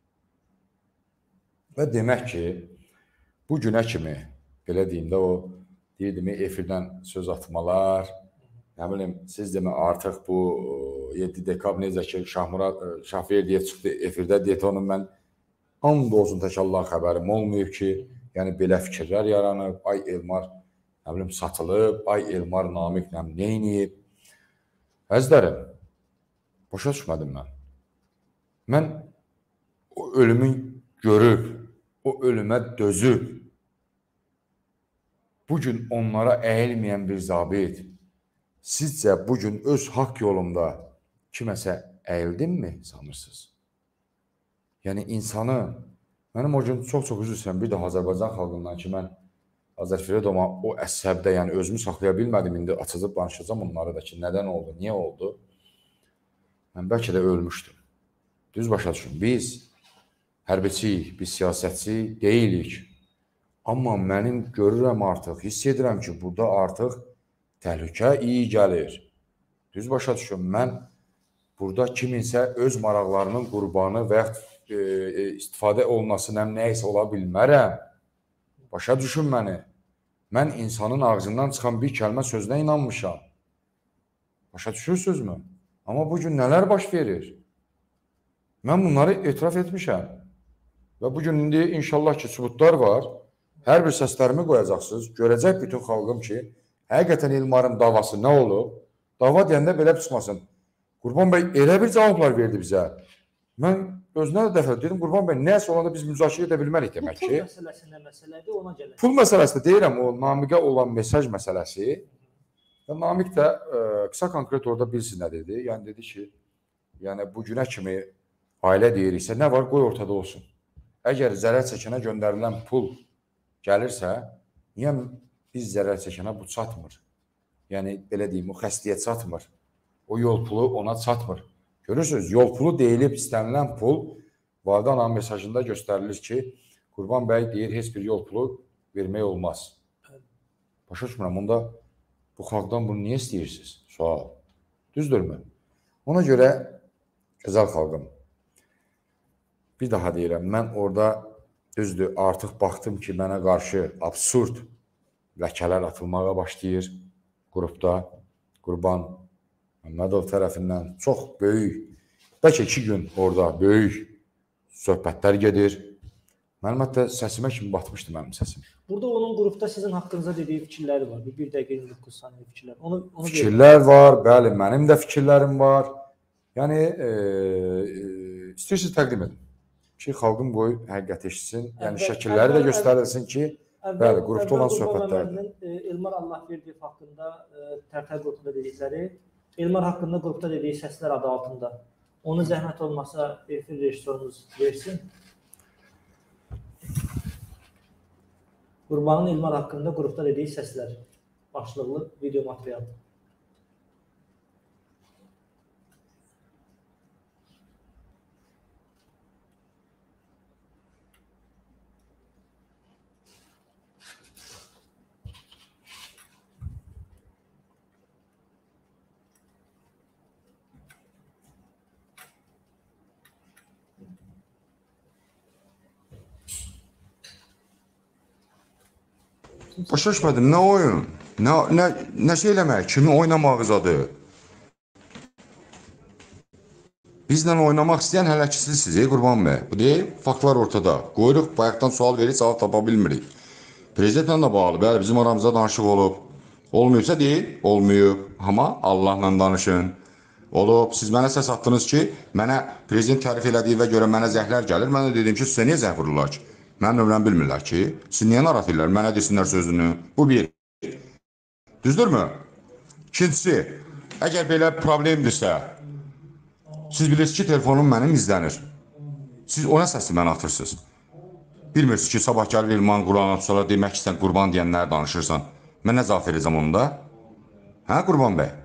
Və demək ki, bu günə kimi, belə deyim də o, deyirdimi, efirdən söz atmalar, nə bilim, siz demə artıq bu yeddi dekabr necə ki, Şahmurad, Şafiyer deyə çıxdı efirdə, deyət onun mən and olsun tək Allah xəbərim olmayıb ki, yəni belə fikirlər yaranıb, ay Elmar, nə bilim, satılıb, ay Elmar Namiqlə neyniyib. Əzlərim, başa düşmədim mən. Mən o ölümü görüb, o ölümə dözüb, bugün onlara əyilməyən bir zabit, sizcə bugün öz haqq yolumda kiməsə əyildimmi sanırsınız? Yəni insanı, mənim o gün çox-çox üzr istəyirəm, bir də Azərbaycan xalqından ki, mən Azərfiredoma o əsəbdə, yəni özümü saxlaya bilmədim, indi açacaq danışacağım onları da ki, nədən oldu, niyə oldu? Mən bəlkə də ölmüşdüm. Düz başa düşün, biz hərbiçiyik, biz siyasətçi deyilik. Amma mənim görürəm artıq, hiss edirəm ki, burada artıq təhlükə iyi gəlir. Düz başa düşün, mən burada kiminsə öz maraqlarının qurbanı və yaxud e, e, istifadə olunması nəysə ola bilmərəm. Başa düşün məni. Mən insanın ağzından çıxan bir kəlmə sözünə inanmışam. Başa düşürsünüzmü? Amma bugün nələr baş verir? Mən bunları etiraf etmişəm. Və bugün indi inşallah ki, sübutlar var. Hər bir səslərimi qoyacaqsınız. Görəcək bütün xalqım ki, həqiqətən Elmarın davası nə olub? Dava deyəndə belə çıxmasın. Qurban bəy elə bir cavablar verdi bizə. Mən özünə də dəfə dedim, Qurban bəy, nəsə olanda biz müzakirə edə bilmərik demək ki.
Bu pul məsələsi nə məsələdir, ona gələk.
Pul məsələsi də deyirəm, o Namiqə olan mesaj məsələsi. Və Namiq də ə, qısa konkret orada bilsin nə dedi. Yəni dedi ki, yəni bu günə kimi ailə deyiriksə, nə var, qoy ortada olsun. Əgər zərər çəkənə göndərilən pul gəlirsə, niyə biz zərər çəkənə bu çatmır? Yəni, belə deyim, o xəstəyə çatmır. O yol pulu ona çatmır. Görürsünüz, yol pulu deyilib istənilən pul Valide Ananın mesajında göstərilir ki, Qurban bəy deyir, heç bir yol pulu vermək olmaz. Başa düşmürəm, onda bu xalqdan bunu niyə istəyirsiniz? Sual. Düzdürmü? Ona görə, gözəl xalqım, bir daha deyirəm, mən orada düzdür, artıq baxdım ki, mənə qarşı absurd ləkələr atılmağa başlayır qrupda. Qurban Məmmədov tərəfindən çox böyük, bəlkə iki gün orada böyük söhbətlər gedir. Mənim hətta səsimə kimi batmışdı mənim səsim.
Burada onun qrupda sizin haqqınıza dediyi fikirləri var. Bir dəqiqə iyirmi doqquz saniyə fikirlər. Onu, onu
fikirlər verin. Var, bəli, mənim də fikirlərim var. Yəni, e, e, istəyirsiniz təqdim edin ki, xalqın boyu həqiqət eşitsin. Yəni, əvvəl, şəkilləri də göstərilsin ki, əvvəl, bəli, qrupda olan söhbətlərdir.
Elmar Allah verdiyi haqqında tərtər qrupunda dedikləri, Elmar haqqında qrupda dediyi səslər adı altında. Onu zəhmət olmasa efir rejissorumuz versin. Qurbanın Elmar haqqında qrupda dediyi səslər. Başlıqlı video material.
Başa düşmədim, nə oyun? Nə, nə, nə şey eləmək? Kimi oynamağızadır? Bizlə oynamaq istəyən hələ ki sizsiniz, ey Qurban bəy. Bu deyil, faktlar ortada. Qoyuruq, bayaqdan sual verir, cavab tapa bilmirik. Prezidentlə də bağlı, bəli, bizim aramızda danışıq olub. Olmayıbsa deyil, olmayıb. Amma Allahla danışın. Olub, siz mənə səs atdınız ki, mənə prezident tərif elədiyi və görə mənə zəhlər gəlir. Mən də dedim ki, sizə niyə zəh vururlar ki? Mənim nömrəmi bilmirlər ki, siz niyə narahat edirlər? Mənə desinlər sözünü. Bu bir. Düzdürmü? İkincisi, əgər belə problemdirsə, siz bilirsiniz ki, telefonum mənim izlənir. Siz ona səsli mənə atırsınız. Bilmirsiniz ki, sabah gəlir İlman Qurana tutsala demək ki, sən qurban deyənlər danışırsan. Mən nə cavab verəcəm onda? Hə, Qurban bəy?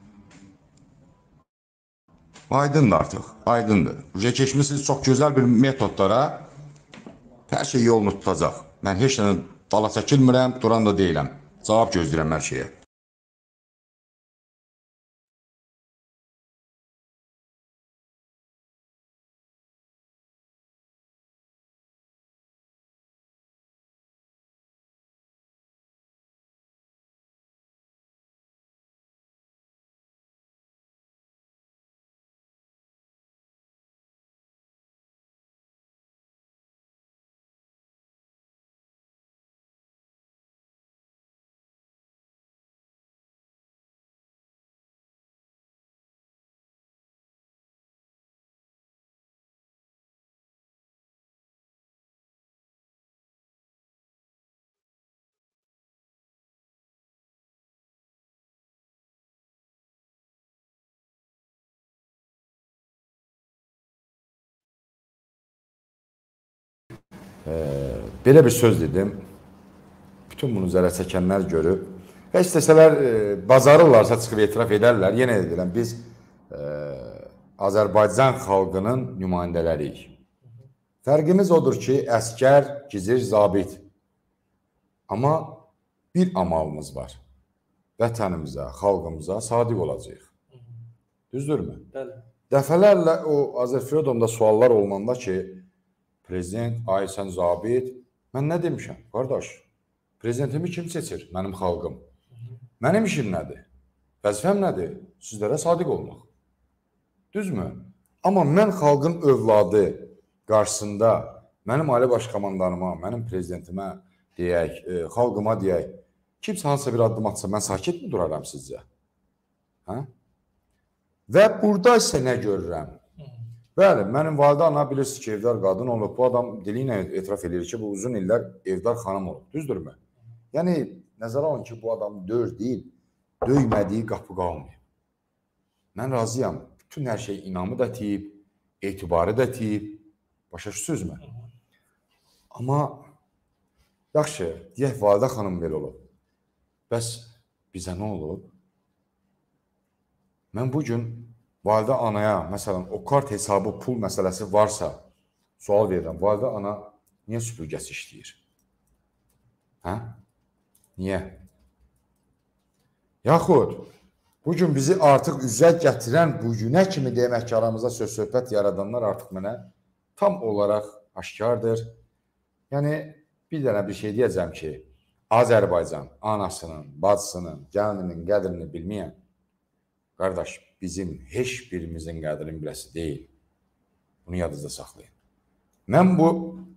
Aydındır artıq, aydındır. Uca keçmişsiniz çox gözəl bir metodlara, hər şey yolunu tutacaq. Mən heç nə dala çəkilmirəm, duran da deyiləm. Cavab gözləyirəm hər şeyə. Belə bir söz dedim, bütün bunu zərər çəkənlər görüb və istəsələr e, bacarırlarsa çıxıb etiraf edərlər. Yenə edirəm, biz e, Azərbaycan xalqının nümayəndələriyik. Fərqimiz odur ki, əskər, gizir, zabit. Amma bir amalımız var. Vətənimizə, xalqımıza sadiq olacaq. Düzdürmü?
Bəli.
Dəfələrlə o Azərfredomda suallar olunanda ki, prezident, ay sən zabit, mən nə demişəm? Qardaş, prezidentimi kim seçir? Mənim xalqım. Mənim işim nədir? Vəzifəm nədir? Sizlərə sadiq olmaq. Düzmü? Amma mən xalqın övladı qarşısında mənim ali baş komandanıma, mənim prezidentimə deyək, e, xalqıma deyək, kimsə hansısa bir addım atsa, mən sakit mi duraram sizcə? Hə? Və burada isə nə görürəm? Bəli, mənim validə ana bilirsiniz ki, evdar qadın olub. Bu adam dili ilə etiraf edir ki, bu uzun illər evdar xanım olub. Düzdürmü? Yəni, nəzərə alın ki, bu adam döyür deyil, döymədiyi qapı qalmıyor. Mən razıyam. Bütün hər şey inamı da tiyib, etibarı da tiyib. Başa düşürsünüzmü? Amma, yaxşı, deyək, validə xanım belə olub. Bəs bizə nə olub? Mən bugün validə anaya, məsələn, o kart hesabı, pul məsələsi varsa, sual verirəm, validə ana niyə süpürgəsi işləyir? Hə? Niyə? Yaxud, bugün bizi artıq üzrə gətirən, bugünə kimi demək ki, aramızda söz-söhbət yaradanlar artıq mənə tam olaraq aşkardır. Yəni, bir dənə bir şey deyəcəm ki, Azərbaycan anasının, bacısının, gəlininin qədrini bilməyən, qardaş, bizim heç birimizin qədrini biləsi deyil. Bunu yadınızda saxlayın. Mən bu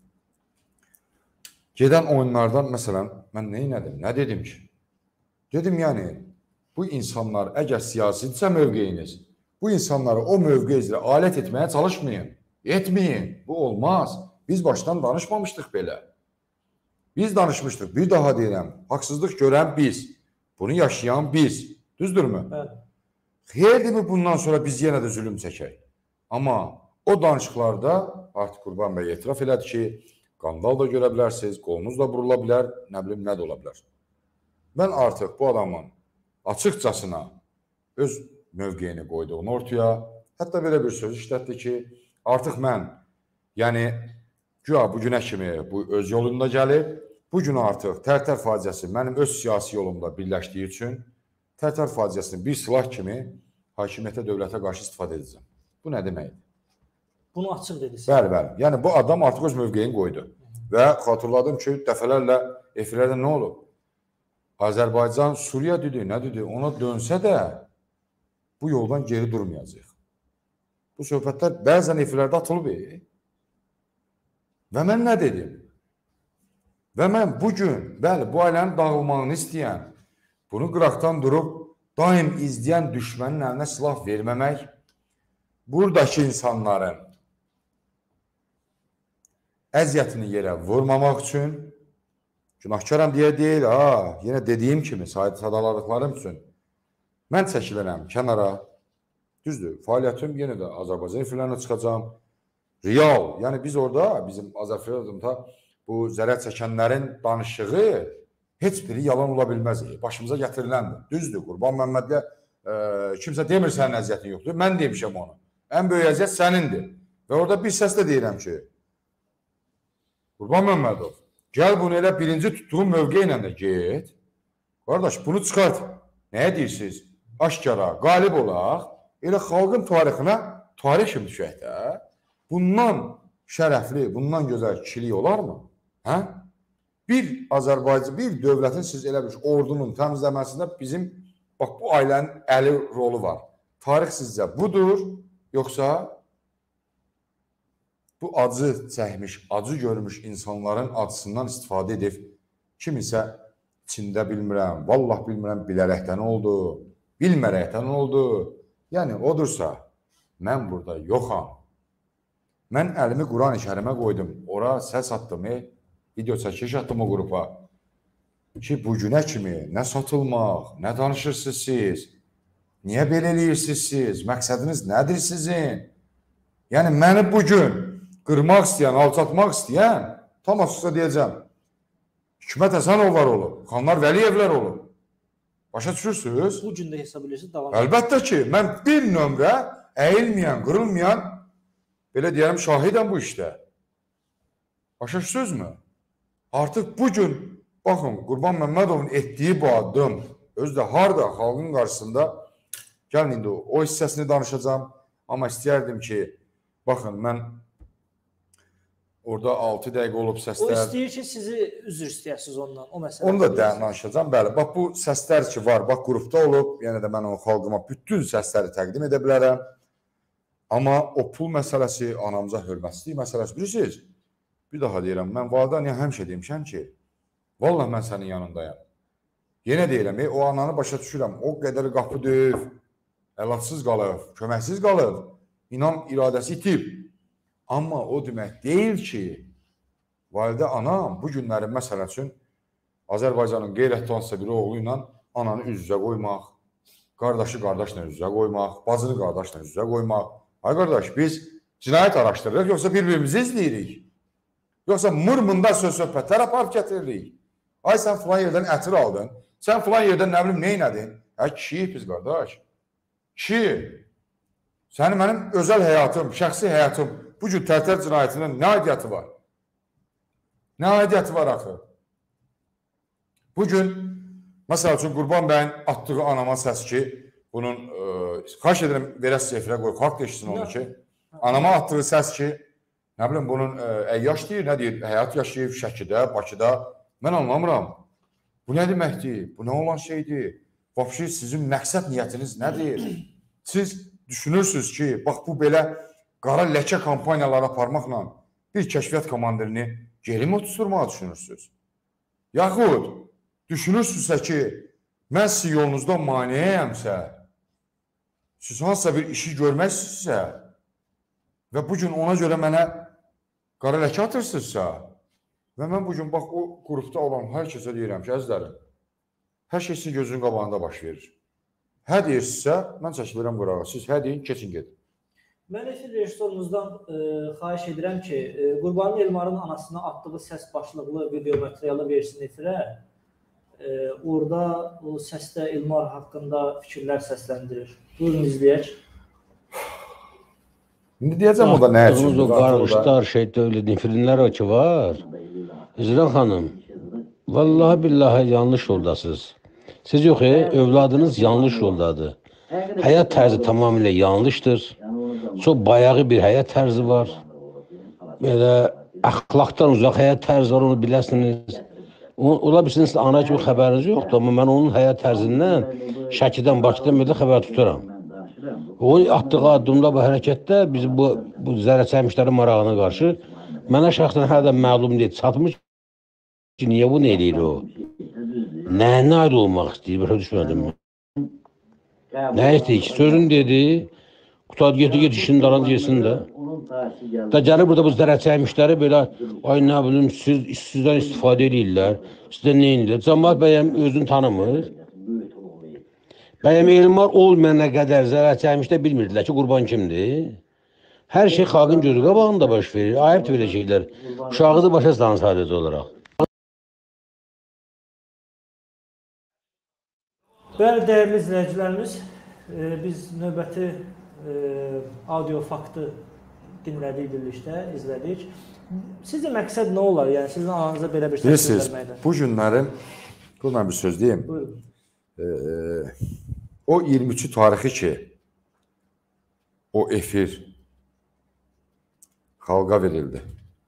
gedən oyunlardan, məsələn, mən nə elədim, nə dedim ki? Dedim, yəni, bu insanlar, əgər siyasidirsə mövqeyiniz, bu insanları o mövqe üzrə alət etməyə çalışmayın, etməyin, bu olmaz. Biz başdan danışmamışdıq belə. Biz danışmışdıq, bir daha deyirəm, haqsızlıq görən biz, bunu yaşayan biz, düzdürmü?
Bəli.
Xeyirdirmi bundan sonra biz yenə də zülüm çəkək? Amma o danışıqlarda artıq Qurban bəy etiraf elədi ki, qandal da görə bilərsiniz, qolunuz da vurula bilər, nə bilim, nə də ola bilər. Mən artıq bu adamın açıqcasına öz mövqeyini qoyduğunu ortaya, hətta belə bir söz işlətdi ki, artıq mən, yəni, güya bugünə kimi bu öz yolunda gəlib, bugün artıq Tərtər faciəsi mənim öz siyasi yolumda birləşdiyi üçün Tərtər faciəsini bir silah kimi hakimiyyətə, dövlətə qarşı istifadə edəcəm. Bu nə deməkdir?
Bunu açıq dediniz.
Bəli, bəli. Yəni, bu adam artıq öz mövqeyini qoydu. Və xatırladım ki, dəfələrlə efirlərdə nə olub? Azərbaycan, Suriya dedi, nə dedi? Ona dönsə də bu yoldan geri durmayacaq. Bu söhbətlər bəzən efirlərdə atılıb. Və mən nə dedim? Və mən bugün, bəli, bu ailənin dağılmağını istəyən, bunu qıraqdan durub
daim izləyən düşmənin əlinə silah verməmək, buradakı insanların əziyyətini yerə vurmamaq üçün, günahkaram deyə deyil, ha, yenə dediyim kimi, sadaladıqlarım üçün, mən çəkilirəm kənara, düzdür, fəaliyyətim yenə də Azərbaycan efirlərinə çıxacam, real, yəni biz orada, bizim Azərbaycanda bu zərər çəkənlərin danışığı heç biri yalan ola bilməz, başımıza gətiriləndir, düzdür, Qurban Məmmədlə e, kimsə demir sənin əziyyətin yoxdur, mən demişəm onu, ən böyük əziyyət sənindir və orada bir səslə deyirəm ki, Qurban Məmmədov, gəl bunu elə birinci tutduğun mövqe ilə də get, qardaş, bunu çıxart, nəyə deyirsiniz, aşkara, qalib olaq, elə xalqın tarixinə tarix kimi düşək də, bundan şərəfli, bundan gözəl kişilik olarmı? Hə? Bir Azərbaycan, bir dövlətin siz elə bir ordunun təmizləməsində bizim, bax bu ailənin əli rolu var. Tarix sizcə budur, yoxsa bu acı çəkmiş, acı görmüş insanların acısından istifadə edib, kimisə içində bilmirəm, vallah bilmirəm, bilərəkdən oldu, bilmərəkdən oldu. Yəni, odursa, mən burada yoxam. Mən əlimi Quran-ı Kərimə qoydum, ora səs attım, e, video çəkiş atdım o qrupa ki, bugünə kimi nə satılmaq, nə danışırsınız siz, niyə belə eləyirsiniz siz, məqsədiniz nədir sizin? Yəni, məni bugün qırmaq istəyən, alçatmaq istəyən, tam açıqca deyəcəm, Hikmət Həsənovlar olub, Xanlar Vəliyevlər olub. Başa düşürsünüz?
Bu gün də hesab edirsiniz, davam edir.
Əlbəttə ki, mən bir nömrə əyilməyən, qırılmayan, belə deyərəm, şahidəm bu işdə. Başa düşürsünüzmü? Artıq bugün, baxın, Qurban Məmmədovun etdiyi bu addım, özü də harada, xalqın qarşısında, gəlin indi o hissəsini danışacağım, amma istəyərdim ki, baxın, mən orada altı dəqiqə olub səslər...
O istəyir ki, sizi üzr istəyəsiniz ondan, o məsələ.
Onu da danışacağım, bəli. Bax, bu səslər ki var, bax, qrupda olub, yenə də mən o xalqıma bütün səsləri təqdim edə bilərəm. Amma o pul məsələsi, anamıza hörmətsizlik məsələsi, bilirsiniz? Bir daha deyirəm, mən validaniyə həmişə demişəm ki, vallahi mən sənin yanındayam. Yenə deyirəm, e, o ananı başa düşürəm, o qədər qapı döyüb, əlatsız qalıb, köməksiz qalıb, inan iradəsi itib. Amma o demək deyil ki, validə anam bu günlərin məsələ üçün Azərbaycanın qeyrətli hansısa bir oğlu ilə ananı üz-üzə qoymaq, qardaşı qardaşla üz-üzə qoymaq, bacını qardaşla üz-üzə qoymaq. Ay qardaş, biz cinayət araşdırırıq, yoxsa bir-birimizi izləyirik? Yoxsa mırmında söz-söhbətlər aparıb gətiririk? Ay, sən filan yerdən ətir aldın, sən filan yerdən nə bilim neynədin? Hə, kişiyik biz qardaş. Kişi, sənin mənim özəl həyatım, şəxsi həyatım, bu cür tərtər cinayətinin nə aidiyyatı var? Nə aidiyyatı var axı? Bugün, məsəl üçün, Qurban bəyin atdığı anama səs ki, bunun, xahiş edirəm, verəs sefirə qoy, xalq deşsin onu ki, anama atdığı səs ki, nə bilim, bunun əyyaş deyir, nə deyir, həyat yaşayıb Şəkidə, Bakıda, mən anlamıram. Bu nə deməkdir? Bu nə olan şeydir? Vapşı, sizin məqsəd niyyətiniz nədir? Siz düşünürsünüz ki, bax, bu belə qara ləkə kampaniyaları aparmaqla bir kəşfiyyat komandirini geri mi oturtturmağa düşünürsünüz? Yaxud, düşünürsünüzsə ki, mən sizin yolunuzda maniyəyəmsə, siz hansısa bir işi görməksizsə və bugün ona görə mənə qara ləkə atırsınızsa və mən bugün, bax, o qrupda olan hər kəsə deyirəm ki, əzizlərim, hər şey sizin gözünün qabağında baş verir. Hə deyirsinizsə, mən çəkilirəm qırağa. Siz hə deyin, keçin gedin.
Mən efir rejissorumuzdan e, xahiş edirəm ki, e, Qurbanlı Elmarın anasına atdığı səs başlıqlı video materialı versin efirə. E, orada o səsdə Elmar haqqında fikirlər səsləndirir. Buyurun, izləyək.
İndi deyəcəm o da nə üçün?
O qarmışlar şey dövlət nefrinlər o ki var. İzran xanım, vallahi billahi yanlış yoldasınız. Siz yox, e, övladınız yanlış yoldadır. Həyat tərzi tamamilə yanlışdır. Çox bayağı bir həyat tərzi var. Belə əxlaqdan uzaq həyat tərzi var, onu biləsiniz. Ola bilirsiniz, ana kimi xəbəriniz yoxdur, amma mən onun həyat tərzindən, Şəkidən, Bakıdan belə xəbər tuturam. O atdığı addımda, bu hərəkətdə biz bu, bu zərərçəkmişlərin marağına qarşı mənə şəxsən hələ də məlum deyil, çatmış ki, niyə bunu eləyir o? Nəyinə ayrı olmaq istəyir, başa düşmədim mi? Nə etdik? Sözünü dedi. Qutad getdi, get işinin dalan yesin də. Da gəlir burada bu zərər çəkmişləri belə ay nə bilim siz sizdən istifadə edirlər. Sizdən nə edirlər? Cəmaət bəyəm özünü tanımır. Bəyəm Elmar olmayana qədər zərər çəkmişdə bilmirdilər ki, Qurban kimdir. Hər şey xalqın gözü qabağında baş verir. Ayıbdır belə şeylər. Uşağıdır başa salan sadəcə olaraq.
Bəli, dəyərli izləyicilərimiz, e, biz növbəti e, audio faktı dinlədik birlikdə, izlədik. Sizcə məqsəd nə olar? Yəni sizin ağzınıza belə bir səs göndərməkdən.
Bu günlərin, bununla bir söz deyim.
Buyurun.
E, o iyirmi üçü tarixi ki, o efir xalqa verildi.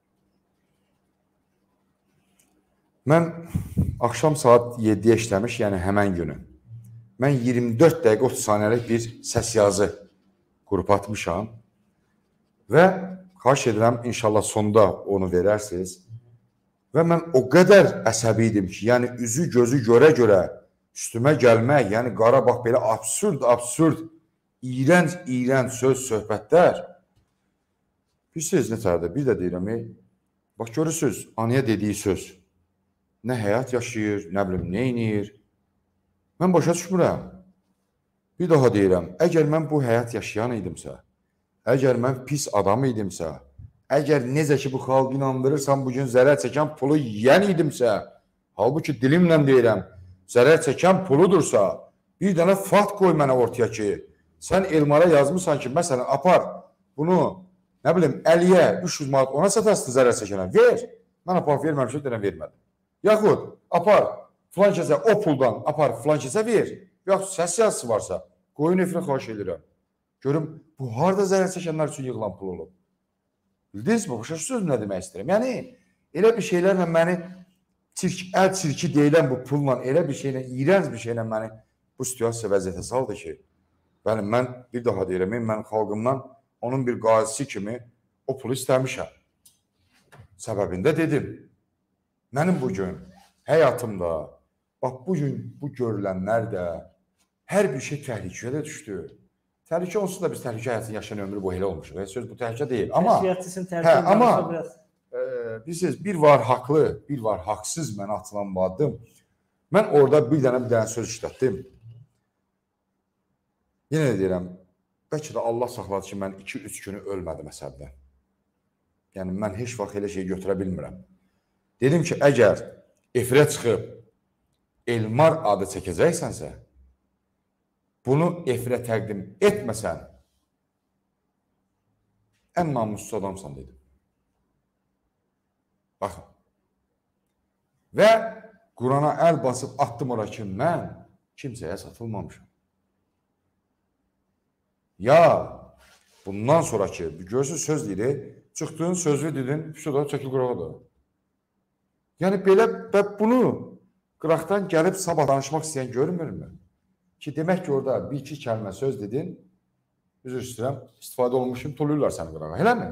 Mən axşam saat yeddiyə işləmiş, yəni həmən günü. Mən iyirmi dörd dəqiqə otuz saniyəlik bir səs yazı qrup atmışam və xahiş edirəm, inşallah sonda onu verərsiniz. Və mən o qədər əsəbi idim ki, yəni üzü gözü görə-görə üstümə gəlmək, yəni Qarabağ belə absurd, absurd, iyrənc, iyrənc söz, söhbətlər. Bilirsiniz nətərdir? Bir də deyirəm, bax görürsünüz, anaya dediyi söz. Nə həyat yaşayır, nə bilim, nə inir. Mən başa düşmürəm. Bir daha deyirəm, əgər mən bu həyat yaşayan idimsə, əgər mən pis adam idimsə, əgər necə ki bu xalq inandırırsam, bugün zərər çəkən pulu yiyən idimsə, halbuki dilimlə deyirəm, zərər çəkən puludursa, bir dənə fakt qoy mənə ortaya ki, sən Elmara yazmışsan ki, məsələn, apar, bunu, nə bilim, əliyə üç yüz manat ona satarsın zərər çəkənə, ver. Mən apar verməmişəm, denəm vermədim. Yaxud, apar, filan kəsə o puldan apar filan kəsə ver. Yaxud səs yazısı varsa, qoyun efirinə xahiş edirəm. Görüm, bu harada zərər çəkənlər üçün yığılan pul olub. Bildiniz mi? Başa söz nə demək istəyirəm? Yəni, elə bir şeylərlə məni çirk, əl çirki deyilən bu pulla, elə bir şeylə, iyrənc bir şeylə məni bu situasiya vəziyyətə saldı ki, bəli, mən bir daha deyirəm, mən xalqımdan onun bir qazisi kimi o pulu istəmişəm. Səbəbində dedim, mənim bugün həyatımda, bax, bugün bu görülənlər də hər bir şey təhlükəyə də düşdü. Təhlükə olsun da biz təhlükə həyatını yaşayan ömrü bu elə olmuşuq. Söz bu təhlükə deyil. Amma, hə, amma e, bilirsiniz, bir var haqlı, bir var haqsız mənə atılan bu addım. Mən orada bir dənə bir dənə söz işlətdim. Yenə də deyirəm, bəlkə də Allah saxladı ki, mən iki üç günü ölmədim əsəbdən. Yəni, mən heç vaxt elə şey götürə bilmirəm. Dedim ki, əgər efirə çıxıb Elmar adı çəkəcəksənsə, bunu efirə təqdim etməsən, ən namussuz adamsan dedim. Baxın. Və Qurana əl basıb atdım ora ki, mən kimsəyə satılmamışam. Ya, bundan sonraki, görürsünüz söz deyir, çıxdığın sözü dedin, şurada çəkil qurağa da. Yəni, belə, bunu qıraqdan gəlib sabah danışmaq istəyən görmürmü? Ki, demək ki, orada bir iki kəlmə söz dedin, üzr istəyirəm, istifadə olmuşum, tuluyurlar səni qırağa. Elə mi?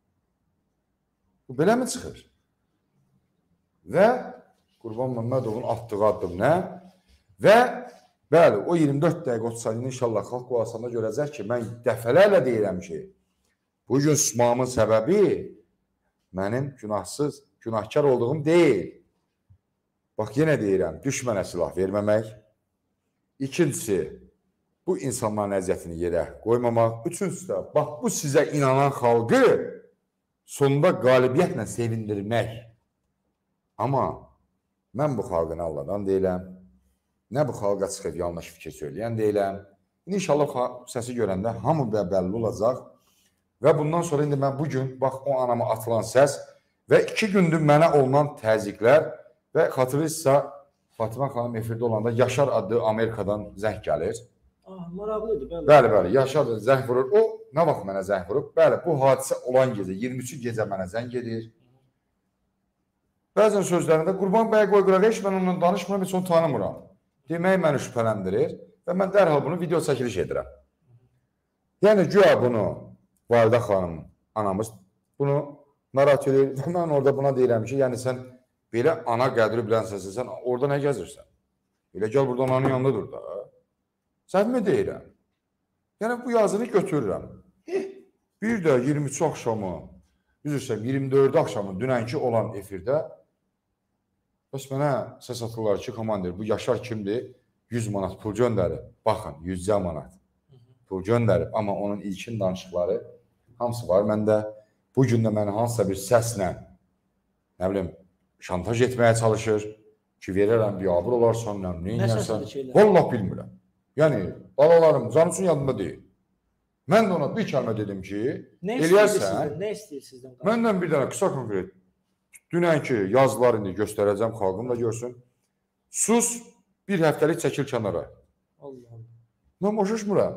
Bu belə mi çıxır? Və Qurban Məmmədovun atdığı addım nə? Və bəli, o iyirmi dörd dəqiqə otuz saniyəni inşallah xalq quvasında görəcək ki, mən dəfələrlə deyirəm ki, bugün susmağımın səbəbi mənim günahsız, günahkar olduğum deyil. Bax, yenə deyirəm, düşmənə silah verməmək. İkincisi, bu insanların əziyyətini yerə qoymamaq. Üçüncüsü də, bax, bu sizə inanan xalqı sonunda qalibiyyətlə sevindirmək. Amma mən bu xalqın Allahdan deyiləm, nə bu xalqa çıxıb yanlış fikir söyləyən deyiləm. İnşallah səsi görəndə hamı bəlli olacaq və bundan sonra indi mən bugün, bax, o anama atılan səs və iki gündür mənə olunan təzyiqlər və xatırlayırsa, Fatimə xanım efirdə olanda Yaşar adlı Amerikadan zəng gəlir.
Ah, maraqlıdır, bəli.
Bəli, bəli, Yaşar zəng vurur. O, nə vaxt mənə zəng vurub? Bəli, bu hadisə olan gecə, iyirmi üçü gecə mənə zəng edir. Bəzən sözlərində, Qurban bəyə qoy qırağa, heç mən onunla danışmıram, heç onu tanımıram. Demək məni şübhələndirir və mən dərhal bunu video çəkiliş edirəm. Yəni, güya bunu Validə xanım, anamız bunu narahat edir və mən orada buna deyirəm ki, yəni sən belə ana qədri bilənsəsən, sən orada nə gəzirsən? Elə gəl burada ananın yanında dur da. Səhvmi deyirəm. Yəni, bu yazını götürürəm. Bir də iyirmi üç axşamı, üzrsən, iyirmi dördü axşamı, dünənki olan efirdə, bəs mənə səs atırlar ki, komandir, bu Yaşar kimdir? yüz manat pul göndərib. Baxın, yüzcə manat pul göndərib. Amma onun ilkin danışıqları hamısı var məndə. Bu gün də məni hansısa bir səslə, nə bilim, şantaj etməyə çalışır ki, verərəm, biabır olarsan, nə inərsən. Vallahi bilmirəm. Yəni, balalarım, canısun yanında deyil. Mən də ona bir kəlmə dedim ki, eləyərsən,
nə istəyir sizdən?
məndən bir dənə qısa konkret, dünənki yazılar indi göstərəcəm, xalqım da görsün. Sus, bir həftəlik çəkil kənara.
Allah Allah.
Mən boşuşmuram.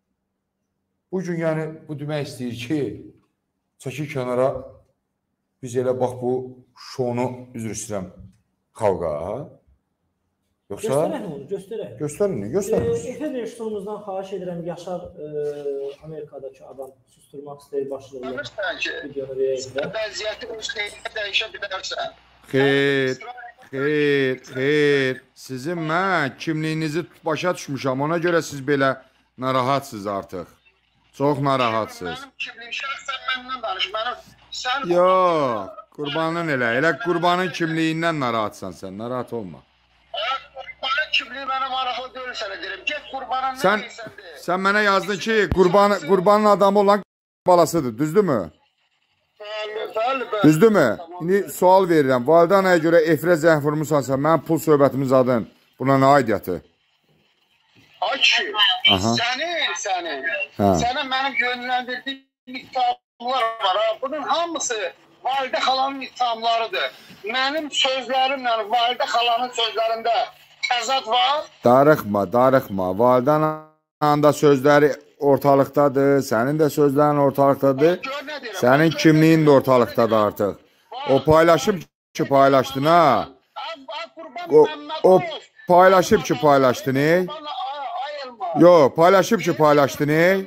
Bugün yəni bu demək istəyir ki, çəkil kənara, biz elə bax bu şonu üzr istəyirəm xalqa. Yoxsa...
Göstərək onu, göstərək.
Göstərin, göstərin.
Efir rejissorumuzdan xahiş edirəm, Yaşar Amerikadakı adam susturmaq istəyir başlığıyla.
Anırsan ki, vəziyyəti öz xeyrinə dəyişə bilərsən.
Xeyr, xeyr, xeyr. Sizin mən kimliyinizi başa düşmüşəm, ona görə siz belə narahatsınız artıq. Çox narahatsınız.
Mənim kimliyim, şəxsən məndən danış, mənim...
Yox, qurbanın elə, elə qurbanın kimliyindən narahatsan sən, narahat olma.
Qurbanın kimliyi mənə maraqlı deyil sənə deyirəm, get qurbanın nə
Sən,
deyirsən deyir.
sən mənə yazdın ki, qurban, qurbanın adamı olan balasıdır, düzdürmü?
Bəli, bəli, bəli.
Düzdürmü? İndi sual verirəm, valideynaya görə efirə zəng vurmusansa, mənim pul söhbətimiz adın, buna nə aidiyyəti?
Ay ki, sənin, sənin, sənə mənim yönləndirdiyim ittihamlar var ha, bunun hamısı validə xalanın ittihamlarıdır. Mənim sözlərimlə validə xalanın sözlərində təzad var.
Darıxma, darıxma, valideynanın da sözləri ortalıqdadır, sənin də sözlərin ortalıqdadır, sənin kimliyin də ortalıqdadır artıq. O paylaşıb ki, paylaşdın ha. O, o paylaşıb ki, paylaşdın ey. Yox, paylaşıb ki, paylaşdın ey.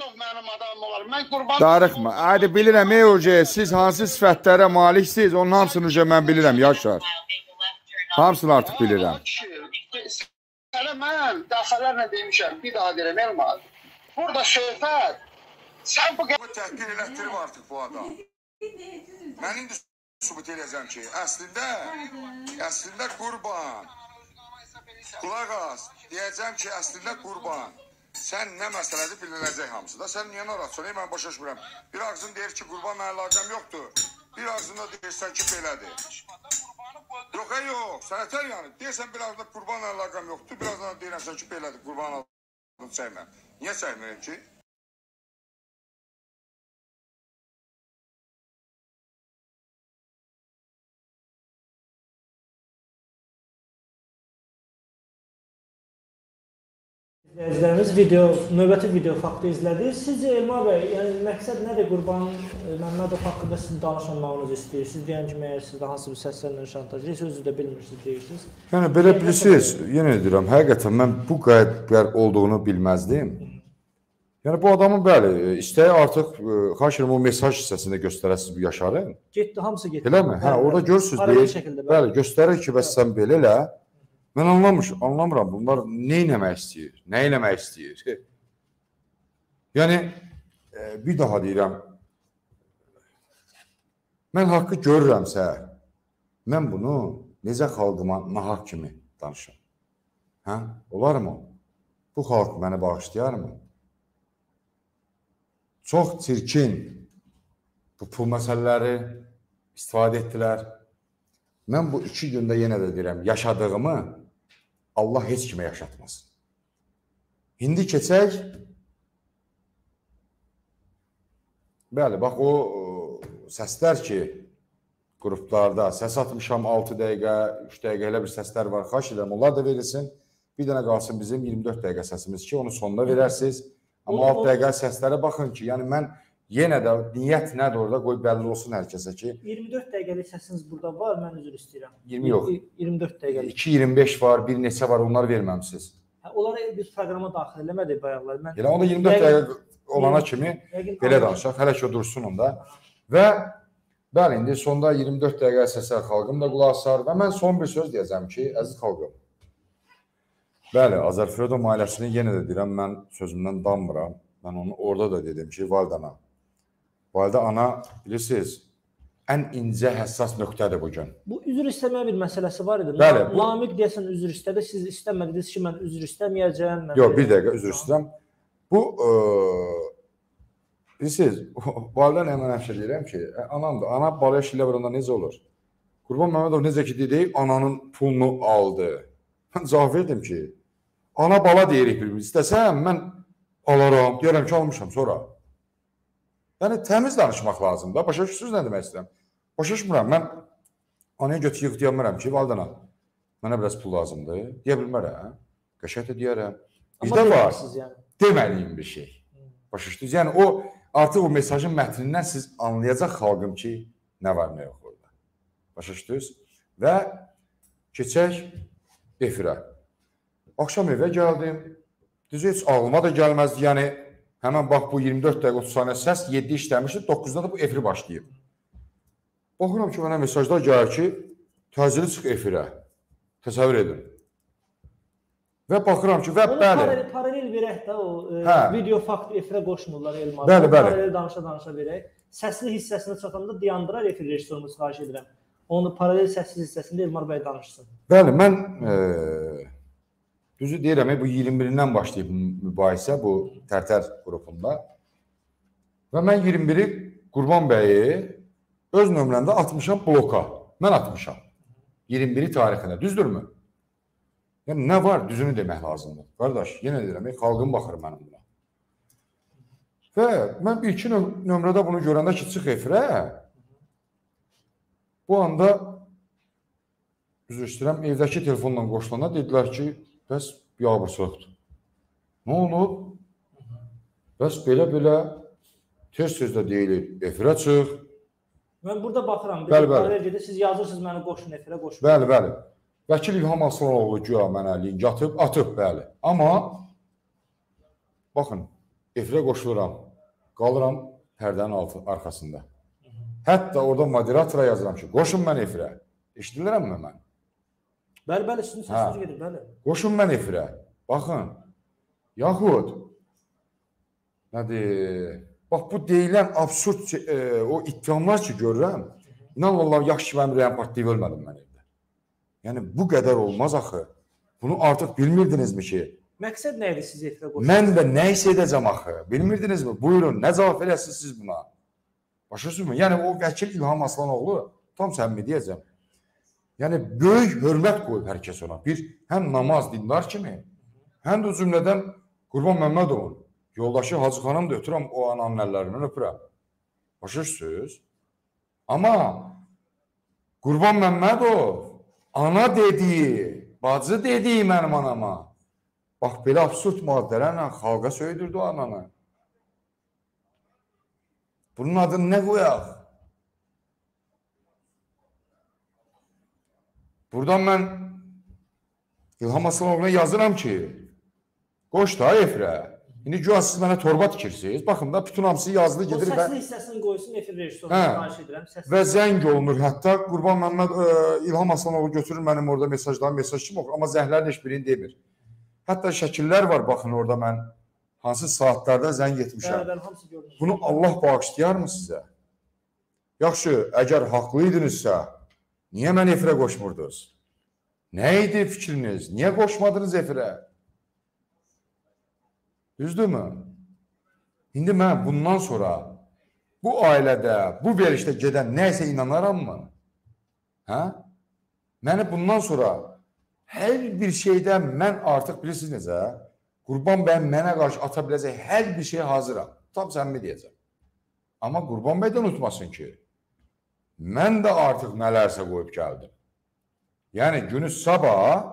Darıxma. Hadi bilirəm ey hocaya, siz hansı sifətlərə maliksiniz, onun hamısını hocaya mən bilirəm, Yaşar. Hamısını artıq bilirəm.
Sənə mən dəfələrlə demişəm, bir daha deyirəm, Elmar. Burada söhbət, sən bu...
Bu təhqir elətdirib artıq bu adam. Mən indi sübut eləyəcəm ki, əslində, əslində qurban. Qulaq az, deyəcəm ki, əslində qurban. Sən nə məsələdir bilinəcək hamısı da. Sən niyə narahatsan? Mən başa düşmürəm. Bir ağzın deyir ki, qurbanla əlaqəm yoxdur. Bir ağzında deyirsən ki, belədir. Yox, ey yox, sənətər yəni. Deyirsən bir ağzında qurbanla əlaqəm yoxdur. Bir ağzında deyirsən ki, belədir. Qurban adını çəkməm. Niyə çəkmirəm ki?
İzləyicilərimiz video, növbəti video faktı izlədi. Sizcə Elmar bəy, yəni məqsəd nədir Qurban Məmmədov haqqında sizin danışmamağınızı istəyir? Siz deyən kimi əgər sizdə hansı bir səslərlə şantaj, özünüz də bilmirsiniz, deyirsiniz.
Yəni belə bilirsiniz, yenə deyirəm, həqiqətən mən bu qədər olduğunu bilməzdim. Yəni bu adamın bəli, istəyi artıq xahiş edirəm o mesaj hissəsində göstərəsiniz bu Yaşarın.
Getdi, hamısı getdi.
Eləmi? Hə, orada görürsüz deyir. Bəli, göstərir ki, bəs sən belə elə. Mən anlamışım, anlamıram bunlar nə eləmək istəyir, nə eləmək istəyir. Yəni, bir daha deyirəm, mən haqqı görürəmsə, mən bunu necə xalqıma nahaq kimi danışım. Hə, olar mı? Bu xalq məni bağışlayar mı? Çox çirkin bu pul məsələləri istifadə etdilər. Mən bu iki gündə yenə də deyirəm, yaşadığımı Allah heç kimə yaşatmasın. İndi keçək. Bəli, bax o səslər ki, qruplarda səs atmışam altı dəqiqə, üç dəqiqə elə bir səslər var. Xahiş edirəm, onlar da verilsin. Bir dənə qalsın bizim iyirmi dörd dəqiqə səsimiz ki, onu sonuna verərsiniz. Amma altı dəqiqə səslərə baxın ki, yəni mən yenə də niyyət nədir orada, qoy bəlli olsun hər kəsə ki.
iyirmi dörd dəqiqəlik səsiniz burada var, mən üzr istəyirəm.
iyirmi yox.
iyirmi dörd dəqiqəlik.
iki iyirmi beş var, bir neçə var, onları verməmsiniz.
Hə, onları biz proqrama daxil eləmədik bayaqlar. Mən
Elə onda iyirmi dörd dəqiqə olana kimi belə danışaq, hələ ki o dursun onda. Və bəli, indi sonda iyirmi dörd dəqiqə səslər xalqım da qulaq asar və mən son bir söz deyəcəm ki, əziz xalqım, Bəli, Azərfredo ailəsini yenə də deyirəm, mən sözümdən danmıram. Mən onu orada da dedim ki, validana. Validə ana, bilirsiniz, ən incə, həssas nöqtədir bu gün.
Bu üzr istəmə bir məsələsi var idi.
Bəli, bu-
Namiq deyəsən üzr istədi, siz istəmədiniz ki, mən üzr istəməyəcəm. Mən
Yox, bir dəqiqə üzr istəyirəm. Bu, e, bilirsiniz, validən həmən həmişə deyirəm ki, anam da, ana balaya şillə vuranda necə olur? Qurban Məmmədov necə ki dedi, ananın pulunu aldı. Mən cavab verdim ki, ana bala deyirik bir-birimiz. İstəsəm, mən alaram, deyərəm ki, almışam sonra. Yəni, təmiz danışmaq lazımdır. Başa düşürsünüz nə demək istəyirəm? Başa düşmürəm, mən anaya götürüb deyəmirəm ki, validana, mənə biraz pul lazımdır. Deyə bilmərəm, qəşət də deyərəm. Bizdə var,
yəni.
deməliyim bir şey. Başa düşdünüz? Yəni, o, artıq o mesajın mətnindən siz anlayacaq xalqım ki, nə var, nə yox orada. Başa düşdünüz? Və keçək efirə. Axşam evə gəldim. Düzü heç ağlıma da gəlməzdi. Yəni, həmən bax bu iyirmi dörd dəqiqə otuz saniyə səs yeddi işləmişdi, doqquzda da bu efir başlayıb. Baxıram ki, mənə mesajlar gəlir ki, təcili çıx efirə. Təsəvvür edin. Və baxıram ki, və
Onu
bəli.
paralel, paralel verək də o e,
Hə.
video fakt efirə qoşmurlar Elmar.
Bəli, bəli.
Paralel danışa-danışa verək. Səsli hissəsində çatanda dayandırar efir rejissorumuz, xahiş edirəm. Onu paralel səssiz hissəsində Elmar bəy danışsın.
Bəli, mən e, düzü deyirəm, bu iyirmi birindən başlayıb mübahisə bu Tərtər qrupunda. Və mən iyirmi biri Qurban bəyi öz nömrəmdə atmışam bloka. Mən atmışam. iyirmi biri tarixində. Düzdürmü? Yəni, nə var? Düzünü demək lazımdır. Qardaş, yenə deyirəm, xalqım baxır mənim buna. Və mən bir iki nömrədə bunu görəndə ki, çıx efirə, bu anda üzr istəyirəm, evdəki telefonla qoşulanda dedilər ki, bəs biabırçılıqdır. Nə olub? Bəs belə-belə tez-tez də deyilir, efirə çıx.
Mən burada baxıram,
Bəli, bəli.
paralel gedir, siz yazırsınız məni qoşun efirə, qoşun.
Bəli, bəli. Vəkil İlham Aslanoğlu güya mənə link atıb, atıb, bəli. Amma, baxın, efirə qoşuluram, qalıram pərdənin altı, arxasında. Hətta orada moderatora yazıram ki, qoşun mən efirə. Eşidirlərəm mi mən?
Bəli, bəli, sizin səsiniz gedir, bəli.
Qoşun mən efirə. Baxın, yaxud, nədir, bax bu deyilən absurd e, o ittihamlar ki görürəm, inan Allah, yaxşı ki, mən rəyən partiyayı ölmədim mən evdə. Yəni, bu qədər olmaz axı. Bunu artıq bilmirdinizmi ki?
Məqsəd nə idi siz efirə qoşun?
Mən də nə isə edəcəm axı. Bilmirdinizmi? Buyurun, nə cavab verəsiniz siz buna? Başa-düşürsünüzmü? Yəni, o vəkil İlham Aslanoğlu, tam səmimi deyəcəm. Yəni, böyük hörmət qoyub hər kəs ona. Bir, həm namaz, dindar kimi, həm də o cümlədən Qurban Məmmədovun yoldaşı Hacı xanım da ötürəm, o ananın əllərindən öpürəm. Başa-düşürsünüz? Amma Qurban Məmmədov ana dediyi, bacı dediyi mənim anama. Bax, belə absurd maddələrlə xalqa söydürdü o ananı. Bunun adını nə qoyaq? Buradan mən İlham Aslanoğlu'na yazıram ki, qoş da efirə. İndi güya siz mənə torba tikirsiniz. Baxın da, bütün hamısı yazılı gedir
və... O səsli hissəsini qoysun, efir rejissoruna xahiş edirəm.
Və zəng olunur. Hətta Qurban Məmməd, ə, İlham Aslanoğlu götürür mənim orada mesajlarım, mesaj kim oxur, amma zəhlərin heç birini demir. Hətta şəkillər var, baxın orada mən hansı saatlarda zəng etmişəm.
Bəli, hamısı görünür.
Bunu Allah bağışlayar mı sizə? Yaxşı, əgər haqlıydınızsa, niyə mən efirə qoşmurdunuz? Nə idi fikriniz? Niyə qoşmadınız efirə? Düzdürmü? İndi mən bundan sonra bu ailədə, bu verişdə gedən nəysə inanaram mı? Hə? Məni bundan sonra hər bir şeydən mən artıq bilirsiniz necə? Qurban bəy mənə qarşı ata biləcək hər bir şey hazıram. Tam səmimi deyəcəm. Amma Qurban bəy də unutmasın ki, mən də artıq nələrsə qoyub gəldim. Yəni günü sabah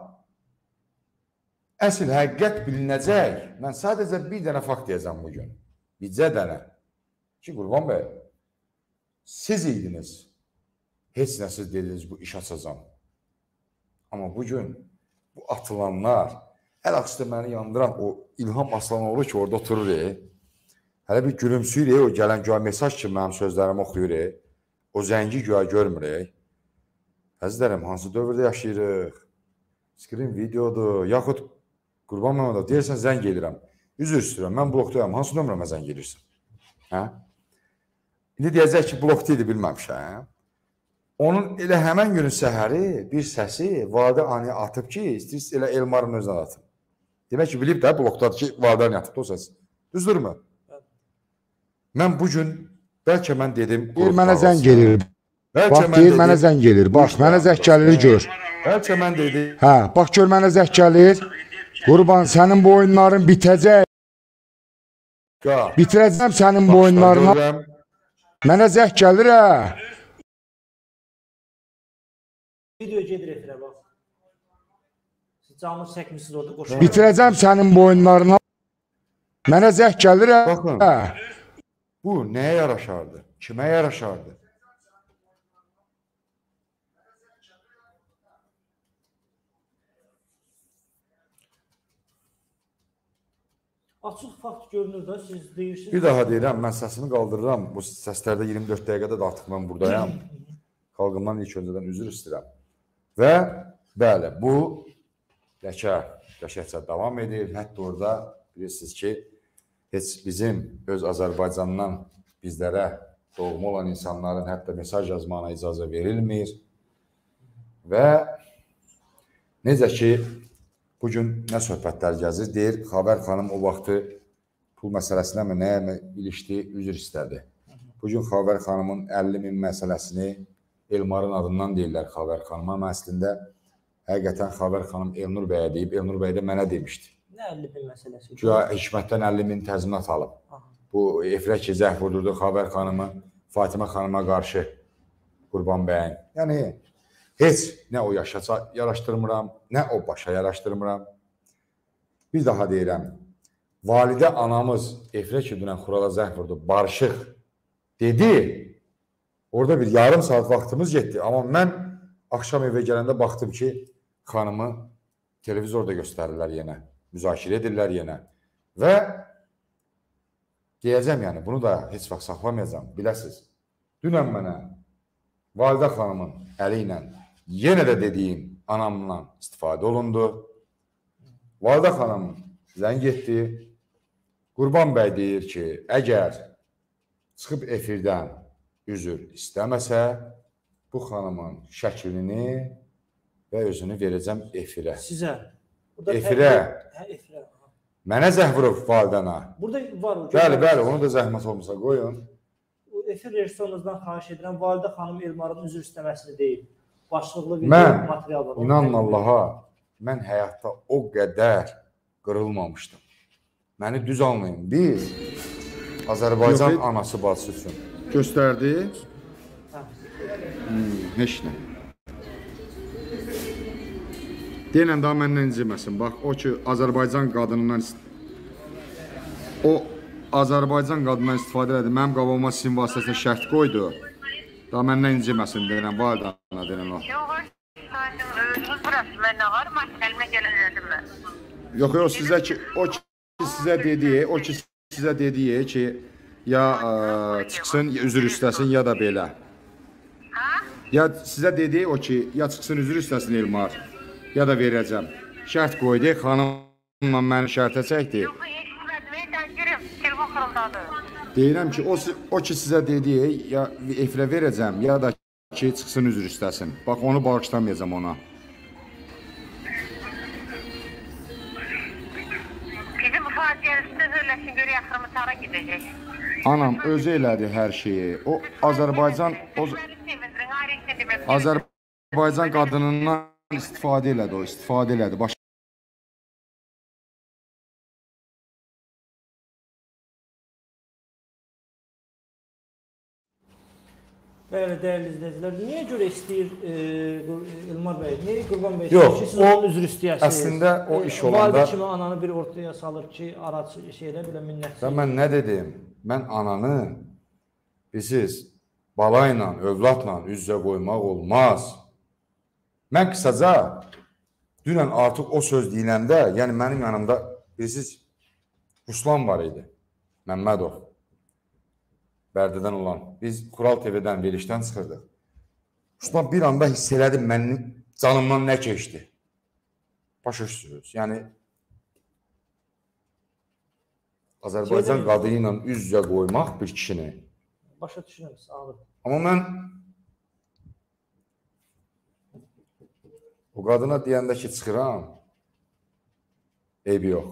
əsl həqiqət bilinəcək. Mən sadəcə bir dənə fakt deyəcəm bugün. Bircə dənə. Ki, Qurban bəy, siz idiniz. Heç nə siz dediniz bu iş açacam. Amma bugün bu atılanlar, hər aksıda məni yandıran o İlham Aslanoğlu ki, orada oturur, e, hələ bir gülümsüyür, e, o gələn güya mesaj ki, mənim sözlərimi oxuyur, e, o zəngi güya görmür. E. Əzizlərim, hansı dövrdə yaşayırıq? Screen videodur, yaxud Qurban Məmmədov, deyirsən zəng edirəm. Üzr istəyirəm, mən blokdayam. Hansı nömrəmə zəng edirsən? Hə? İndi deyəcək ki, blokda idi, bilməmişəm. Onun elə həmən günün səhəri bir səsi Validə Aniyə atıb ki, istəyirsə elə Elmarın özünə atıb. Demək ki, bilib də blokdadır ki, Validə Aniyə atıbdı o səs. Düzdürmü? Mən bugün, bəlkə mən dedim...
Deyir, mənə zəng gelir. Bax, deyir, mənə zəng gelir. Bax, mənə zəng gəlir, gör.
Bəlkə mən dedim...
Hə, bax, gör, mənə zəng gəlir. Qurban, sənin bu oyunların bitəcək. Bitirəcəm sənin bu oyunlarına. Mənə zəng gəlir, hə.
Video gedir efirə, bax. Siz canlı çəkmişsiniz orada qoşulur.
Bitirəcəm sənin bu oyunlarına. Mənə zəng gəlir, hə.
Baxın, bu nəyə yaraşardı? Kimə yaraşardı?
Açıq fakt görünür də, siz deyirsiniz.
Bir daha deyirəm, mən səsimi qaldırıram. Bu səslərdə iyirmi dörd dəqiqədə də artıq mən buradayam. Xalqımdan ilk öncədən üzr istəyirəm. Və bəli, bu ləkə qəşəkcə davam edir. Hətta orada bilirsiniz ki, heç bizim öz Azərbaycandan bizlərə doğma olan insanların hətta mesaj yazmağına icazə verilmir. Və necə ki, bugün nə söhbətlər gəzir, deyir, Xavər xanım o vaxtı pul məsələsinə mi, nəyə mi ilişdi, üzr istədi. Bugün Xavər xanımın əlli min məsələsini Elmarın adından deyirlər Xavər xanıma. Mən əslində, həqiqətən Xavər xanım Elnur bəyə deyib, Elnur bəy də mənə demişdi.
Nə əlli min məsələsi?
Güya Hikmətdən əlli min təzminat alıb. Bu, efirə ki, zəhv vurdurdu Xavər xanımı Fatimə xanıma qarşı Qurban bəyin. Yəni, heç nə o yaşa yaraşdırmıram, nə o başa yaraşdırmıram. Bir daha deyirəm, validə anamız efirə ki, dünən Xurala zəhv vurdu, barışıq dedi. Orada bir yarım saat vaxtımız getdi. Amma mən axşam evə gələndə baxdım ki, xanımı televizorda göstərirlər yenə, müzakirə edirlər yenə. Və deyəcəm yəni, bunu da heç vaxt saxlamayacam, biləsiniz. Dünən mənə validə xanımın əli ilə yenə də dediyim anamla istifadə olundu. Validə xanım zəng etdi. Qurban bəy deyir ki, əgər çıxıb efirdən üzr istəməsə, bu xanımın şəklini və özünü verəcəm efirə.
Sizə?
Efirə.
Hə, efirə.
Mənə zəh vurub validana.
Burada var.
Bəli, bəli, onu da zəhmət olmasa qoyun.
Efir rejissorunuzdan xahiş edirəm, validə xanım Elmarın üzr istəməsini deyil. Başlıqlı video material var.
Mən, inanın Allaha, mən həyatda o qədər qırılmamışdım. Məni düz anlayın, biz Azərbaycan Yox, anası bacısı üçün göstərdi. Hmm, heç nə. Deyilən daha məndən inciməsin. Bax, o ki, Azərbaycan qadınından o Azərbaycan qadından istifadə elədi. Mənim qabağıma sizin vasitəsilə şərt qoydu. Daha məndən inciməsin deyilən, validana deyilən o. Yox, yox, sizə ki, o ki sizə dediyi, o ki sizə dediyi ki, ya ə, çıxsın, üzr istəsin, ya da belə. Ya sizə dediyi o ki, ya çıxsın, üzr istəsin Elmar, ya da verəcəm. Şərt qoydu, xanımla məni şərtə çəkdi. Deyirəm ki, o, o ki sizə dediyi, ya efirə verəcəm, ya da ki, çıxsın, üzr istəsin. Bax, onu bağışlamayacam ona.
Bizim bu faciəlisdə söyləsin, görə yaxırımı tara gidəcək.
Anam özü elədi hər şeyi. O Azərbaycan o Azərbaycan qadınından istifadə elədi, o istifadə elədi. Baş
Bəli, dəyərli izləyicilər, niyə görə istəyir e, Elmar bəy, niyə Qurban bəy
Yox,
ki, siz onun üzr istəyəsiniz?
Əslində o iş olanda...
Validə kimi ananı bir ortaya salır ki, araç şeylə belə minnətçi.
Və mən nə dedim? Mən ananı, bilirsiniz, balayla, övladla üz-üzə qoymaq olmaz. Mən qısaca, dünən artıq o söz deyiləndə, yəni mənim yanımda, bilirsiniz, Ruslan var idi, Məmmədov. Bərdədən olan. Biz Kural T V-dən, verilişdən çıxırdıq. Ruslan bir anda hiss elədim, mənim canımdan nə keçdi? Başa düşürsünüz. Yəni, Azərbaycan
Şeydə-
qadını ilə üz-üzə qoymaq bir kişini.
Başa düşürəm, sağ olun.
Amma mən o qadına deyəndə ki, çıxıram, eybi yox.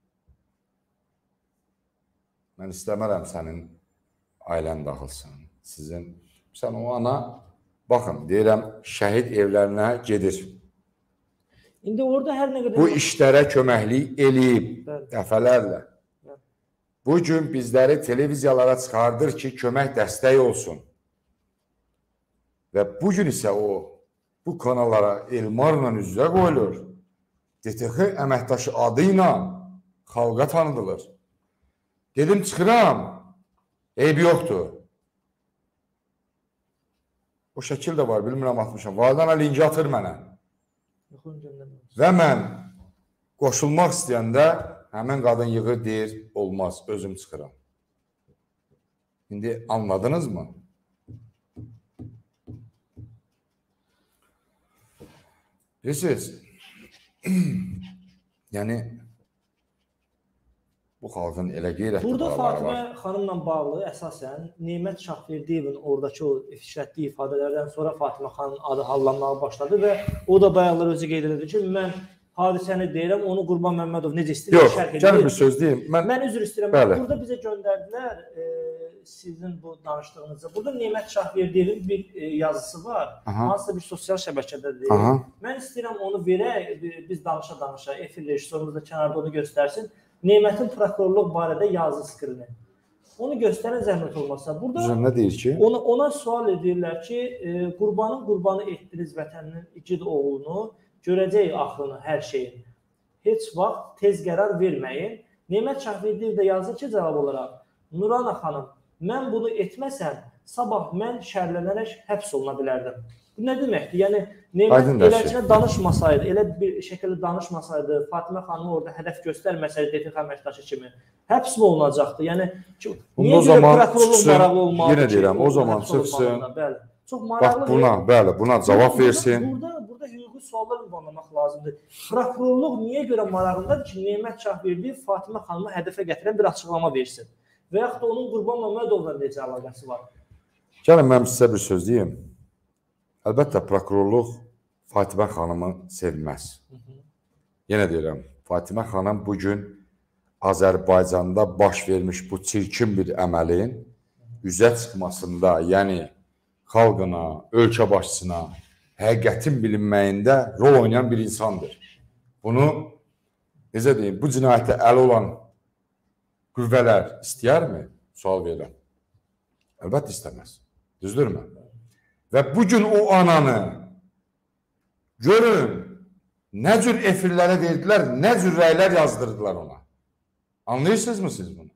Mən istəmərəm sənin ailən daxilsin, sizin. Sən o ana, baxın, deyirəm, şəhid evlərinə gedir.
İndi orada hər nə qədər...
Bu işlərə köməklik eləyib
Bəli.
dəfələrlə. Bu gün bizləri televiziyalara çıxardır ki, kömək dəstək olsun. Və bu gün isə o, bu kanallara Elmarla üzrə qoyulur. D T X əməkdaşı adı ilə xalqa tanıdılır. Dedim, çıxıram, eybi yoxdur. O şəkil də var, bilmirəm atmışam. Validana linki atır mənə. Və mən qoşulmaq istəyəndə həmin qadın yığır, deyir, olmaz, özüm çıxıram. İndi anladınız mı? Bilirsiniz, yəni, bu xalqın elə qeyrətli
Burada
bağları var.
Fatimə xanımla bağlı əsasən Nemət Şahverdiyevin oradakı o işlətdiyi ifadələrdən sonra Fatimə xanımın adı hallanmağa başladı və o da bayaqlar özü qeyd edir ki, mən hadisəni deyirəm, onu Qurban Məmmədov necə istəyir,
Yox,
şərh edir.
gəlin bir söz deyim. Mən,
mən üzr istəyirəm,
bəli.
burada bizə göndərdilər e, sizin bu danışdığınızda. Burada Nemət Şahverdiyevin bir e, yazısı var, hansısa bir sosial şəbəkədə deyil.
Aha.
Mən istəyirəm onu verək, biz danışa-danışa, efir rejissorumuz da kənarda onu göstərsin. Nemətin prokurorluq barədə yazı skrini. Onu göstərən zəhmət olmasa. Burada
Üzüm nə deyir ki?
Ona, ona sual edirlər ki, e, qurbanın qurbanı etdiniz vətəninin igid oğlunu, görəcək axırını, hər şeyin. Heç vaxt tez qərar verməyin. Nemət Şahverdiyev də yazır ki, cavab olaraq, Nurana xanım, mən bunu etməsəm, sabah mən şərlənərək həbs oluna bilərdim. Bu nə deməkdir? Yəni, Nemət eləçinə danışmasaydı, elə bir şəkildə danışmasaydı, Fatimə xanımı orada hədəf göstərməsəydi D T X əməkdaşı kimi, həbs mi olunacaqdı? Yəni, niyə görə prokurorluq maraqlı olmalıdır?
Yenə deyirəm, o zaman çıxsın,
Çox
bax
maraqlı
buna, bəli, buna cavab versin.
Burada, burada hüquqi suallar ünvanlamaq lazımdır. Prokurorluq niyə görə marağındadır ki, Nemət Şahverdiyev Fatimə xanımı hədəfə gətirən bir açıqlama versin? Və yaxud da onun Qurban Məmmədovla necə əlaqəsi var?
Gəlin, mən sizə bir söz deyim. Əlbəttə, prokurorluq Fatimə xanımı sevməz. Yenə deyirəm, Fatimə xanım bugün Azərbaycanda baş vermiş bu çirkin bir əməlin üzə çıxmasında, yəni xalqına, ölkə başçısına, həqiqətin bilinməyində rol oynayan bir insandır. Bunu, necə deyim, bu cinayətə əli olan qüvvələr istəyərmi? Sual verirəm. Əlbəttə istəməz. Düzdürmü? Və bugün o ananı görün, nə cür efirlərə verdilər, nə cür rəylər yazdırdılar ona. Anlayırsınızmı siz bunu?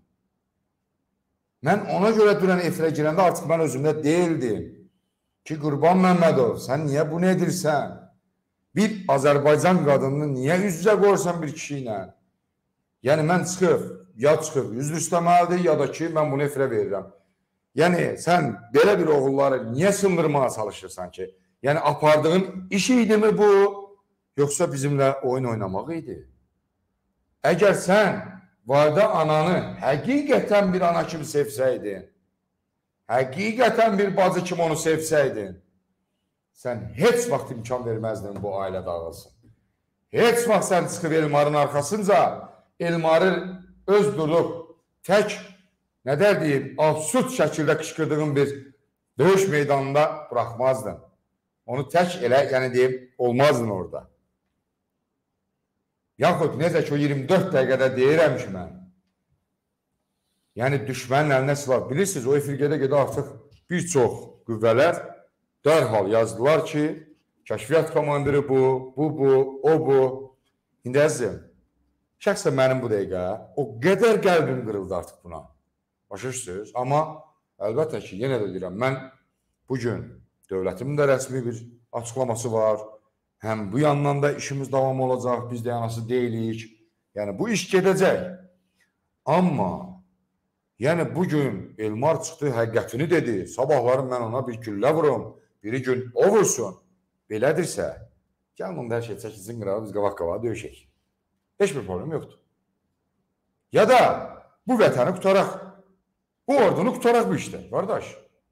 Mən ona görə dünən efirə girəndə artıq mən özümdə deyildim ki, Qurban Məmmədov, sən niyə bunu edirsən? Bir Azərbaycan qadınını niyə üz-üzə qoyursan bir kişi ilə? Yəni, mən çıxıb, ya çıxıb üzr istəməlidir, ya da ki, mən bunu efirə verirəm. Yəni, sən belə bir oğulları niyə sındırmağa çalışırsan ki? Yəni, apardığın iş idi mi bu, yoxsa bizimlə oyun oynamaq idi? Əgər sən Validə ananı həqiqətən bir ana kimi sevsəydin, həqiqətən bir bacı kimi onu sevsəydin, sən heç vaxt imkan verməzdin bu ailə dağılsın. Heç vaxt sən çıxıb Elmarın arxasınca, Elmarı öz durub tək, nə der deyim, absurd şəkildə qışqırdığın bir döyüş meydanında buraxmazdın. Onu tək elə, yəni deyim, olmazdın orada. Yaxud necə ki, o iyirmi dörd dəqiqədə deyirəm ki, mən, yəni düşmənin əlinə silah, bilirsiniz, o efirgədə gedə artıq bir çox qüvvələr dərhal yazdılar ki, kəşfiyyat komandiri bu, bu, bu, o, bu. İndi əzizim, şəxsən mənim bu dəqiqə, o qədər qəlbim qırıldı artıq buna. Başa düşürsünüz? Amma əlbəttə ki, yenə də deyirəm, mən bugün dövlətimin də rəsmi bir açıqlaması var. Həm bu yandan da işimiz davam olacaq, biz də yanası deyilik. Yəni, bu iş gedəcək. Amma, yəni, bugün Elmar çıxdı, həqiqətini dedi, sabahlarım mən ona bir güllə vurum, biri gün o vursun. Belədirsə, gəlin onda hər şey çəkilsin qırağı, biz qabaq-qabağa döyüşək. Heç bir problem yoxdur. Ya da
Bu vətəni qutaraq. Bu ordunu qutaraq bu işdə, qardaş.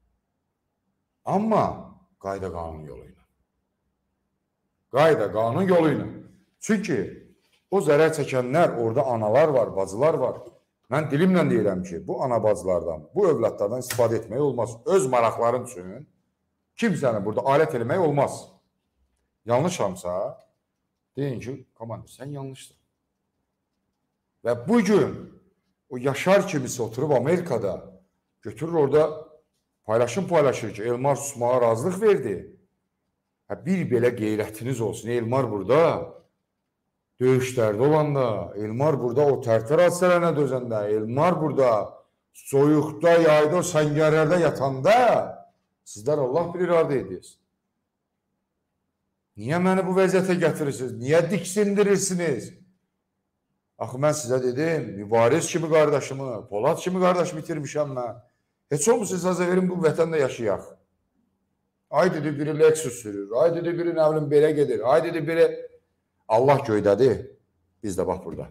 Amma qayda qanun yolu ilə. Qayda qanun yolu ilə. Çünki o zərər çəkənlər, orada analar var, bacılar var. Mən dilimlə deyirəm ki, bu ana bacılardan, bu övladlardan istifadə etmək olmaz. Öz maraqların üçün kimsəni burada alət eləmək olmaz. Yanlışamsa, deyin ki, komandir, sən yanlışsın. Və bugün o Yaşar kimisi oturub Amerikada götürür orada paylaşım paylaşır ki, Elmar susmağa razılıq verdi. Hə, bir belə qeyrətiniz olsun. Elmar burada döyüşlərdə olanda, Elmar burada o tərtər hadisələrinə dözəndə, Elmar burada soyuqda, yayda, səngərlərdə yatanda sizlər Allah bilir harada edirsiniz. Niyə məni bu vəziyyətə gətirirsiniz? Niyə diksindirirsiniz? Axı, mən sizə dedim, mübariz kimi qardaşımı, Polad kimi qardaşımı itirmişəm mən. Heç olmuşsa sizə verin, bu vətəndə yaşayaq. Ay dedi, biri Lexus sürür, ay dedi, biri nə bilim belə gedir, ay dedi, biri Allah göydədir, biz də bax burada.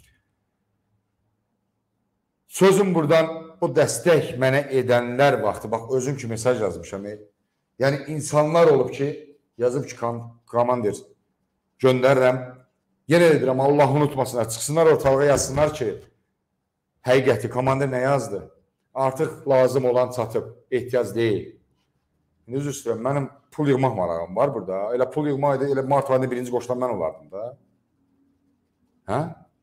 Sözüm buradan o dəstək mənə edənlər vaxtı, bax özüm ki mesaj yazmışam. Yəni insanlar olub ki, yazıb ki, komandir göndərirəm, yenə edirəm, Allah unutmasınlar, çıxsınlar ortalığa yazsınlar ki, həqiqəti, komandir nə yazdı? Artıq lazım olan çatıb, ehtiyac deyil. Üzr istəyirəm, mənim pul yığmaq marağım var burada. Elə pul yığmaq idi, elə mart ayında birinci qoşulan mən olardım da. Hə?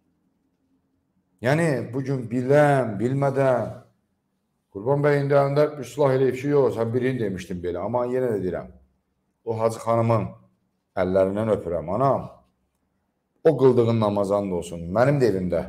Yəni, bugün biləm, bilmədən, Qurban bəy indi əlində üslah eləyib ki, yox, sən birini demişdim belə. Amma yenə də deyirəm, o Hacı xanımın əllərindən öpürəm, anam. O qıldığın namazan da olsun. Mənim də evimdə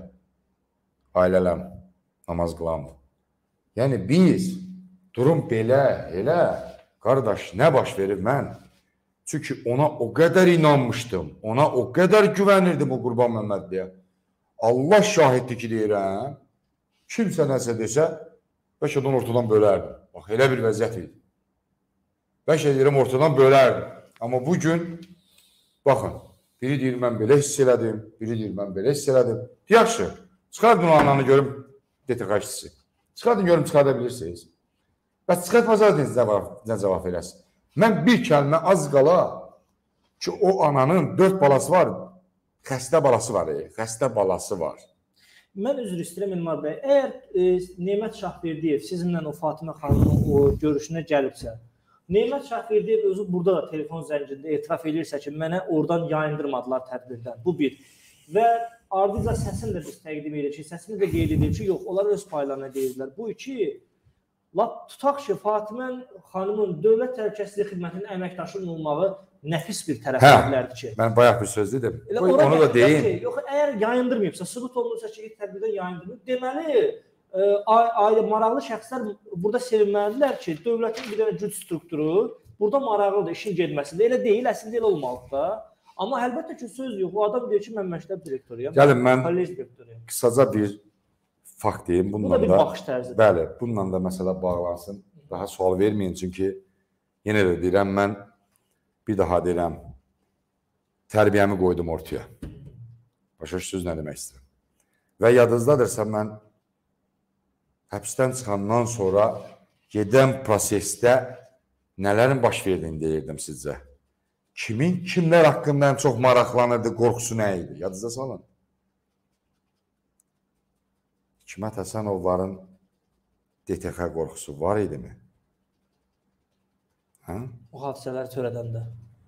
ailələm namaz qılandı. Yəni, biz durum belə, elə, qardaş, nə baş verir mən? Çünki ona o qədər inanmışdım, ona o qədər güvənirdim o Qurban Məmmədliyə. Allah şahiddir ki, deyirəm, kimsə nəsə desə, bəlkə onu ortadan bölərdim. Bax, elə bir vəziyyət idi. Bəlkə deyirəm, ortadan bölərdim. Amma bugün, baxın, biri deyir, mən belə hiss elədim, biri deyir, mən belə hiss elədim. Yaxşı, çıxardın o ananı görüm, detikaççısı. Çıxardın görüm, çıxarda bilirsiniz. Bəs çıxartmazlar nə cavab eləsin. Mən bir kəlmə az qala ki, o ananın dörd balası var, xəstə balası var, xəstə balası var.
Mən üzr istəyirəm Elmar bəy, əgər e, Nemət Şahverdiyev sizinlə o Fatimə xanımın o görüşünə gəlibsə, Nemət Şahverdiyev özü burada da telefon zəncində etiraf edirsə ki, mənə oradan yayındırmadılar tədbirdən, bu bir. Və ardıca səsini də biz təqdim edir ki, səsini də qeyd edir ki, yox, onlar öz paylarına deyirlər. Bu iki, lap tutaq ki, Fatimə xanımın dövlət təhlükəsizlik xidmətinin əməkdaşının olmağı nəfis bir tərəflərdir ki.
Mən bayaq bir söz dedim.
Elə
Qoy, onu da deyin.
Ki, yox, əgər yayındırmayıbsa, sübut olunursa ki, tədbirdən yayındırmayıb, deməli, e, ayrı maraqlı şəxslər burada sevinməlidirlər ki, dövlətin bir dənə güc strukturu burada maraqlıdır, işin gedməsində. Elə deyil, əslində elə olmalıdır da. Amma əlbəttə ki, söz yox. O adam deyir ki, mən məktəb direktoruyam.
Gəlin, mən
kollec direktoruyam.
Qısaca bir fakt deyim.
Bu da bir baxış tərzidir.
Bəli, bununla da məsələ bağlansın. Daha sual verməyin, çünki yenə də deyirəm, mən bir daha deyirəm, tərbiyəmi qoydum ortaya. Başa söz nə demək istəyirəm. Və yadınızdadırsa, mən həbsdən çıxandan sonra gedən prosesdə nələrin baş verdiyini deyirdim sizcə. Kimin, kimlər haqqında ən çox maraqlanırdı, qorxusu nə idi? Yadınızda salın. Hikmət Həsənovların D T X qorxusu var idi mi? Hə?
O hadisələri törədəndə.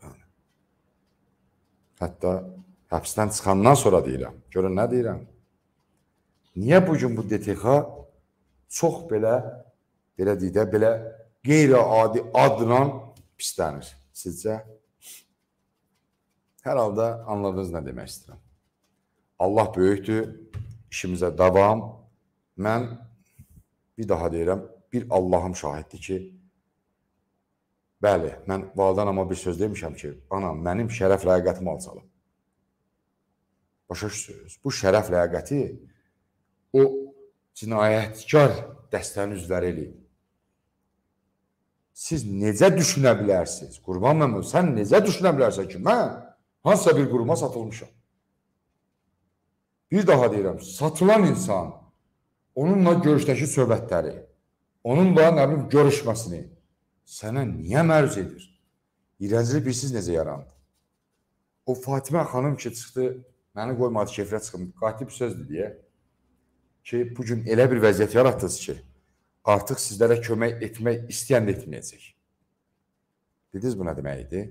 Hətta həbsdən çıxandan sonra deyirəm. Görün, nə deyirəm? Niyə bugün bu D T X çox belə, belə deyək də, belə qeyri-adi adla pislənir? Sizcə? Hər halda anladınız nə demək istəyirəm. Allah böyükdür, işimizə davam. Mən bir daha deyirəm, bir Allahım şahiddir ki, bəli, mən validanama bir söz demişəm ki, anam, mənim şərəf ləyaqətim alçalıb. Başa söz, bu şərəf ləyaqəti o cinayətkar dəstənin üzvləri eləyib. Siz necə düşünə bilərsiniz? Qurban Məmməd, sən necə düşünə bilərsən ki, mən hansısa bir quruma satılmışam. Bir daha deyirəm, satılan insan
onunla görüşdəki söhbətləri, onunla nə bilim görüşməsini sənə niyə məruz edir? İrəncili bilsiz necə yarandı? O Fatimə xanım ki çıxdı, məni qoymadı ki, efirə çıxım, qatib sözdür deyə ki, bugün elə bir vəziyyət yaratdınız ki, artıq sizlərə kömək etmək istəyən də etməyəcək. Dediniz bu nə demək idi?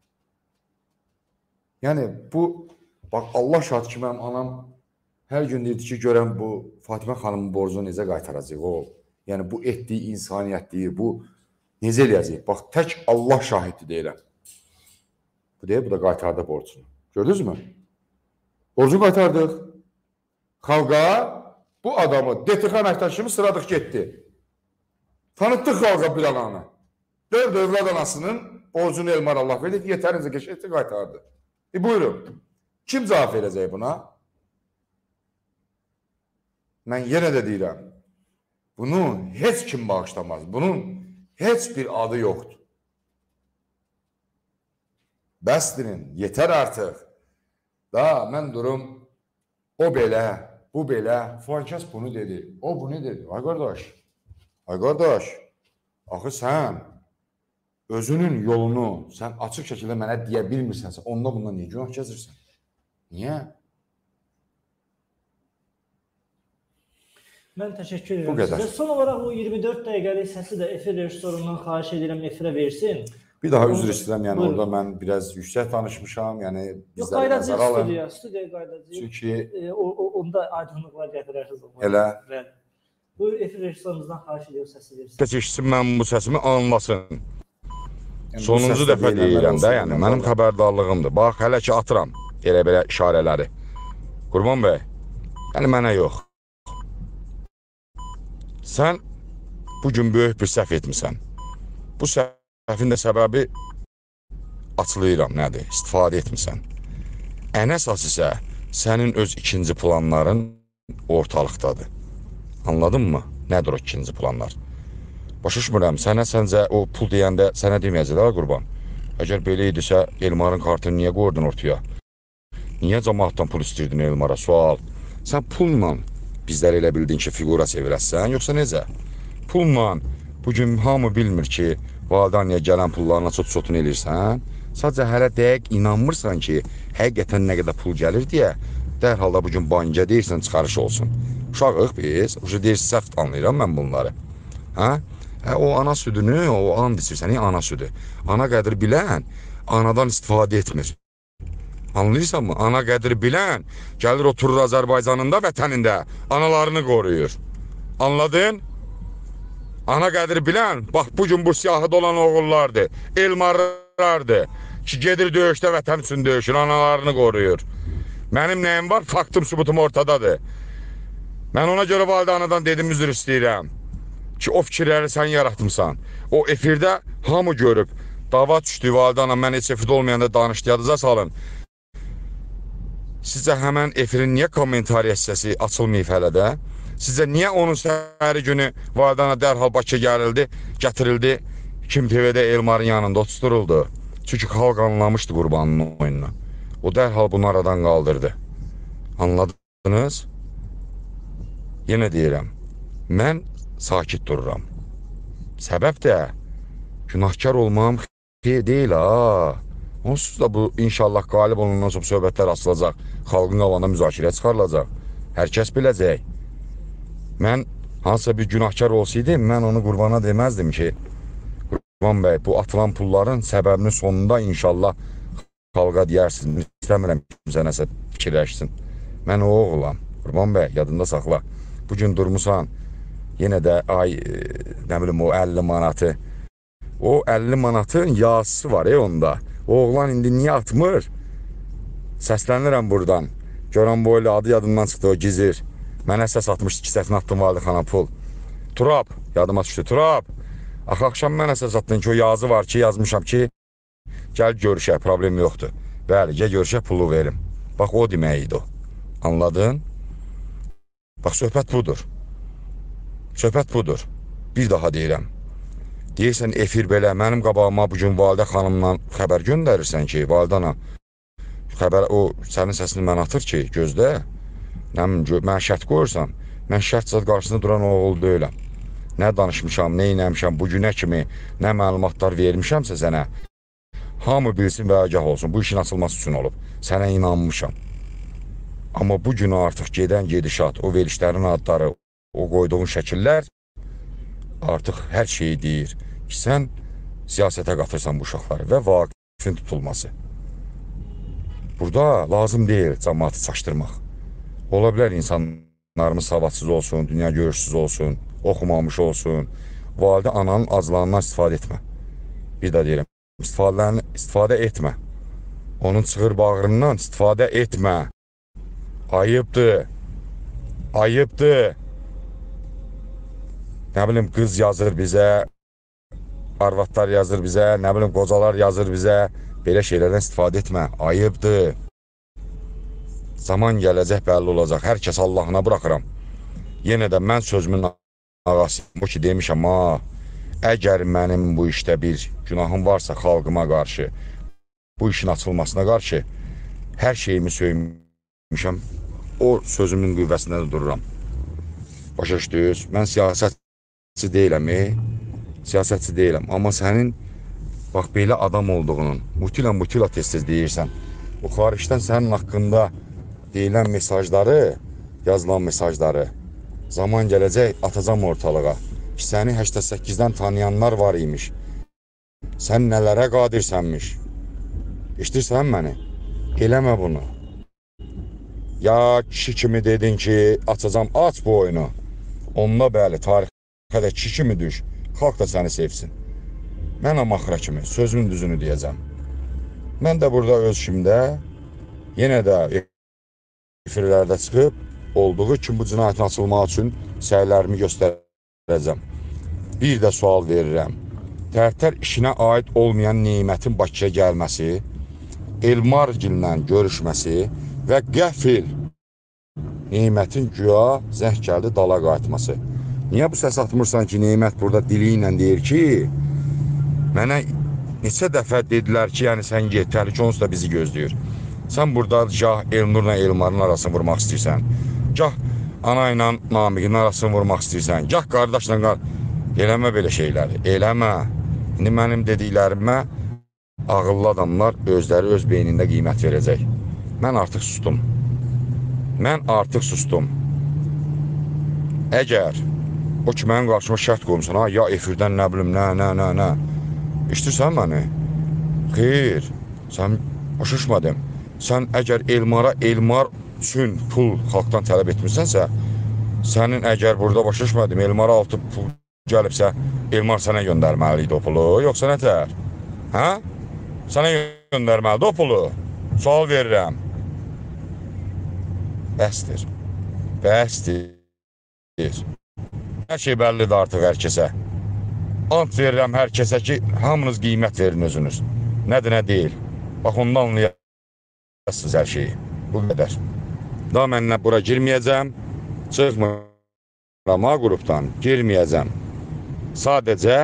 Yəni bu, bax Allah şahid ki, mənim anam hər gün deyirdi ki, görən bu Fatimə xanımın borcunu necə qaytaracaq o. Yəni bu etdiyi insaniyyətliyi, bu necə eləyəcək? Bax, tək Allah şahiddir deyirəm. Bu deyir, bu da qaytardı borcunu. Gördünüz mü? Borcunu qaytardıq. Xalqa bu adamı, D T X əməkdaşımı sıradıq getdi. Tanıtdıq xalqa bir ananı. Dörd övlad anasının borcunu Elmar Allah verdik, yetərincə keçəkdi, qaytardı. E buyurun, kim cavab verəcək buna? Mən yenə də deyirəm, bunu heç kim bağışlamaz, bunun heç bir adı yoxdur. Bəsdirin, yetər artıq. Da, mən durum, o belə, bu belə, fankəs bunu dedi, o bunu dedi. Ay qardaş, ay qardaş, axı sən özünün yolunu sən açıq şəkildə mənə deyə bilmirsənsə, onunla bundan niyə günah gəzirsən? Niyə?
Mən təşəkkür edirəm sizə. Son olaraq o iyirmi dörd dəqiqəlik səsi də efir rejissorundan xahiş edirəm, efirə versin.
Bir daha üzr istəyirəm, yəni orada mən biraz yüksək danışmışam, yəni bizləri nəzərə alın.
Yox, studiya qaydacıq.
Çünki
onda aydınlıqlar gətirərsiniz.
Elə.
Bu efir rejissorumuzdan xahiş ediyor səsi versin.
Keçsin mən bu səsimi anlasın. Sonuncu dəfə deyirəm də, yəni mənim xəbərdarlığımdır. Bax, hələ ki atıram elə-belə işarələri. Qurban bəy, yəni mənə yox. Sən bugün böyük bir səhv etmisən. Bu səhvin də səbəbi açılayıram, nədir? İstifadə etmisən. Ən əsas isə sənin öz ikinci planların ortalıqdadır. Anladın mı? Nədir o ikinci planlar? Başa düşmürəm, sənə səncə o pul deyəndə sənə deməyəcəklər, Qurban. Əgər belə idisə, Elmarın kartını niyə qoydun ortaya? Niyə cəmaatdan pul istəyirdin Elmara? Sual. Sən pulla bizlər elə bildin ki, figura çevirəsən, yoxsa necə? Pulla bugün hamı bilmir ki, validaniyə gələn pullarına çot-çotunu elirsən. Sadəcə hələ dəqiq inanmırsan ki, həqiqətən nə qədər pul gəlir deyə, dərhal da bugün bankə deyirsən, çıxarış olsun. Uşaqıq biz, ucu deyirsən, səhv anlayıram mən bunları. Hə? Hə, o ana südünü, o and içirsən, ana südü. Ana qədri bilən, anadan istifadə etmir. Anlayırsan mı? Ana qədri bilən, gəlir oturur Azərbaycanın da vətənində, analarını qoruyur. Anladın? Ana qədri bilən, bax bugün bu siyahıda olan oğullardır, elmarlardır ki, gedir döyüşdə vətən üçün döyüşür, analarını qoruyur. Mənim nəyim var? Faktım, sübutum ortadadır. Mən ona görə validə anadan dedim, üzr istəyirəm ki, o fikirləri sən yaratmısan. O efirdə hamı görüb, dava düşdü, validə ana, mən heç efirdə olmayanda danışdı, yadınıza salın. Sizcə həmən efirin niyə kommentariya hissəsi açılmayıb hələ də? Sizcə niyə onun səhəri günü validana dərhal Bakıya gərildi, gətirildi, Kim T V'də Elmarın yanında oturuldu? Çünki xalq anlamışdı Qurbanın oyununu. O dərhal bunu aradan qaldırdı. Anladınız? Yenə deyirəm, mən sakit dururam. Səbəb də günahkar olmam deyil ha. Onsuz da bu inşallah qalib olundan sonra söhbətlər açılacaq. Xalqın qabağında müzakirə çıxarılacaq. Hər kəs biləcək. Mən hansısa bir günahkar olsaydım, mən onu Qurbana deməzdim ki, Qurban bəy, bu atılan pulların səbəbinin sonunda inşallah xalqa deyərsiniz. İstəmirəm kimsə nəsə fikirləşsin. Mən o oğulam. Qurban bəy, yadında saxla. Bugün durmusan, yenə də ay, nə bilim o əlli manatı. O əlli manatın yazısı var ya onda. O oğlan indi niyə atmır? Səslənirəm buradan. Görən boylu adı yadımdan çıxdı, o gizir. Mənə səs atmışdı, iki səhvini atdım valide xana pul. Turab, yadıma düşdü, Turab. Axı, axşam mənə səs atdın ki, o yazı var ki, yazmışam ki, gəl görüşək, problem yoxdur. Bəli, gəl görüşək, pulu verim. Bax, o demək idi o. Anladın? Bax, söhbət budur. Söhbət budur. Bir daha deyirəm. Deyirsən, efir belə, mənim qabağıma bugün validə xanımla xəbər göndərirsən ki, validana, xəbər, o sənin səsini mən atır ki, gözlə, mən şərt qoyursam,
Mən şərt zad qarşısında duran oğul deyiləm. Nə danışmışam, nə inəmişəm, bu günə kimi nə məlumatlar vermişəmsə sənə, hamı bilsin və agah olsun. Bu işin açılması üçün olub. Sənə inanmışam. Amma bu günü artıq gedən gedişat, o verişlərin adları, o qoyduğun şəkillər artıq hər şeyi deyir ki, sən siyasətə qatırsan bu uşaqları və vaqifin tutulması. Burada lazım deyil cəmaatı çaşdırmaq. Ola bilər insanlarımız savadsız olsun, dünya görüşsüz olsun, oxumamış olsun. Validə ananın acılarından istifadə etmə. Bir də deyirəm, istifadə etmə. Onun çığır bağırından istifadə etmə. Ayıbdır. Ayıbdır. Nə bilim, qız yazır bizə, arvadlar yazır bizə, nə bilim, qocalar yazır bizə. Belə şeylərdən istifadə etmə. Ayıbdır. Zaman gələcək, bəlli olacaq. Hər kəs Allahına bıraxıram. Yenə də mən sözümün ağasıyım. Bu ki, demişəm, ha, əgər mənim bu işdə bir günahım varsa xalqıma qarşı, bu işin açılmasına qarşı hər şeyimi söymüşəm, o sözümün qüvvəsində də dururam. Başa düşdünüz? Mən siyasətçi deyiləm, e? Siyasətçi deyiləm. Amma sənin, bax, belə adam olduğunun, mutila mutila tez-tez deyirsən, bu xaricdən sənin haqqında deyilən mesajları, yazılan mesajları zaman gələcək, atacam ortalığa ki, səni səksən səkkizdən tanıyanlar var imiş. Sən nələrə qadirsənmiş. İştirsən məni? Eləmə bunu. Ya kişi kimi dedin ki, açacam, aç bu oyunu. Onunla bəli, tarixə də kişi kimi düş. Xalq da səni sevsin. Mən amaxıra kimi, sözümün düzünü deyəcəm. Mən də burada öz kimdə, yenə də efirlərdə çıxıb, olduğu kimi bu cinayətin açılmaq üçün səylərimi göstərəcəm. Bir də sual verirəm. Tərtər işinə aid olmayan Neymətin Bakıya gəlməsi, Elmargillə görüşməsi və qəfil Neymətin güya zəng gəldi dala qayıtması. Niyə bu səs atmırsan ki, Neymət burada dili ilə deyir ki, mənə neçə dəfə dedilər ki, yəni sən get, təhlükə onsuz da bizi gözləyir. Sən burada gah Elnurla Elmarın arasını vurmaq istəyirsən, gah ana ilə Namiqin arasını vurmaq istəyirsən, gah qardaşla qar... Eləmə belə şeyləri, eləmə. İndi mənim dediklərimə ağıllı adamlar özləri öz beynində qiymət verəcək. Mən artıq sustum. Mən artıq sustum. Əgər o ki, mənim qarşıma şərt qoymuşsan, ha, ya efirdən nə bilim, nə, nə, nə, nə. İştirsən məni? Xeyr, sən başışmadın. Sən əgər Elmara, Elmar üçün pul xalqdan tələb etmirsənsə, sənin əgər burada başışmadım, Elmara altı pul gəlibsə, Elmar sənə göndərməliydi o pulu, yoxsa nətər? Hə? Sənə göndərməlidir o pulu. Sual verirəm. Bəsdir. Bəsdir. Hər şey bəllidir artıq hər kəsə. Ant verirəm hər kəsə ki, hamınız qiymət verin özünüz. Nədir, nə deyil. Bax, ondan anlayasınız hər şeyi. Bu qədər. Daha mənlə bura girməyəcəm. Çıxmıram ha qrupdan. Girməyəcəm. Sadəcə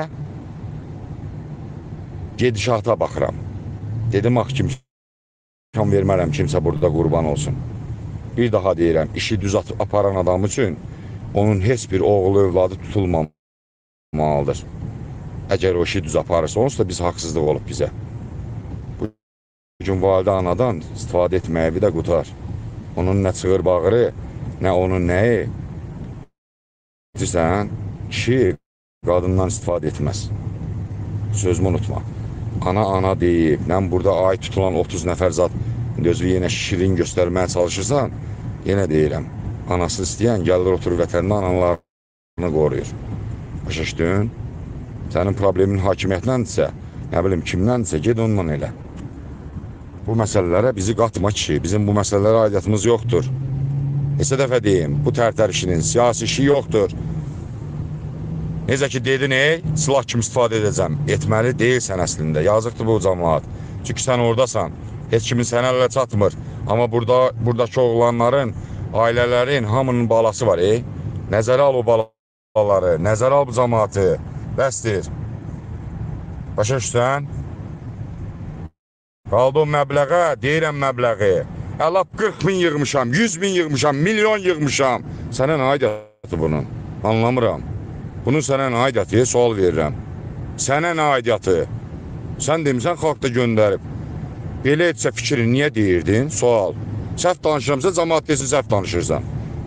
gedişata baxıram. Dedim, ax, kimsə vermərəm, kimsə burada qurban olsun. Bir daha deyirəm, işi düz aparan adam üçün onun heç bir oğlu övladı tutulmamalıdır. Əgər o işi düz aparırsa, onsuz da biz haqsızlıq olub bizə. Bu gün validə anadan istifadə etməyə bir də qutar. Onun nə çığır bağırı, nə onun nəyi. Deyirsən, kişi qadından istifadə etməz. Sözümü unutma. Ana ana deyib, mən burada ay tutulan otuz nəfər zat gözü yenə şirin göstərməyə çalışırsan, yenə deyirəm, anası istəyən gəlir oturur vətənində analarını qoruyur. Başa düşdün? Sənin problemin hakimiyyətləndirsə, nə bilim kimləndirsə, ged ondan elə. Bu məsələlərə bizi qatma kişi, bizim bu məsələlərə aidiyyatımız yoxdur. Neçə dəfə deyim, bu tərtər işinin siyasi işi yoxdur. Necə ki dedin, ey, silah kimi istifadə edəcəm. Etməli deyilsən əslində, yazıqdır bu cəmaat. Çünki sən oradasan, heç kimin sənə ələ çatmır. Amma burada, buradakı oğlanların, ailələrin, hamının balası var, ey. Nəzərə al o balaları, nəzərə al bu cəmaatı. Bəsdir. Başa düşsən? Qaldı o məbləğə, deyirəm məbləği. Əlab qırx min yığmışam, yüz min yığmışam, milyon yığmışam. Sənə nə aidiyyat? bunun? Anlamıram. Bunun sənə nə aidiyyatı? Sual verirəm. Sənə nə aidiyyatı? Sən demisən, xalq da göndərib. Belə etsə fikrini niyə deyirdin? Sual. Səhv danışıramsa, cəmaat desin, səhv danışırsan.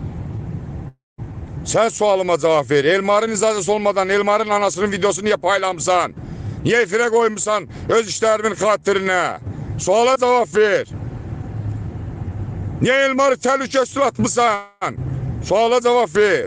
Sən sualıma cavab ver. Elmarın icazəsi olmadan Elmarın anasının videosunu niyə paylamısan? Niyə efirə qoymuşsan öz işlərimin xatirinə? Suala cavab ver. Niyə Elmarı təhlükə üstü atmışsan? Suala cavab ver.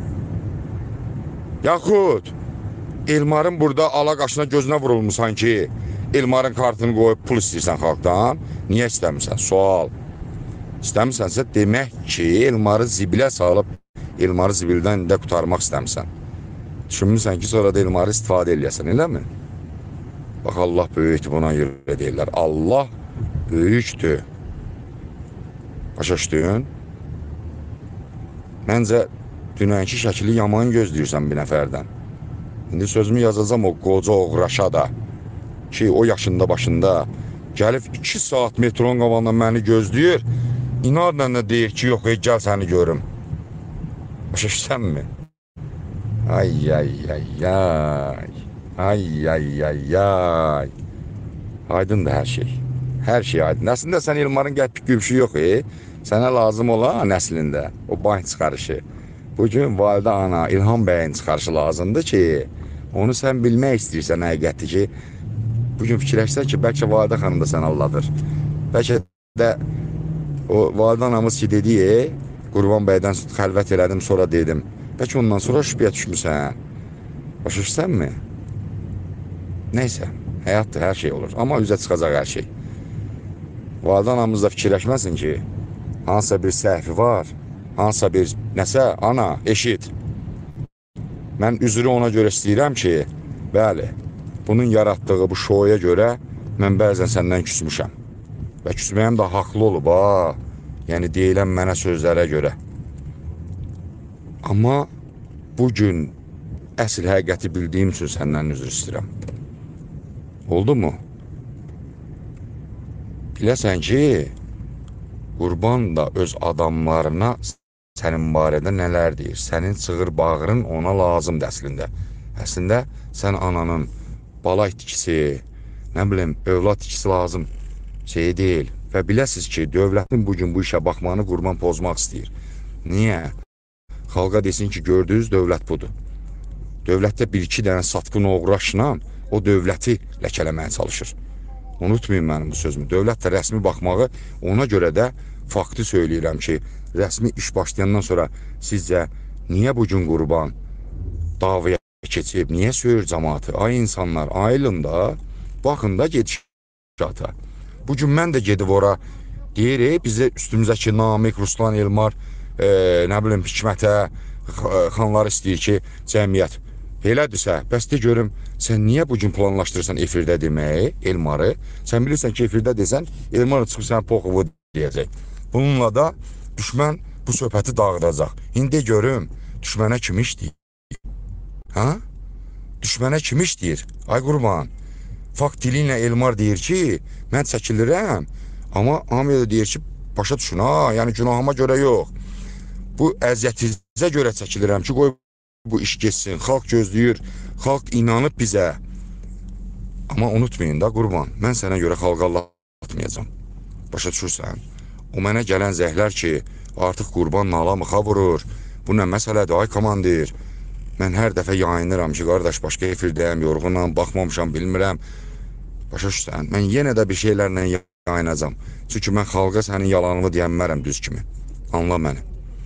Yaxud Elmarın burada ala qaşına gözünə vurulmuşsan ki, Elmarın kartını qoyub pul istəyirsən xalqdan. Niyə istəmirsən? Sual. İstəmirsənsə demək ki, Elmarı zibilə salıb Elmarı zibildən də qutarmaq istəmirsən. Düşünmürsən ki, sonra da Elmarı istifadə eləyəsən, eləmi? Bax, Allah böyükdür, buna görə deyirlər. Allah böyükdür. Başa düşdün? Məncə, dünənki şəkili yaman gözləyirsən bir nəfərdən. İndi sözümü yazacam o qoca oğraşa da ki, o yaşında başında gəlib iki saat metronun qavandan məni gözləyir. İnadla da deyir ki, yox, ey, gəl səni görüm. Başa düşsənmi? Ay, ay, ay, ay. Ay, ay, ay, ay. Aydındır hər şey. Hər şey aydın. Əslində sən Elmarın qəpik gülüşü yox, e? Sənə lazım olan nəslində o bank çıxarışı. Bugün validə ana İlham bəyin çıxarışı lazımdır ki, onu sən bilmək istəyirsən həqiqətdir ki, bugün fikirləşsən ki, bəlkə validə xanım da səni alladır. Bəlkə də o validə anamız ki, dedi, e, Qurban bəydən xəlvət elədim, sonra dedim. Bəlkə ondan sonra şübhəyə düşmüsən. Başa düşsənmi? Neysə, həyatdır, hər şey olur. Amma üzə çıxacaq hər şey. Validə anamız da fikirləşməsin ki, hansısa bir səhvi var, hansısa bir nəsə, ana, eşit. Mən üzrü ona görə istəyirəm ki, bəli, bunun yaratdığı bu şoya görə mən bəzən səndən küsmüşəm. Və küsməyəm də haqlı olub, ha. Yəni, deyilən mənə sözlərə görə. Amma bugün əsl həqiqəti bildiyim üçün səndən üzr istəyirəm. Oldu mu? Biləsən ki, Qurban da öz adamlarına sənin barədə nələr deyir. Sənin çığır bağırın ona lazımdır əslində. Əslində, sən ananın bala itkisi, nə bilim, övlad itkisi lazım şey deyil. Və biləsiz ki, dövlətin bugün bu işə baxmanı Qurban pozmaq istəyir. Niyə? Xalqa desin ki, gördüyünüz dövlət budur. Dövlətdə bir-iki dənə satqın oğraşla o dövləti ləkələməyə çalışır. Unutmayın mənim bu sözümü. Dövlət də rəsmi baxmağı, ona görə də faktı söyləyirəm ki, rəsmi iş başlayandan sonra sizcə niyə bugün Qurban davaya keçib, niyə söyür cəmaatı? Ay insanlar, ayılın da, baxın da gedişata. Bugün mən də gedib ora deyir, e, bizə üstümüzdəki Namik, Ruslan, Elmar, e, nə bilim, Hikmətə, xanlar istəyir ki, cəmiyyət. Elədirsə, bəs de görüm, sən niyə bugün planlaşdırırsan efirdə deməyi, Elmarı? Sən bilirsən ki, efirdə desən, Elmarı çıxıb sən poxuvu deyəcək. Bununla da düşmən bu söhbəti dağıdacaq. İndi görüm, düşmənə kim işləyir? Ha? Düşmənə kim işləyir? Ay Qurban, fakt dili ilə Elmar deyir ki, mən çəkilirəm, amma hamıya da deyir ki, başa düşün, ha, yəni günahıma görə yox. Bu əziyyətinizə görə çəkilirəm ki, qoy bu iş geçsin, xalq gözləyir, xalq inanıb bizə. Amma unutmayın da Qurban, mən sənə görə xalqa anlatmayacam. Başa düşürsən? O mənə gələn zəhlər ki, artıq Qurban nala-mıxa vurur, bu nə məsələdir, ay komandir. Mən hər dəfə yayınıram ki, qardaş, başqa efirdəyəm, yorğunam, baxmamışam, bilmirəm. Başa düşürsən? Mən yenə də bir şeylərlə yayınacam. Çünki mən xalqa sənin yalanını deyənmərəm düz kimi. Anla məni.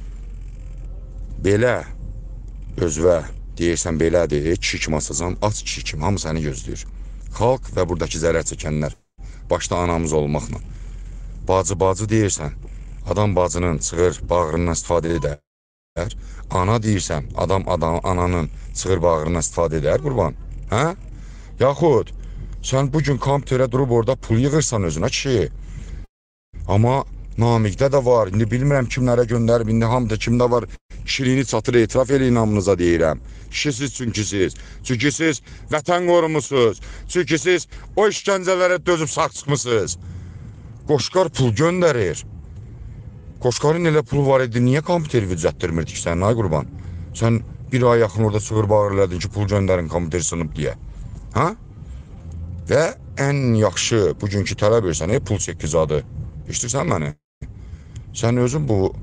Belə özvə deyirsən belədir, kişi kimi asacam, aç kişi kimi, hamı səni gözləyir. Xalq və buradakı zərər çəkənlər, başda anamız olmaqla. Bacı-bacı deyirsən, adam bacının çığır bağrından istifadə edər. Ana deyirsən, adam, adam ananın çığır bağrından istifadə edər, Qurban. Hə? Yaxud, sən bugün kompüterə durub orada pul yığırsan özünə kişi. Amma Namikdə də var, indi bilmirəm kimlərə göndərib, indi hamıda kimdə var, şirini çatır, etiraf eləyin namınıza deyirəm. Kişisiz çünki siz, çünki siz vətən qorumusunuz, çünki siz o işgəncələrə dözüb sağ çıxmısınız. Qoşqar pul göndərir. Qoşqarın elə pulu var idi, niyə kompüteri vücətdirmirdik sən, ay Qurban? Sən bir ay yaxın orada çığır bağır elədin ki, pul göndərin, kompüter sınıb deyə. Ha? Və ən yaxşı bugünkü tələb versən, pul çekizadı. İştirsən məni? Sən özün bu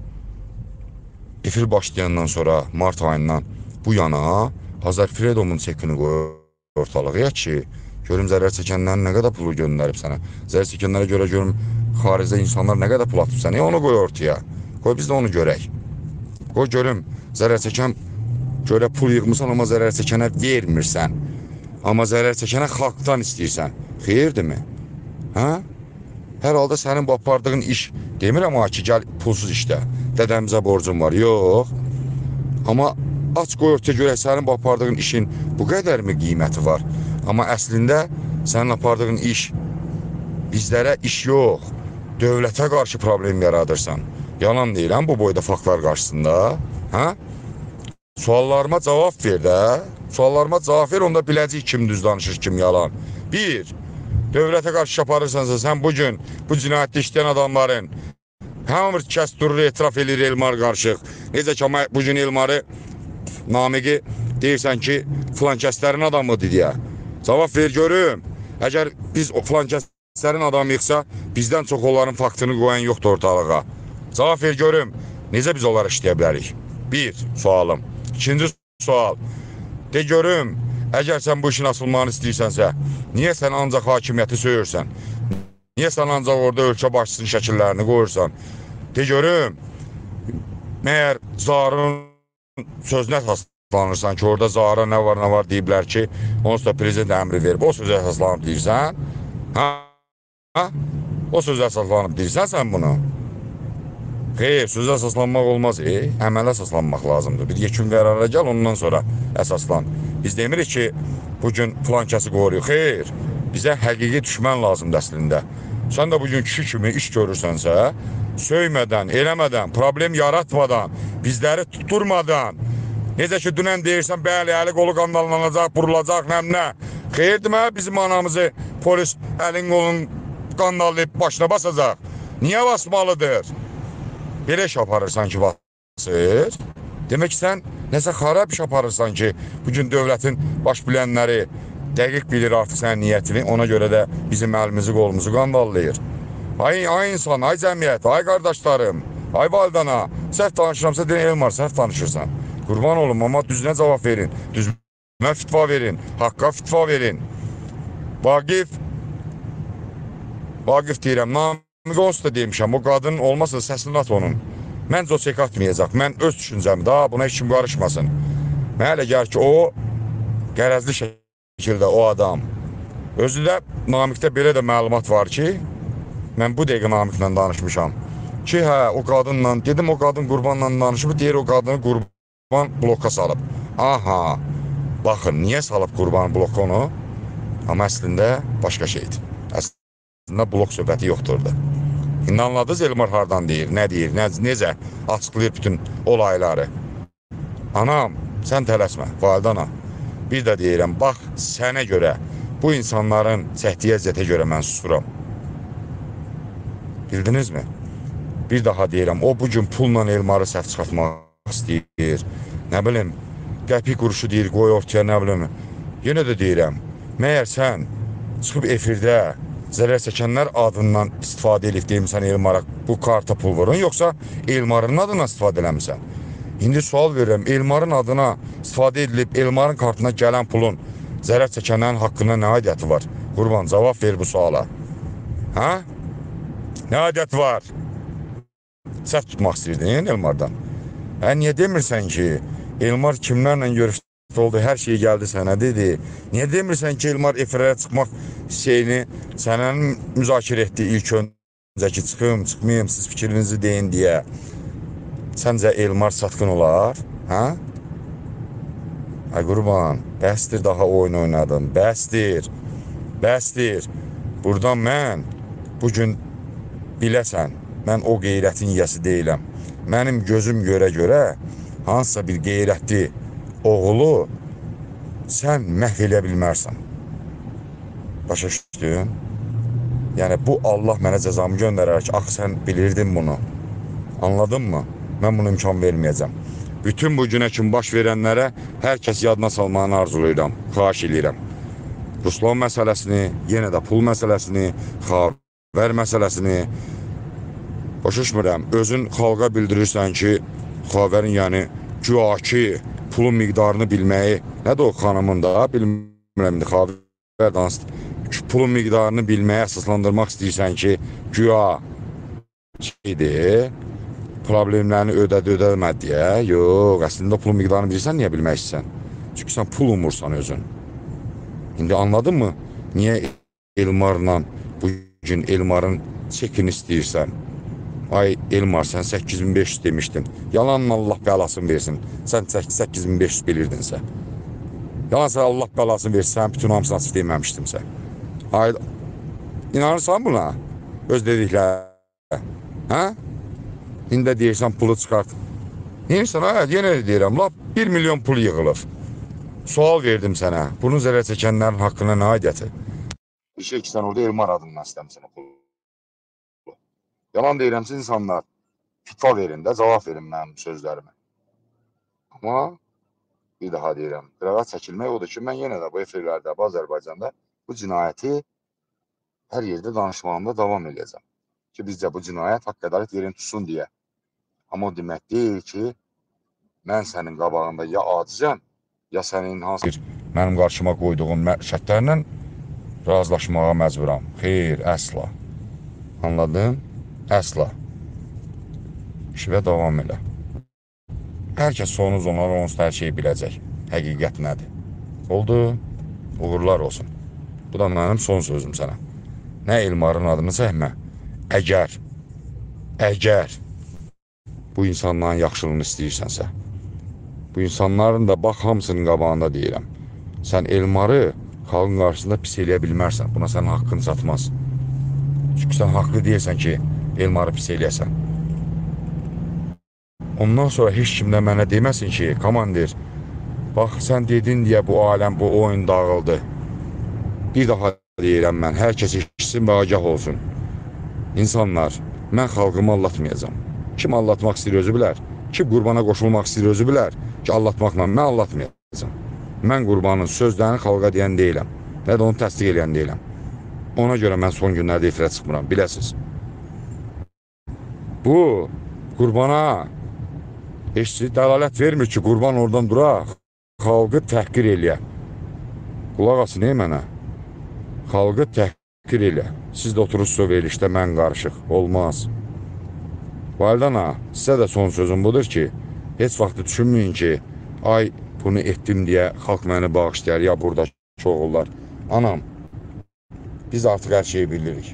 efir başlayandan sonra, mart ayından bu yana Azər Fredomun çekini qoy ortalığa ki, görüm zərər çəkənlərin nə qədər pulu göndərib sənə. Zərər çəkənlərə görə görüm xaricdə insanlar nə qədər pul atıb sənə. Onu qoy ortaya. Qoy biz də onu görək. Qoy görüm zərər çəkən görə pul yığmısan, amma zərər çəkənə vermirsən. Amma zərər çəkənə xalqdan istəyirsən. Xeyirdirmi? Hə? Hər halda sənin bu apardığın iş, demirəm ha ki, gəl pulsuz işlə, dədəmizə borcum var, yox. Amma aç qoy ortaya görək, sənin bu apardığın işin bu qədər mi qiyməti var? Amma əslində sənin apardığın iş, bizlərə iş yox, dövlətə qarşı problem yaradırsan. Yalan deyiləm bu boyda faktlar qarşısında, hə? Suallarıma cavab ver də, suallarıma cavab ver, onda biləcək kim düz danışır, kim yalan. Bir, dövlətə qarşı aparırsansa, sən bugün bu cinayətdə işləyən adamların hamı kəs durur, etiraf edir Elmar qarşıq. Necə ki, bugün Elmarı namiqi deyirsən ki, filan kəslərin adamıdır deyə. Cavab ver görüm. Əgər biz o filan kəslərin adamı yıxsa, bizdən çox onların faktını qoyan yoxdur ortalığa. Cavab ver görüm. Necə biz onları işləyə bilərik? Bir, sualım. İkinci sual. De görüm, əgər sən bu işin asılmağını istəyirsənsə, niyə sən ancaq hakimiyyəti söyürsən? Niyə sən ancaq orada ölkə başçısının şəkillərini qoyursan? De görüm, məyər Zarın sözünə əsaslanırsan ki, orada Zara nə var, nə var deyiblər ki, onsuz da prezident əmri verib, o sözə əsaslanıb deyirsən? Ha? Ha? O sözə əsaslanıb deyirsən sən bunu? Xeyr, sözə əsaslanmaq olmaz, e? Əmələ əsaslanmaq lazımdır. Bir yekun qərara gəl, ondan sonra əsaslan. Biz demirik ki, bugün filan kəsi qoruyor. Xeyr, bizə həqiqi düşmən lazımdır əslində. Sən də bugün kişi kimi iş görürsənsə, söymədən, eləmədən, problem yaratmadan, bizləri tutturmadan, necə ki, dünən deyirsən, bəli, əli qolu qandallanacaq, burulacaq, nəm nə. Xeyr demə, bizim anamızı polis əlin qolun qandallayıb başına basacaq. Niyə basmalıdır? Belə iş aparırsan ki, basır. Demək ki, sən nəsə xarab iş aparırsan ki, bugün dövlətin baş bilənləri dəqiq bilir artıq sənin niyyətini, ona görə də bizim əlimizi, qolumuzu qandallayır. Ay, ay insan, ay cəmiyyət, ay qardaşlarım, ay validana, səhv danışıramsa deyin, Elmar, səhv danışırsan. Qurban olun, amma düzünə cavab verin, düzünə fitva verin, haqqa fitva verin. Vaqif, Vaqif deyirəm, namiqə onsuz da demişəm, o qadın olmasa səsini at onun. Məncə o çək atmayacaq, mən öz düşüncəmi daha buna heç kim qarışmasın. Mənə elə gəlir ki, o qərəzli şəkildə o adam. Özü də namiqdə belə də məlumat var ki, mən bu dəqiqə namiqlə danışmışam. Ki, hə, o qadınla, dedim o qadın qurbanla danışıb, deyir o qadını qurban bloka salıb. Aha, baxın, niyə salıb qurban bloka onu? Amma əslində başqa şeydir. Əslində blok söhbəti yoxdur da. İndi anladınız Elmar hardan deyir, nə deyir, nə, necə açıqlayır bütün olayları. Anam, sən tələsmə, validana. Bir də deyirəm, bax, sənə görə, bu insanların çəkdiyi əziyyətə görə mən susuram. Bildinizmi? Bir daha deyirəm, o bugün pulla Elmarı səhv çıxartmaq istəyir. Nə bilim, qəpik quruşu deyir, qoy ortaya, nə bilim. Yenə də deyirəm, məyər sən çıxıb efirdə zərər çəkənlər adından istifadə edib deyimsən Elmara bu karta pul vurun, yoxsa Elmarın adına istifadə eləmirsən? İndi sual verirəm, Elmarın adına istifadə edilib, Elmarın kartına gələn pulun zərər çəkənlərin haqqında nə aidiyyəti var? Qurban, cavab ver bu suala. Hə? Nə aidiyyəti var? Səhv tutmaq istəyirdin Elmardan. Hə, niyə demirsən ki, Elmar kimlərlə görüşdü oldu, hər şey gəldi sənə, dedi. Niyə demirsən ki, Elmar efirlərə çıxmaq şeyini sənə müzakirə etdi ilk öncə ki, çıxım, çıxmayım, siz fikrinizi deyin deyə. Səncə Elmar satqın olar? Hə? Ay qurban, bəsdir daha oyun oynadım, bəsdir, bəsdir. Buradan mən, bugün biləsən, mən o qeyrətin yiyəsi deyiləm. Mənim gözüm görə-görə hansısa bir qeyrətli oğulu sən məhv eləyə bilmərsən. Başa düşdün? Yəni, bu Allah mənə cəzamı göndərər ki, axı sən bilirdin bunu. Anladın mı? Mən bunu imkan verməyəcəm.
bütün bu günə kimi baş verənlərə hər kəs yadına salmağını arzulayıram, xahiş edirəm. Ruslan məsələsini, yenə də pul məsələsini, xavər məsələsini başa düşmürəm. Özün xalqa bildirirsən ki, xavərin yəni güya ki, pulun miqdarını bilməyi, nədir o xanımın da, bilmirəm, xavər dansı, pulun miqdarını bilməyə əsaslandırmaq istəyirsən ki, güya şeydir, problemlərini ödədi, ödəmədi deyə. Yox, əslində pulun miqdarını bilirsən, niyə bilmək istəyirsən? Çünki sən pul umursan özün. İndi anladın mı? Niyə Elmarla bugün Elmarın çekini istəyirsən? Ay Elmar, sən səkkiz min beş yüz demişdin. Yalanla Allah bəlasını versin. Sən səkkiz min beş yüz bilirdinsə. Yalansa Allah bəlasını versin. Sən bütün hamısını açıq deməmişdimsə. Ay, inanırsan buna? Öz dediklərə. Hə? İndi deyirsən pulu çıxart. Neyirsən, hə? Yenə deyirəm, lap bir milyon pul yığılır. Sual verdim sənə. Bunu zərər çəkənlərin haqqına nə aidiyyəti? Bir şey ki, sən orada Elmar adından istəmişsən o pulu. Yalan deyirəm, siz insanlar fitva verin də, cavab verin mənim sözlərimə. Amma bir daha deyirəm, qırağa çəkilmək odur ki, mən yenə də bu efirlərdə, bu Azərbaycanda bu cinayəti hər yerdə danışmağımda davam edəcəm. Ki, bizcə bu cinayət haqq ədalət yerini tutsun deyə. Amma o demək deyil ki, mən sənin qabağında ya acizəm, ya sənin hansı bir mənim qarşıma qoyduğum şərtlərlə razılaşmağa məcburam. Xeyr, əsla. Anladın? Əsla. İşivə davam elə. Hər kəs sonuz onlar onsuz hər şeyi biləcək. Həqiqət nədir? Oldu? Uğurlar olsun. Bu da mənim son sözüm sənə. Nə Elmarın adını çəkmə. Əgər, əgər bu insanların yaxşılığını istəyirsənsə, bu insanların da bax hamısının qabağında deyirəm. Sən Elmarı xalqın qarşısında pis eləyə bilmərsən. Buna sənin haqqını satmaz. Çünki sən haqlı deyirsən ki, Elmarı pis eləyəsən. Ondan sonra heç kimdə mənə deməsin ki, komandir, bax sən dedin deyə bu aləm, bu oyun dağıldı. Bir daha deyirəm mən, hər kəs işitsin və agah olsun. İnsanlar, mən xalqımı allatmayacam. Kim allatmaq istəyir özü bilər, kim qurbana qoşulmaq istəyir özü bilər ki, allatmaqla mən allatmayacam. Mən qurbanın sözlərini xalqa deyən deyiləm, nə də onu təsdiq eləyən deyiləm. Ona görə mən son günlərdə efirə çıxmıram, biləsiz. Bu, qurbana heç dəlalət vermir ki, qurban oradan duraq, xalqı təhqir eləyə. Qulaq asın, ey mənə. Xalqı təhqir elə. Siz də oturursunuz verilişdə, mən qarışıq. Olmaz. Validana, sizə də son sözüm budur ki, heç vaxtı düşünməyin ki, ay bunu etdim deyə xalq məni bağışlayar, ya burada çoğullar. Anam, biz artıq hər şeyi bilirik.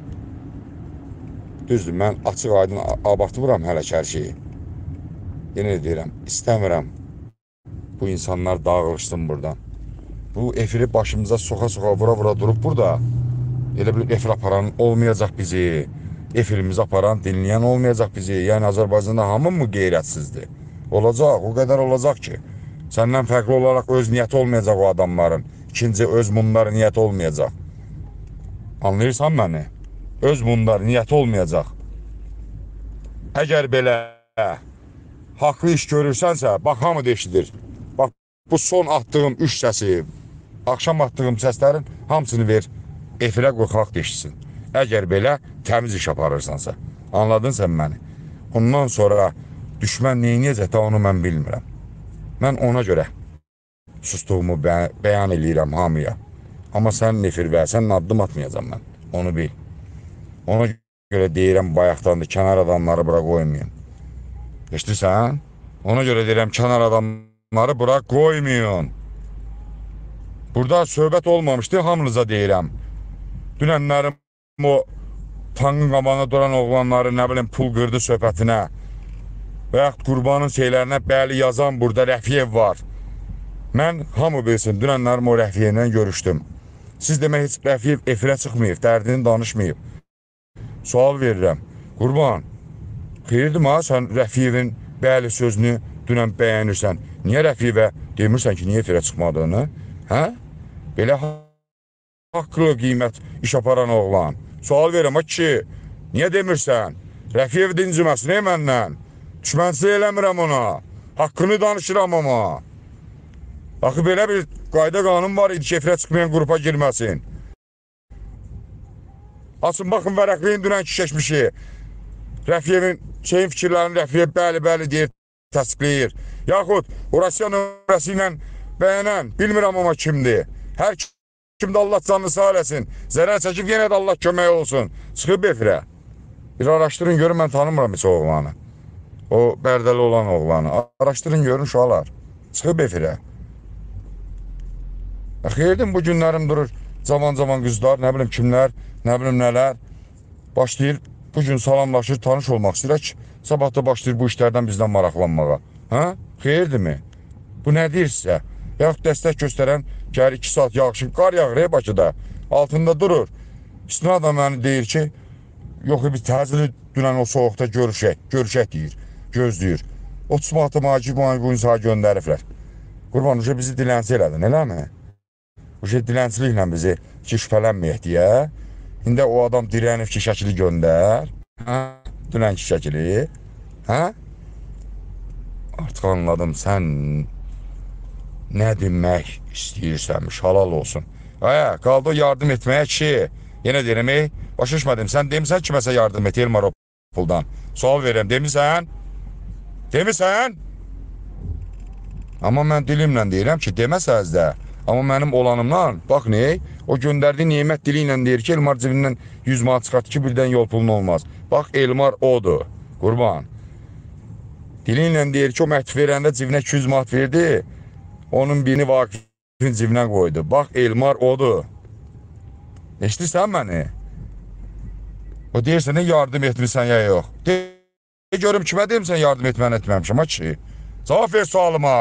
Düzdür, mən açıq aydın abartmıram hələ ki hər şeyi. Yenə deyirəm, istəmirəm bu insanlar dağılışsın buradan. Bu efiri başımıza soxa-soxa, vura-vura durub burada. Elə bir efir aparan olmayacaq bizi. Efirimizi aparan, dinləyən olmayacaq bizi. Yəni Azərbaycanda hamı mı qeyrətsizdir? Olacaq, o qədər olacaq ki. Səndən fərqli olaraq öz niyyəti olmayacaq o adamların. İkinci, öz bunların niyyəti olmayacaq. Anlayırsan məni? Öz bunlar niyyəti olmayacaq. Əgər belə haqlı iş görürsənsə, bax hamı deşidir. Bax bu son attığım üç səsi, axşam attığım səslərin hamısını ver, efirə qoy xalq deşsin. Əgər belə təmiz iş aparırsansa, anladın sən məni? Ondan sonra düşmən neyniyəcək də onu mən bilmirəm. Mən ona görə sustuğumu bə bəyan eləyirəm hamıya. Amma sənin efir və sənin addım atmayacam mən, onu bil. Ona görə deyirəm bayaqdandır, kənar adamları bura qoymayın. Eşitirsən? Ona görə deyirəm, kənar adamları bura qoymayın. Burada söhbət olmamışdı, hamınıza deyirəm. Dünənlərim o tankın qabağına duran oğlanları, nə bilim, pul qırdı söhbətinə və yaxud qurbanın şeylərinə bəli yazan burada Rəfiyev var. Mən hamı bilsin, dünənlərim o Rəfiyevlə görüşdüm. Siz demək, heç Rəfiyev efirə çıxmayıb, dərdini danışmayıb. Sual verirəm, qurban, xeyirdim ha, sən Rəfiyevin bəli sözünü dünən bəyənirsən. Niyə Rəfiyevə demirsən ki, niyə efirə çıxmadığını? Hə? Belə haqqlı qiymət iş aparan oğlan. Sual verirəm, ha ki, niyə demirsən? Rəfiyev dinciməsin, ey məndən. Düşmənçilik eləmirəm ona.
Haqqını danışıram amma. Axı belə bir qayda qanun var idi ki, efirə çıxmayan qrupa girməsin. Açın, baxın, vərəqləyin dünənki keçmişi. Rəfiyevin şeyin fikirlərini Rəfiyev bəli, bəli deyir, təsdiqləyir. Yaxud Rusiya nömrəsi ilə bəyənən, bilmirəm amma kimdir. Hər kimdə Allah canını sağ eləsin. Zərər çəkib, yenə də Allah kömək olsun. Çıxıb efirə. Bir araşdırın, görün, mən tanımıram heç o oğlanı. O bərdəli olan oğlanı. Araşdırın, görün, uşaqlar. Çıxıb efirə. Xeyirdim, bu günlərim durur. Cavan-cavan qızlar, nə bilim kimlər, nə bilim nələr. Başlayır, bu gün salamlaşır, tanış olmaq istəyir ki, sabah da başlayır bu işlərdən bizdən maraqlanmağa. Hə? Xeyirdir mi? Bu nə deyir sizə? Yaxud dəstək göstərən, gəlir iki saat yağışın, qar yağır, ey Bakıda. Altında durur. Üstünə adam məni deyir ki, yox, bir təzili dünən o soğuqda görüşək, görüşək deyir, gözləyir. otuz manatı macib bu insaha göndəriblər. Qurban, uca bizi dilənçi elədin, eləmi? Uca dilənçiliklə bizi ki, şübhələnməyək deyə. İndi o adam dirənib ki, şəkili göndər. Hə? Dünənki şəkili. Hə? Artıq anladım, sən nə demək istəyirsənmiş, halal olsun. Aya, qaldı o yardım etməyə ki, yenə deyirəm, ey, başa düşmədim, sən demisən kiməsə yardım et, Elmar o puldan. Sual verirəm, demisən? Demisən? Amma mən dilimlə deyirəm ki, deməsəz də, amma mənim olanımdan, bax ne, o göndərdiyi nimət dili ilə deyir ki, Elmar cibindən yüz manat çıxartdı ki, birdən yol pulun olmaz. Bax, Elmar odur, qurban. Dili ilə deyir ki, o məktub verəndə cibinə iki yüz manat verdi, onun birini Vakifin cibinə qoydu. Bax, Elmar odur. Eşitirsən məni? O deyirsən, yardım etmirsən ya yox. De, görüm kimə deyim sən yardım etməni etməmişəm, ha ki? Cavab ver sualıma.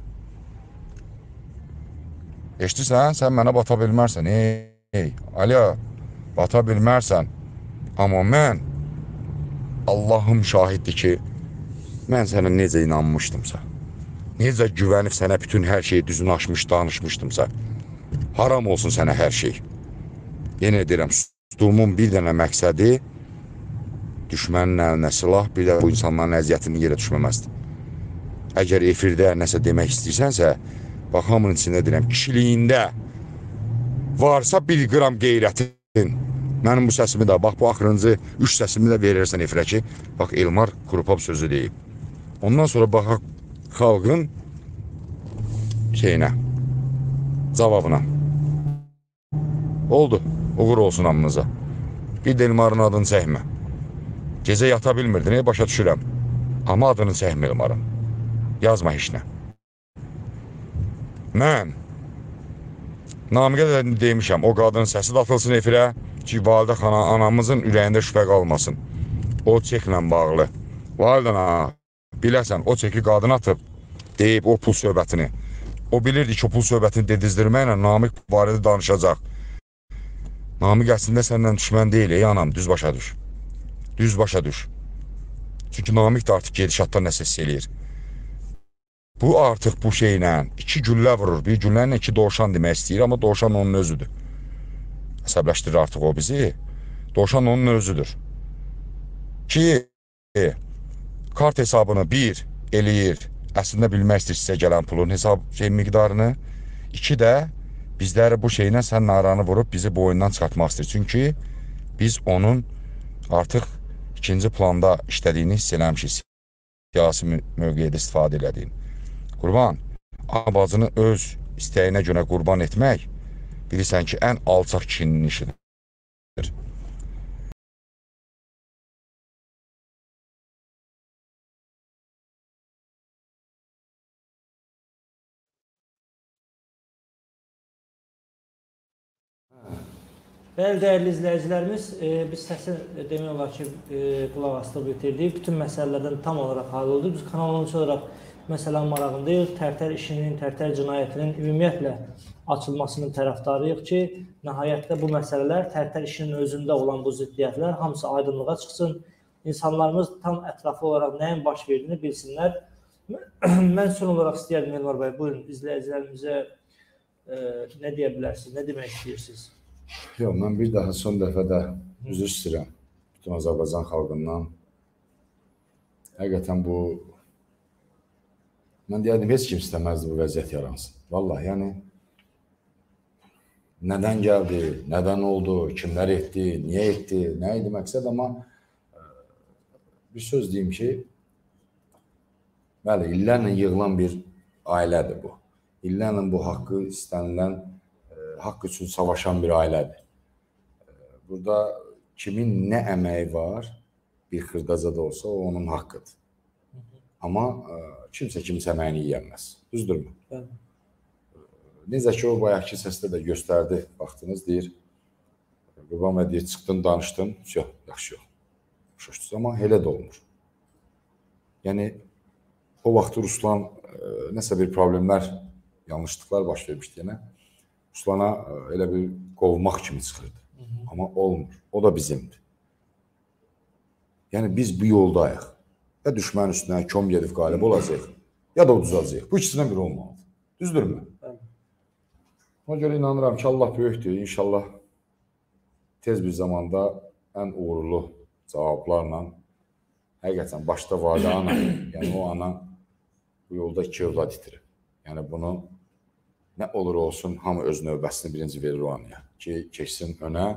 Eşitirsən, sən mənə bata bilmərsən, ey, ey, Aliya, bata bilmərsən. Amma mən, Allahım şahiddir ki, mən sənə necə inanmışdımsa, necə güvənib sənə bütün hər şeyi düzün açmış, danışmışdımsa, haram olsun sənə hər şey. Yenə deyirəm, sustuğumun bir dənə məqsədi düşmənin əlinə silah, bir də bu insanların əziyyətinin yerə düşməməzdir. Əgər efirdə nəsə demək istəyirsənsə, bax, hamının içində deyirəm, kişiliyində varsa bir qram qeyrətin, mənim bu səsimi də, bax, bu axırıncı üç səsimi də verirsən efirə ki, bax, Elmar Krupov sözü deyib. Ondan sonra baxaq xalqın şeyinə, cavabına. Oldu, uğur olsun hamınıza. Bir də Elmarın adını çəkmə. Gecə yata bilmirdin, başa düşürəm. Amma adını çəkmə Elmarın. Yazma heç nə. Mən Namiqə də demişəm, o qadının səsi də atılsın efirə ki, Validə xana anamızın ürəyində şübhə qalmasın. O çeklə bağlı. Validə ana, biləsən, o çeki qadın atıb, deyib o pul söhbətini. O bilirdi ki, o pul söhbətini dedizdirməklə Namiq barədə danışacaq. Namiq əslində səndən düşmən deyil, ey anam, düz başa düş. Düz başa düş. Çünki Namiq də artıq gedişatdan nəsə hiss eləyir. Bu artıq bu şeylə iki güllə vurur. Bir güllə ilə iki dovşan demək istəyir, amma dovşan onun özüdür. Əsəbləşdirir artıq o bizi. Dovşan onun özüdür. Ki, kart hesabını bir eləyir. Əslində bilmək istəyir sizə gələn pulun hesab şey miqdarını. İki də bizləri bu şeylə sən naranı vurub bizi bu oyundan çıxartmaq istəyir. Çünki biz onun artıq ikinci planda işlədiyini hiss eləmişik. Siyasi mövqedə istifadə elədiyini. Qurban, bacını öz istəyinə görə qurban etmək, bilirsən ki, ən alçaq kişinin işidir.
Bəli, dəyərli izləyicilərimiz, e, biz səsi demək olar ki, e, qulaq asılıb bitirdik. Bütün məsələlərdən tam olaraq hal oldu. Biz kanalımız olaraq məsələnin marağındayıq. Tərtər işinin, tərtər cinayətinin ümumiyyətlə açılmasının tərəfdarıyıq ki, nəhayətdə bu məsələlər, tərtər işinin özündə olan bu ziddiyyətlər hamısı aydınlığa çıxsın. İnsanlarımız tam ətraflı olaraq nəyin baş verdiyini bilsinlər. Mən son olaraq istəyərdim, Elmar bəy, buyurun, izləyicilərimizə e, nə deyə bilərsiniz, nə demək istəyirsiniz?
Yox, mən bir daha son dəfə də üzr istəyirəm bütün Azərbaycan xalqından. Həqiqətən bu Mən deyərdim, heç kim istəməzdi bu vəziyyət yaransın. Vallahi, yəni, nədən gəldi, nədən oldu, kimlər etdi, niyə etdi, nə idi məqsəd, amma bir söz deyim ki, bəli, illərlə yığılan bir ailədir bu. İllərlə bu haqqı istənilən, haqq üçün savaşan bir ailədir. Burada kimin nə əməyi var, bir xırdaca da olsa, o onun haqqıdır. Amma kimsə kimsə əməyini yiyənməz. Düzdürmü?
Bəli.
Necə ki, o bayaqki səsdə də göstərdi, baxdınız, deyir, Qurban bəy deyir, çıxdın, danışdın, yox, yaxşı yox. Başa amma elə də olmur. Yəni, o vaxt Ruslan nəsə bir problemlər, yanlışlıqlar baş vermişdi yenə. Ruslana elə bir qovmaq kimi çıxırdı. Amma olmur. O da bizimdir. Yəni, biz bu yoldayıq. Ya düşmənin üstünə köm gedib qalib olacaq, ya da uduzacaq. Bu ikisindən biri olmalıdır. Düzdürmü? Ona görə inanıram ki, Allah böyükdür. İnşallah tez bir zamanda ən uğurlu cavablarla, həqiqətən başda validə ana, yəni o ana bu yolda iki övlad itirir. Yəni bunu nə olur olsun, hamı öz növbəsini birinci verir o anaya ki, keçsin önə.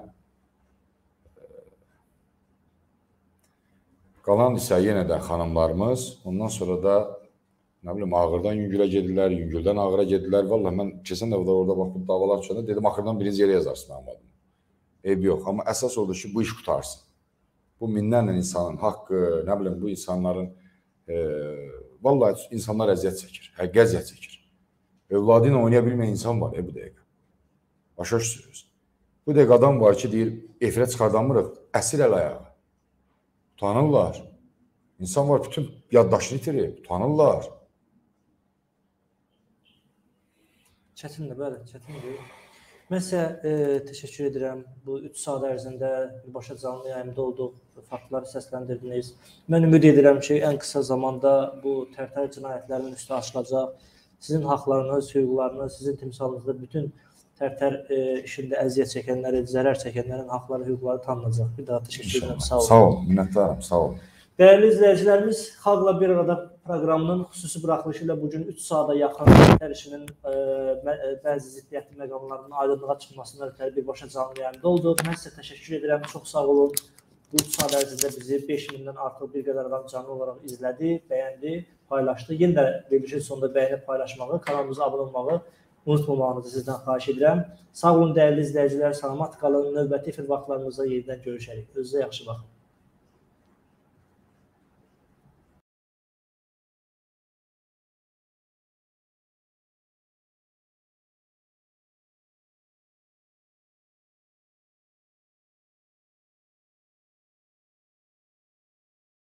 Qalan isə yenə də xanımlarımız, ondan sonra da nə bilim, ağırdan yüngülə gedirlər, yüngüldən ağıra gedirlər. Vallahi mən keçən dəfə orada bax, bu davalar çıxanda dedim, axırdan birinci yerə yazarsın mənim adımı. Eyb yox, amma əsas odur ki, bu iş qutarsın. Bu minlərlə insanın haqqı, nə bilim, bu insanların, e, vallahi insanlar əziyyət çəkir, həqiqə əziyyət çəkir. Övladı ilə oynaya bilməyən insan var, e, bu dəqiqə. Başa düşürsünüz. Bu dəqiqə adam var ki, deyir, efirə çıxardamırıq, əsir əl ayağı. Utanırlar. İnsan var, bütün yaddaşını itirir, utanırlar.
Çətindir, bəli, çətindir. Mən sizə e, təşəkkür edirəm. Bu üç saat ərzində birbaşa canlı yayımda olduq, faktları səsləndirdiniz. Mən ümid edirəm ki, ən qısa zamanda bu tərtər cinayətlərinin üstü açılacaq. Sizin haqlarınız, hüquqlarınız, sizin timsalınızda bütün tərtər e, işində əziyyət çəkənlərin, zərər çəkənlərin haqları, hüquqları tanınacaq. Bir daha təşəkkür edirəm. Sağ olun.
Sağ olun, minnətdarım, sağ olun.
Dəyərli izləyicilərimiz, Xalqla Bir Arada proqramının xüsusi buraxılışı ilə bugün üç saata yaxın tərtər işinin e, bəzi ziddiyyətli məqamlarının aydınlığa çıxmasına ötəri birbaşa canlı yayımda olduq. Mən sizə təşəkkür edirəm. Çox sağ olun. Bu üç saat ərzində bizi beş mindən artıq bir qədər adam canlı olaraq izlədi, bəyəndi, paylaşdı. Yenə də verilişin sonunda bəyənib paylaşmağı, kanalımıza abunə olmağı unutmamağınızı sizdən xahiş edirəm. Sağ olun dəyərli izləyicilər, salamat qalın. Növbəti efir vaxtlarımızda yenidən görüşərik. Özünüzə yaxşı baxın.